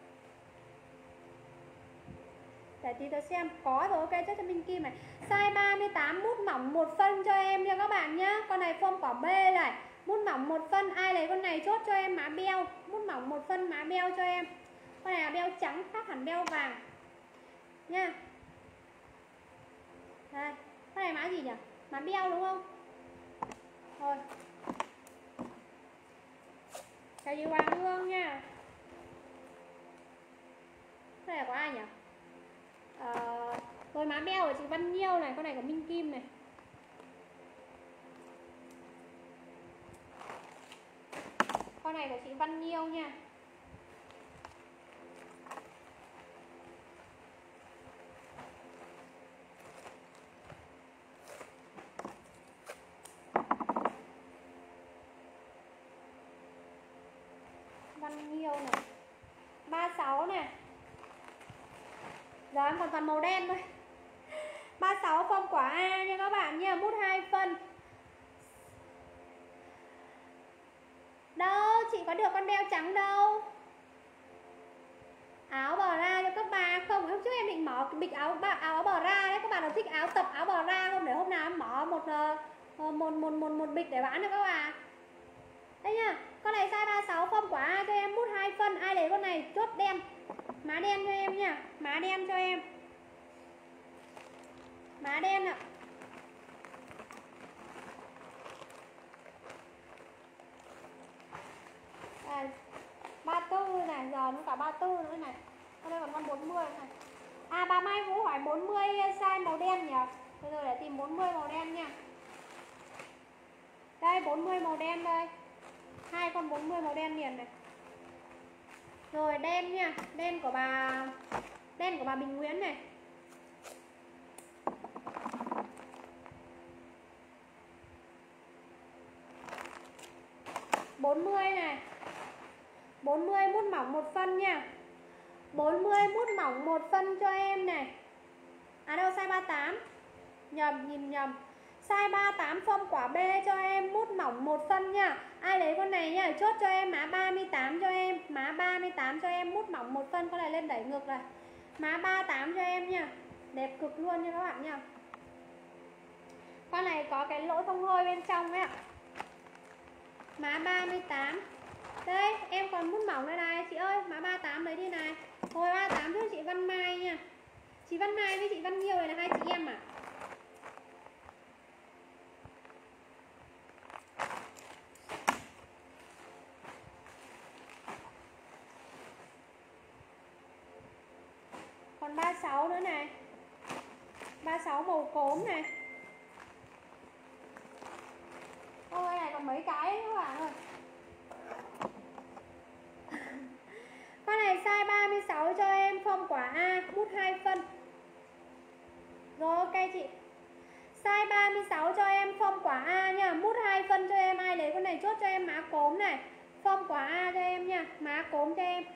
Để tí tôi xem, có rồi ok, chắc cho Minh Kim này. Size ba mươi tám mút mỏng một phân cho em nha các bạn nhá. Con này form quả B này. Mút mỏng một phân, ai lấy con này chốt cho em má beo. Mút mỏng một phân má beo cho em. Con này là beo trắng, khác hẳn beo vàng nha. Đây, con này má gì nhỉ? Má beo đúng không? Rồi. Chào chị Hoàng Hương nha. Con này của ai nhỉ? Ờ, rồi má beo của chị Văn Nhiêu này, con này của Minh Kim này. Con này của chị Văn Nhiêu nha. Văn Nhiêu này. ba mươi sáu này. Giờ em còn toàn màu đen thôi. ba mươi sáu form quả A nha các bạn nha, mút hai phân. Đâu, chị có được con beo trắng đâu. Áo bò ra cho các bà không? Hôm trước em định mở bịch áo áo bò ra đấy, các bạn nào thích áo tập áo bò ra không? Để hôm nào em mở một một một một một, một bịch để bán cho các bà. Đây nha, con này size ba mươi sáu form quả A cho em, mút hai phân, ai lấy con này chốt đen. Má đen cho em nha, má đen cho em. Má đen ạ. Đây, ba mươi tư này, giờ nó cả ba mươi tư nữa này. Ở đây còn con bốn mươi này. À bà Mai Vũ hỏi bốn mươi size màu đen nhỉ? Bây giờ để tìm bốn mươi màu đen nha. Đây bốn mươi màu đen đây. Hai con bốn mươi màu đen liền này. Rồi đen nha, đen của bà đen của bà Bình Nguyễn này. bốn mươi này. bốn mươi mút mỏng một phân nha. bốn mươi mút mỏng một phân cho em này. À đâu, size ba mươi tám. Nhầm, nhìn nhầm. Size ba mươi tám form quả B cho em mút mỏng một phân nha. Ai lấy con này nha, chốt cho em mã ba mươi tám cho em. Mã ba mươi tám cho em mút mỏng một phân. Con này lên đẩy ngược này. Mã ba mươi tám cho em nha. Đẹp cực luôn nha các bạn nha. Con này có cái lỗ thông hơi bên trong ấy ạ. Mã ba mươi tám. Đây, em còn mút mỏng đây này. Chị ơi, mã ba mươi tám lấy đi này. Hồi ba mươi tám cho chị Văn Mai nha. Chị Văn Mai với chị Văn Nhiêu này là hai chị em à? Còn ba mươi sáu nữa này. ba mươi sáu màu cốm này. Ôi này còn mấy cái ấy các bạn ơi. Con này size ba mươi sáu cho em form quả A, mút hai phân. Rồi ok chị. Size ba mươi sáu cho em form quả A nha, mút hai phân cho em. Ai lấy con này chốt cho em mã cốm này. Form quả A cho em nha, mã cốm cho em.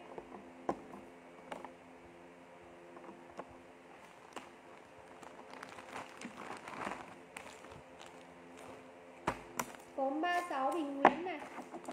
Cốm ba mươi sáu Bình Nguyễn này.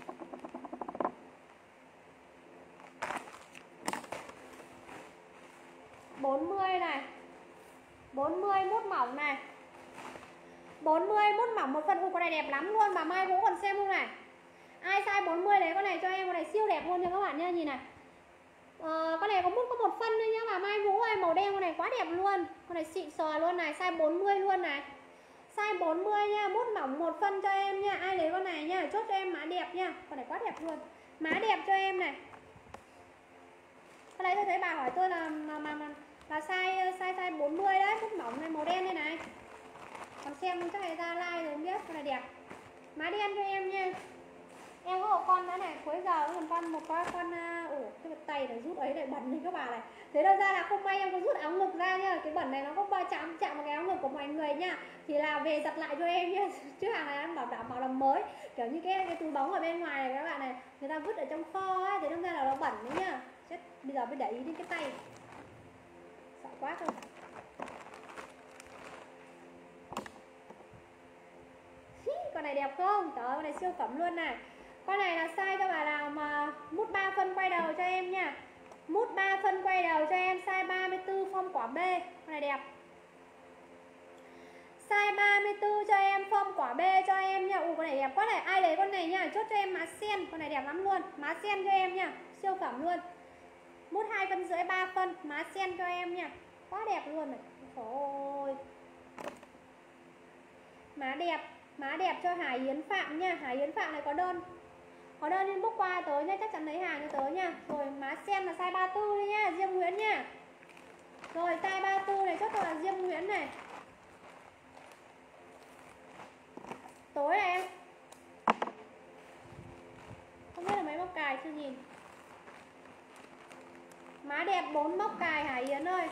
bốn mươi này. bốn mươi mút mỏng này. bốn mươi mút mỏng một phân. Ui, con này đẹp lắm luôn. Bà Mai Vũ còn xem không này. Ai size bốn mươi lấy con này cho em. Con này siêu đẹp luôn nha các bạn nha. Nhìn này. Ờ, con này có mút có một phân thôi nhá. Bà Mai Vũ ơi, màu đen con này quá đẹp luôn. Con này xịn sò luôn này. Size bốn mươi luôn này. Size bốn mươi nha. Mút mỏng một phân cho em nha. Ai lấy con này nha, chốt cho em mã đẹp nha. Con này quá đẹp luôn. Mã đẹp cho em này. Con này tôi thấy bà hỏi tôi là mà, mà, mà là size size size bốn mươi đấy, mút mỏng này, màu đen đây này. Còn xem chắc là ra like rồi không biết. Con này đẹp. Má đen cho em nha. Em có một con nữa này, cuối giờ còn con một con con ủa cái tay này rút ấy lại bẩn lên các bà này. Thế đâu ra là không may em có rút áo ngực ra nha. Cái bẩn này nó không bao chạm chạm vào cái áo ngực của mọi người nha. Thì là về giặt lại cho em nha. Chứ hàng này ăn bảo đảm bảo là mới. Kiểu như cái cái túi bóng ở bên ngoài này các bạn này, người ta vứt ở trong kho ấy, thế đâu ra là nó bẩn đấy nha. Chết, bây giờ mới để ý đến cái tay. Sợ quá thôi. Con này đẹp không? Trời ơi, con này siêu phẩm luôn này. Con này là size cho bà nào mà mút ba phân quay đầu cho em nha. Mút ba phân quay đầu cho em, size ba mươi tư form quả B. Con này đẹp. Size ba mươi tư cho em, form quả B cho em nha. Ui con này đẹp quá này. Ai lấy con này nha, chốt cho em mã sen. Con này đẹp lắm luôn. Mã sen cho em nha. Siêu phẩm luôn. Mút hai phân rưỡi ba phân, mã sen cho em nha. Quá đẹp luôn này. Trời ơi. Má đẹp. Má đẹp cho Hải Yến Phạm nha. Hải Yến Phạm này có đơn. Có đơn inbox qua tới nha, chắc chắn lấy hàng cho tớ nha. Rồi má xem là size ba mươi tư đi nha, Diêm Nguyễn nha. Rồi size ba mươi tư này chốt là Diêm Nguyễn này. Tối này em. Không biết là mấy móc cài chưa nhìn. Má đẹp bốn móc cài Hải Yến ơi.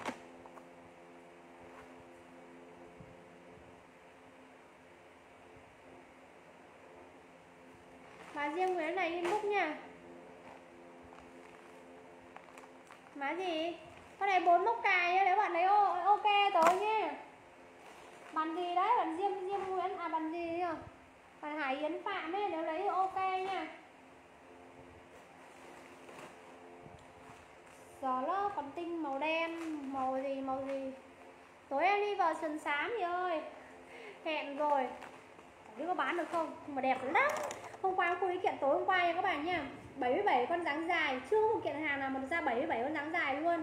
Má Diêm Nguyễn này inbox nha. Má gì? Con này bốn móc cài nha, nếu bạn lấy ok tới nhé. Bạn gì đấy, bạn Diêm Diêm Nguyễn à, bạn gì nhỉ? Bạn Hải Yến Phạm ấy, nếu lấy ok nha. Gió lốc còn tinh màu đen, màu gì màu gì. Tối em đi vào sườn xám thì ơi. Hẹn rồi. Chẳng biết có bán được không, nhưng mà đẹp lắm. Hôm qua cô ý kiện tối hôm qua nha các bạn nha. bảy mươi bảy con dáng dài, chưa có một kiện hàng nào mà được ra bảy mươi bảy con dáng dài luôn.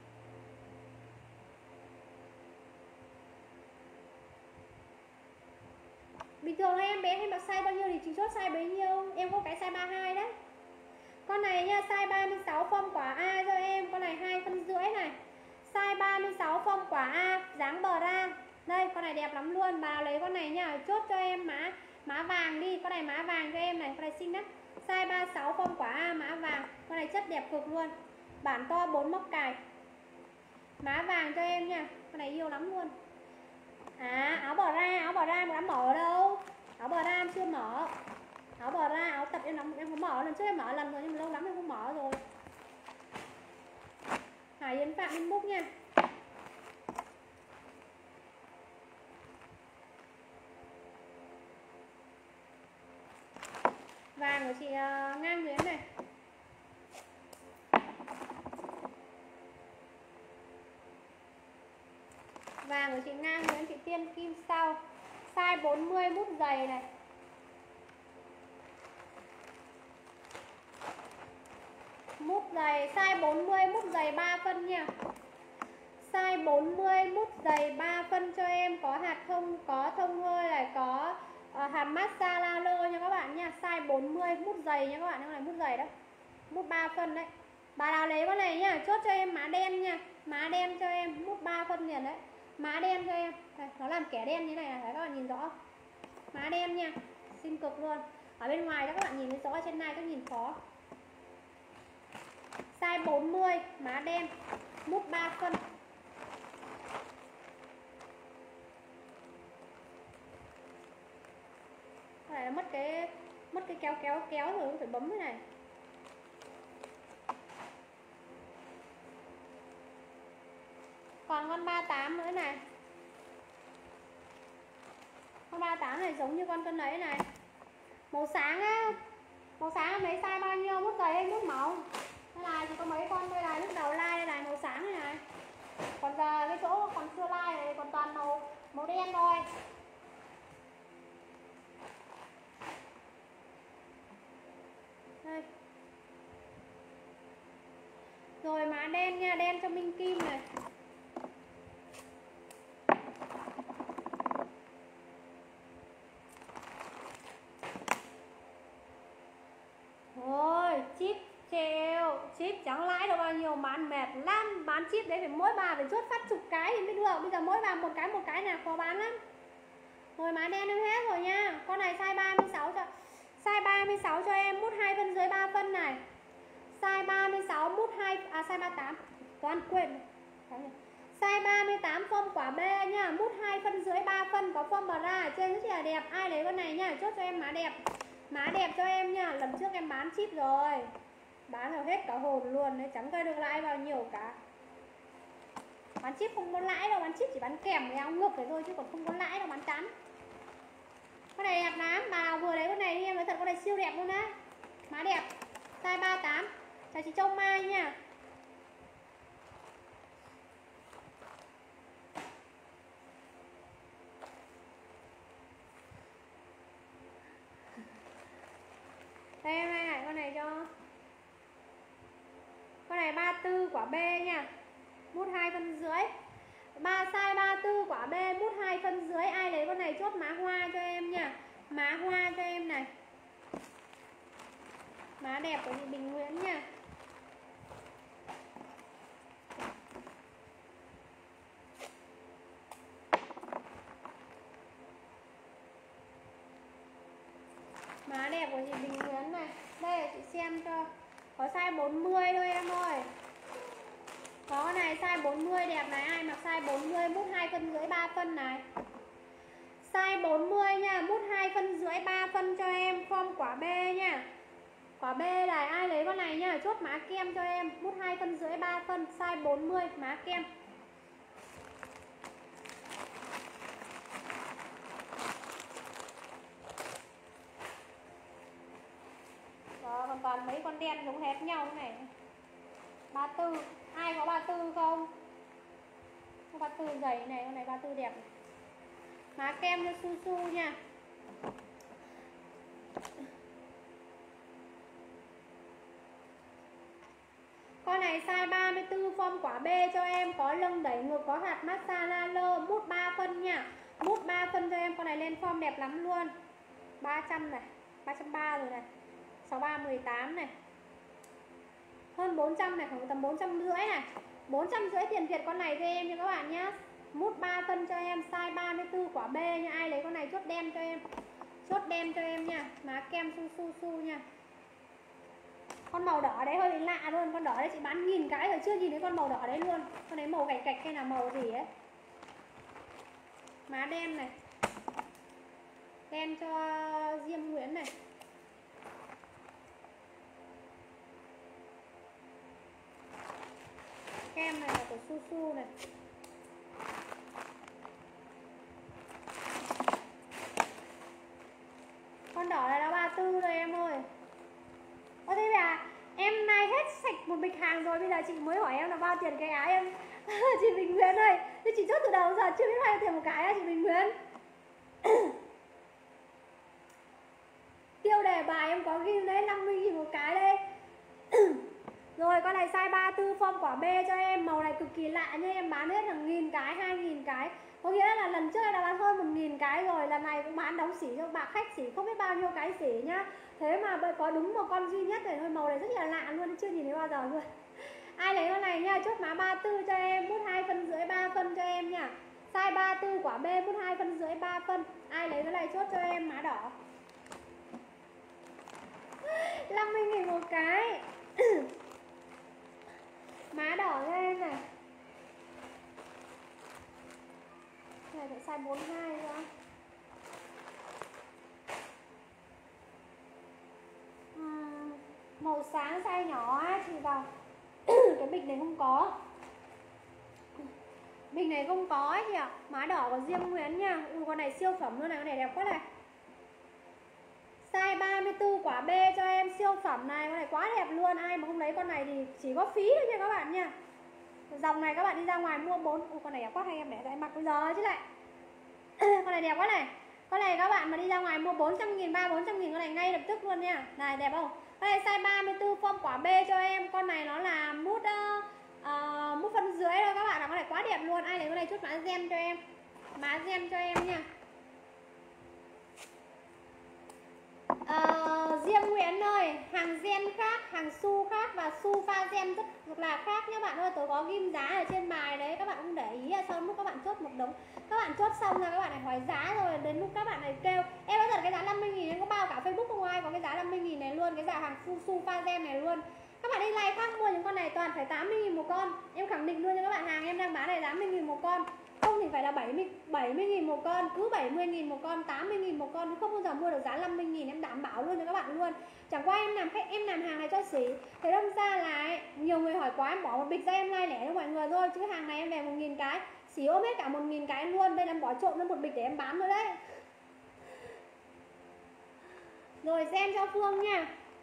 Bình thường em bé hay mặc size bao nhiêu thì chỉ chốt size bấy nhiêu. Em có cái size ba mươi hai đấy. Con này nha, size ba mươi sáu form quả A cho em. Con này hai phân rưỡi này. Size ba mươi sáu form quả A, dáng bờ ra. Đây, con này đẹp lắm luôn. Bà nào lấy con này nha, chốt cho em mã mã vàng đi. Con này mã vàng cho em này, con này xinh đấy. Size ba mươi sáu form quả A, mã vàng. Con này chất đẹp cực luôn. Bản to bốn móc cài. Mã vàng cho em nha. Con này yêu lắm luôn. À, áo bờ ra, áo bờ ra mà đã mở đâu. Áo bờ ra chưa mở. Áo bờ ra, áo tập em nóng em có mở lần trước em mở lần rồi nhưng mà lâu lắm em không mở rồi. Hải Yến Phạm inbox nha. Vàng của chị uh, Ngang Nguyễn này. Vàng của chị Ngang Nguyễn, chị Tiên Kim Sau. Size bốn mươi mút dày này. Mút dày, size bốn mươi mút dày ba phân nha. Size bốn mươi mút dày ba phân cho em, có hạt thông, có thông hơi này, có uh, hạt massage la lơ nha các bạn nha. Size bốn mươi mút dày nha các bạn, cái này mút dày đấy. Mút ba phân đấy. Bà nào lấy con này nha, chốt cho em má đen nha. Má đen cho em, mút ba phân liền đấy. Má đen cho em. Đây, nó làm kẻ đen như này này, các bạn nhìn rõ. Má đen nha, xinh cực luôn. Ở bên ngoài các bạn nhìn thấy rõ, trên này các nhìn khó. Size bốn mươi, má đen, mút ba phân. Cái này là mất cái mất cái kéo kéo kéo rồi, phải bấm cái này. Còn con ba mươi tám nữa này. Con ba mươi tám này giống như con cân ấy này. Màu sáng á. Màu sáng mấy size bao nhiêu, mút dày hay mút mỏng? Đây này chỉ có mấy con đây này, lúc đầu like đây này, màu sáng này này. Còn giờ cái chỗ còn chưa like này còn toàn màu màu đen thôi. Đây. Rồi má đen nha, đen cho Minh Kim này. Rồi, chip treo, chip chẳng lãi đâu bao nhiêu, bán mệt lắm. Bán chip đấy phải mỗi bà phải chốt phát chục cái thì mới được. Bây giờ mỗi bà một cái một cái là khó bán lắm. Rồi má đen em hết rồi nha. Con này size ba mươi sáu cho size ba mươi sáu cho em, mút hai phân dưới ba phân này. Size ba mươi sáu mút hai à size ba mươi tám. Toàn quên. Size ba mươi tám form quả B nha, mút hai phân dưới ba phân, có form bra ở trên rất là đẹp. Ai lấy con này nha, chốt cho em má đẹp. Má đẹp cho em nha, lần trước em bán chip rồi. Bán rồi hết cả hồn luôn đấy, chẳng coi được lãi bao nhiêu cả. Bán chip không có lãi đâu, bán chip chỉ bán kèm cái áo ngực đấy thôi chứ còn không có lãi đâu, bán chắn. Con này đẹp lắm, bà nào vừa lấy con này đi em nói thật, con này siêu đẹp luôn á. Má đẹp, size ba mươi tám. Chào chị Trông Mai nha. Đây em này, con này cho. Con này ba mươi tư quả B nha. Mút hai phân dưới. Ba size ba mươi tư quả B, mút hai phân dưới. Ai lấy con này chốt má hoa cho em nha. Má hoa cho em này. Má đẹp của chị Bình Nguyễn nha. Má đẹp của chị Bình Nguyễn này. Đây chị xem cho. Có size bốn mươi thôi em ơi. Có con này size bốn mươi đẹp này. Ai mặc size bốn mươi mút hai phân dưới ba phân này. Size bốn mươi nha, mút hai phân dưới ba phân cho em. Form quả B nha. Quả B này, ai lấy con này nha, chốt má kem cho em. Mút hai phân dưới ba phân, size bốn mươi, má kem. Đó, còn toàn mấy con đen giống hết nhau thế này. ba mươi tư, ai có ba mươi tư không? Có ba mươi tư dày này, con này ba mươi tư đẹp này. Má kem cho Su Su nha. Con này size ba mươi tư form quả B cho em, có lưng đẩy ngực, có hạt massage la lơ, mút ba phân nha. Mút ba phân cho em, con này lên form đẹp lắm luôn. ba trăm này, ba trăm ba mươi rồi này. sáu ba mười tám này. Hơn bốn trăm này, khoảng tầm bốn trăm rưỡi này. bốn trăm rưỡi tiền Việt con này cho em nha các bạn nhá. Mút ba phân cho em, size ba mươi tư quả B nha. Ai lấy con này chốt đen cho em. Chốt đen cho em nha. Má kem Su Su Su nha. Con màu đỏ đấy hơi lạ luôn. Con đỏ đấy chị bán nghìn cái rồi, chưa nhìn thấy con màu đỏ đấy luôn. Con đấy màu gạch gạch hay là màu gì ấy. Má đen này. Đen cho Diêm Nguyễn này. su su này. Con đỏ này là ba mươi tư rồi em ơi. Ơ thế là em nay hết sạch một bịch hàng rồi. Bây giờ chị mới hỏi em là bao tiền cái áo em. Chị Bình Nguyễn ơi, thế chị chốt từ đầu giờ chưa biết bao tiền một cái á chị Bình Nguyễn. Tiêu đề bài em có ghi đấy, năm mươi nghìn một cái đây. Rồi con này size ba mươi tư form quả B cho em. Màu này cực kỳ lạ nha, em bán hết là nghìn cái, hai nghìn cái. Có nghĩa là lần trước em đã bán hơn một nghìn cái rồi. Lần này cũng bán đóng xỉ cho bạc khách xỉ không biết bao nhiêu cái xỉ nhá. Thế mà có đúng một con duy nhất này thôi. Màu này rất là lạ luôn, chưa nhìn thấy bao giờ luôn. Ai lấy con này nha, chốt má ba mươi tư cho em, mút hai phân rưỡi, ba phân cho em nha. Size ba mươi tư quả B, mút hai phân rưỡi, ba phân. Ai lấy cái này chốt cho em má đỏ. năm mươi nghìn một cái. Má đỏ cho em này. Này phải size bốn mươi hai nữa. uhm, Màu sáng size nhỏ á, chị vào. Cái bịch này không có. Bịch này không có ấy chị ạ. Má đỏ của Diêm Nguyễn nha. Ui con này siêu phẩm luôn này, con này đẹp quá này. Size ba mươi tư quả B cho em, siêu phẩm này, con này quá đẹp luôn. Ai mà không lấy con này thì chỉ có phí thôi nha các bạn nha. Dòng này các bạn đi ra ngoài mua bốn. Ui con này đẹp quá, hay em để lại mặc bây giờ chứ lại. Con này đẹp quá này. Con này các bạn mà đi ra ngoài mua bốn trăm nghìn, ba bốn trăm nghìn con này ngay lập tức luôn nha. Này đẹp không? Con này size ba mươi tư form quả B cho em. Con này nó là mút uh, uh, mút phân dưới thôi các bạn ạ. Con này quá đẹp luôn. Ai lấy con này chút mã gem cho em. Mã gem cho em nha. Uh, Diêm Nguyễn ơi, hàng gen khác, hàng su khác và su pha gen rất là khác nhé bạn ơi. Tôi có ghim giá ở trên bài đấy, các bạn cũng để ý là sau lúc các bạn chốt một đống. Các bạn chốt xong rồi các bạn lại hỏi giá rồi đến lúc các bạn lại kêu em nói thật cái giá năm mươi nghìn em có bao cả Facebook không ai có cái giá năm mươi nghìn này luôn, cái giá hàng su su pha gen này luôn. Các bạn đi live khác mua những con này toàn phải tám mươi nghìn một con. Em khẳng định luôn cho các bạn, hàng em đang bán này tám mươi nghìn một con. Không thì phải là bảy mươi nghìn một con, cứ bảy mươi nghìn một con, tám mươi nghìn một con, không bao giờ mua được giá năm mươi nghìn, em đảm bảo luôn cho các bạn luôn. Chẳng qua em làm khách em làm hàng này cho xỉ. Thế đâm ra là ấy, nhiều người hỏi quá em bỏ một bịch ra em like lẻ cho mọi người thôi, chứ hàng này em về một nghìn cái, xỉ ôm hết cả một nghìn cái luôn. Đây là em bỏ trộn lên một bịch để em bán rồi đấy. Rồi xem cho Phương nha.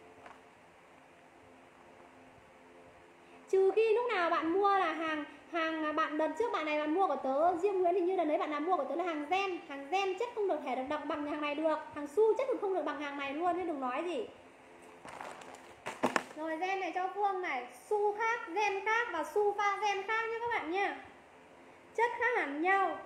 Trừ khi lúc nào bạn mua là hàng hàng bạn đợt trước bạn này bạn mua của tớ Diêm Nguyễn, hình như đợt đấy bạn nào mua của tớ là hàng gen, hàng gen chất không được thể được đọc bằng hàng này được, hàng su chất cũng không được bằng hàng này luôn nên đừng nói gì. Rồi gen này cho Phương này, su khác, gen khác và su pha gen khác nhé các bạn nha. Chất khác hẳn nhau.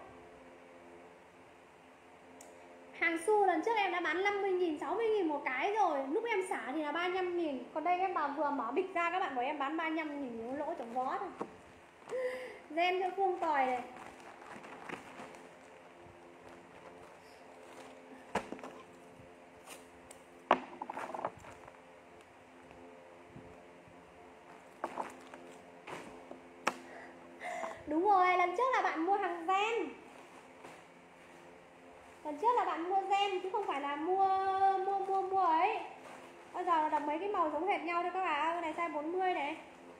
Hàng su lần trước em đã bán năm mươi nghìn, sáu mươi nghìn một cái rồi. Lúc em xả thì là ba mươi lăm nghìn. Còn đây em bảo vừa mở bịch ra các bạn bảo em bán ba mươi lăm nghìn, lỗ chồng vó thôi. Gen cho Phương tòi này. Đúng rồi, lần trước là bạn mua hàng gen. Lần trước là bạn mua gen chứ không phải là mua mua mua mua ấy. Bây giờ là đọc mấy cái màu giống hệt nhau thôi các bạn. Cái này size bốn mươi này.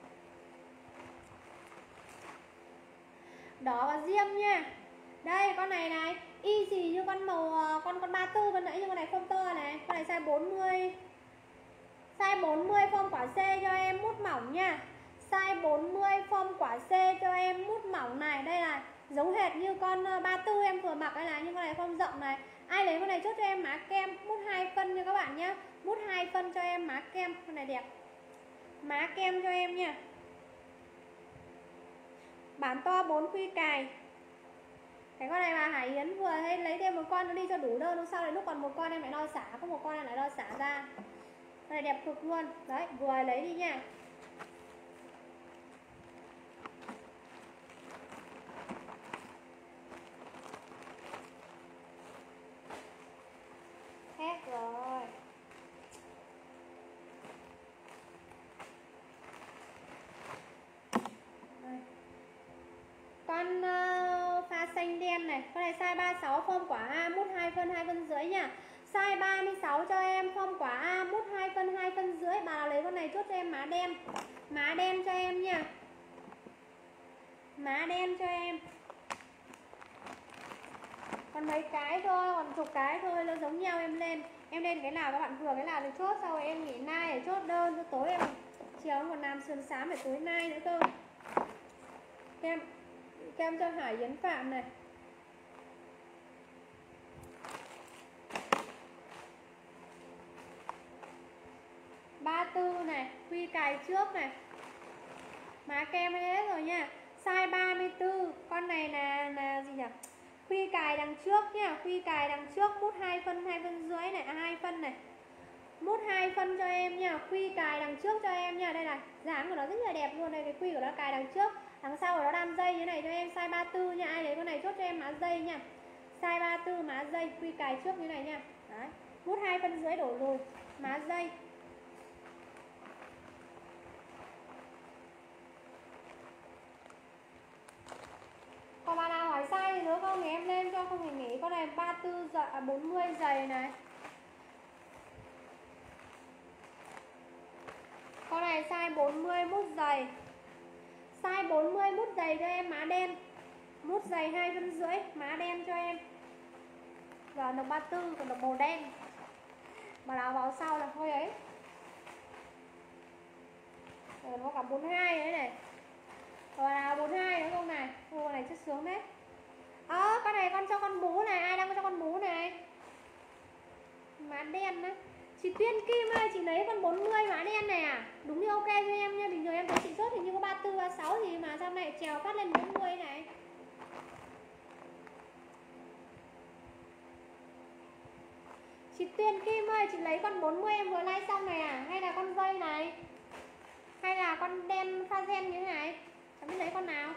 Đỏ và diêm nha. Đây con này này, y xì như con màu con con ba mươi tư ban nãy, nhưng con này không to này. Con này size bốn mươi. Size bốn mươi form quả C cho em mút mỏng nha. Size bốn mươi form quả C cho em mút mỏng này. Đây là giống hệt như con ba mươi tư em vừa mặc đây này, nhưng con này form rộng này. Ai lấy con này chốt cho em má kem, mút hai phân nha các bạn nhé. Mút hai phân cho em má kem, con này đẹp. Má kem cho em nha. Bản to bốn khuy cài. Cái con này bà Hải Yến vừa hay lấy thêm một con nó đi cho đủ đơn, lúc sau này lúc còn một con em lại lo xả, có một con em lại lo xả ra. Con này đẹp cực luôn. Đấy, vừa lấy đi nha. Hết rồi. Đây. Con uh, pha xanh đen này, con này size ba mươi sáu form quả A, mút hai phân, hai phân rưỡi nha. Size ba mươi sáu cho em, form quả A, mút hai phân, hai phân rưỡi. Bà nào lấy con này chốt cho em má đen. Má đen cho em nha. Má má đen cho em. Còn mấy cái thôi, còn chục cái thôi, nó giống nhau em lên. Em lên cái nào các bạn vừa cái nào thì chốt, sau rồi em nghỉ nay để chốt đơn cho tối em. Chiều em còn làm sườn xám để tối nay nữa cơ. Kem kem cho Hải Yến Phạm này. ba tư này, quy cài trước này. Má kem hết rồi nha. Size ba mươi tư, con này là là gì nhỉ? Quy cài đằng trước nhá, quy cài đằng trước, mút hai phân, hai phân rưỡi này, à, hai phân này. Mút hai phân cho em nha, quy cài đằng trước cho em nha. Đây này, dáng của nó rất là đẹp luôn đây, cái quy của nó cài đằng trước, đằng sau của nó đan dây như này cho em, size ba tư nha. Ai lấy con này chốt cho em má dây nha. Size ba tư má dây, quy cài trước như này nha. Đấy, mút hai phân rưỡi đổ lùi, má dây. Còn bạn nào hỏi size thì nữa không thì em lên cho, không thì nghỉ. Con này ba tư giày, à, bốn mươi giày này. Con này size bốn mươi mút giày. Size bốn mươi mút giày cho em má đen. Mút giày hai phân rưỡi, má đen cho em. Giờ đồng ba tư còn đồng màu đen. Mà nào vào sau là thôi ấy. Rồi nó cả bốn mươi hai đấy này. Rồi nào bốn mươi hai nữa không này. Ô, con này chất sướng đấy. Ờ, à, con này con cho con bú này. Ai đang có cho con bú này? Má đen đấy. Chị Tuyên Kim ơi, chị lấy con bốn mươi má đen này à? Đúng thì ok cho em nha. Bình thường em thấy chị chốt thì như có ba tư, ba sáu thì mà sau này trèo phát lên bốn mươi này. Chị Tuyên Kim ơi, chị lấy con bốn mươi em vừa like xong này à? Hay là con dây này? Hay là con đen pha gen như thế này? Chẳng biết lấy con nào.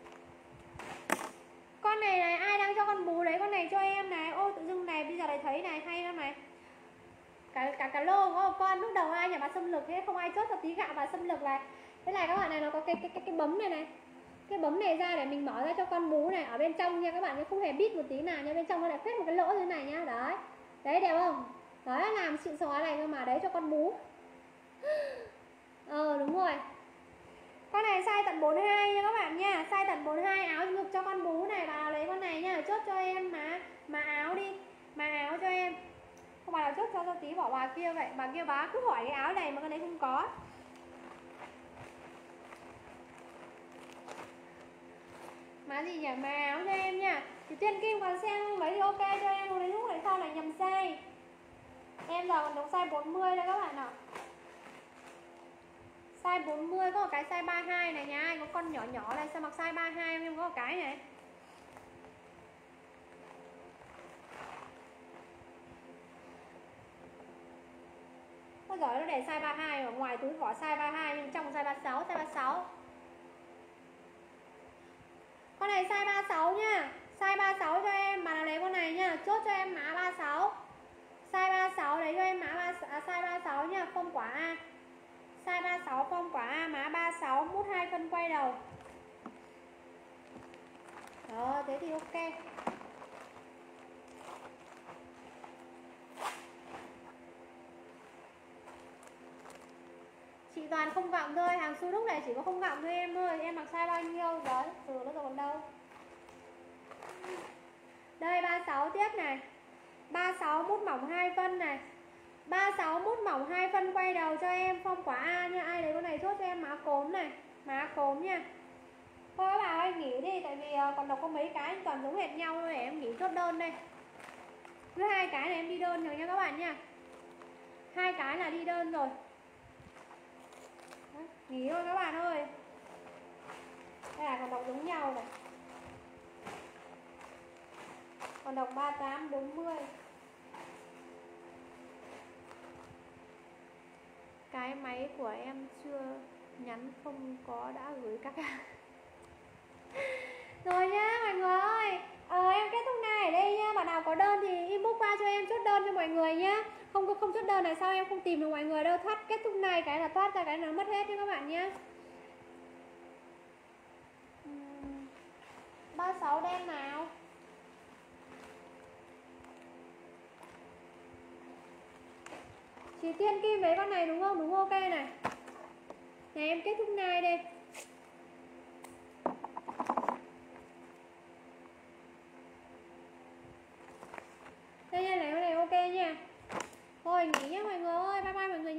Con này này, ai đang cho con bú lấy con này cho em này. Ô tự dưng này, bây giờ lại thấy này, hay lắm này. Cả cả cả lô có một con, lúc đầu ai nhà bà xâm lược thế, không ai chốt cho tí gạo bà xâm lược này. Thế này các bạn này, nó có cái cái cái, cái bấm này này. Cái bấm này ra để mình mở ra cho con bú này ở bên trong nha các bạn, không hề bít một tí nào nha, bên trong nó lại phết một cái lỗ như thế này nhá, đấy. Đấy đẹp không? Đấy làm xịn xóa này cơ mà, đấy cho con bú. Ờ đúng rồi. Con này size tận bốn mươi hai nha các bạn nha, size tận bốn mươi hai, áo ngực cho con bú này, bà lấy con này nha, chốt cho em má má áo đi, má áo cho em. Không bà nào chốt cho, cho tí bỏ bà kia vậy, bà kia bà cứ hỏi cái áo này mà con đấy không có. Má gì nhỉ, má áo cho em nha. Thì Tiên Kim còn xem mấy thì ok cho em, lấy lúc lại sau lại nhầm size. Em giờ còn đóng size bốn mươi đây các bạn ạ. Size bốn mươi có một cái size ba mươi hai này nha, có con nhỏ nhỏ này sao mặc size ba mươi hai em có một cái này. Ôi giời, nó để size ba mươi hai mà ngoài túi vỏ size ba mươi hai nhưng trong size ba mươi sáu, size ba mươi sáu. Con này size ba mươi sáu nha, size ba mươi sáu cho em, bà nào lấy con này nha, chốt cho em mã ba mươi sáu. Size ba mươi sáu lấy cho em mã ba, à, size ba mươi sáu nha, phong quả A. Size ba mươi sáu phong quả A, mã ba mươi sáu, mút hai phân quay đầu. Đó, thế thì ok. Chị toàn không gọng thôi, hàng su đúc này chỉ có không gọng thôi em thôi. Em mặc size bao nhiêu đấy, từ nó rồi còn đâu. Đây ba mươi sáu tiếp này. ba mươi sáu mút mỏng hai phân này. ba mươi sáu mút mỏng hai phân quay đầu cho em, phong quả A nha. Ai lấy con này chốt cho em má cốm này, má cốm nha. Thôi các bà ơi nghỉ đi, tại vì còn đọc có mấy cái toàn giống hệt nhau thôi, để em nghỉ chốt đơn đây. Với hai cái này em đi đơn rồi nha các bạn nha. Hai cái là đi đơn rồi. Đấy, nghỉ thôi các bạn ơi. Đây là còn đọc giống nhau này. Còn đọc ba mươi tám, bốn mươi. Cái máy của em chưa nhắn không có đã gửi các bạn. Rồi nhá mọi người ơi. Ờ, em kết thúc này ở đây nhá. Bạn nào có đơn thì inbox qua cho em chốt đơn cho mọi người nhá. Không có không chốt đơn này sao em không tìm được mọi người đâu. Thoát kết thúc này cái là thoát ra cái là mất hết nha các bạn nhá. ba mươi sáu đen nào. Chị Tiên Kim với con này đúng không? Đúng ok này. Này em kết thúc này đây. nhé mọi người ơi. Bye bye mọi người.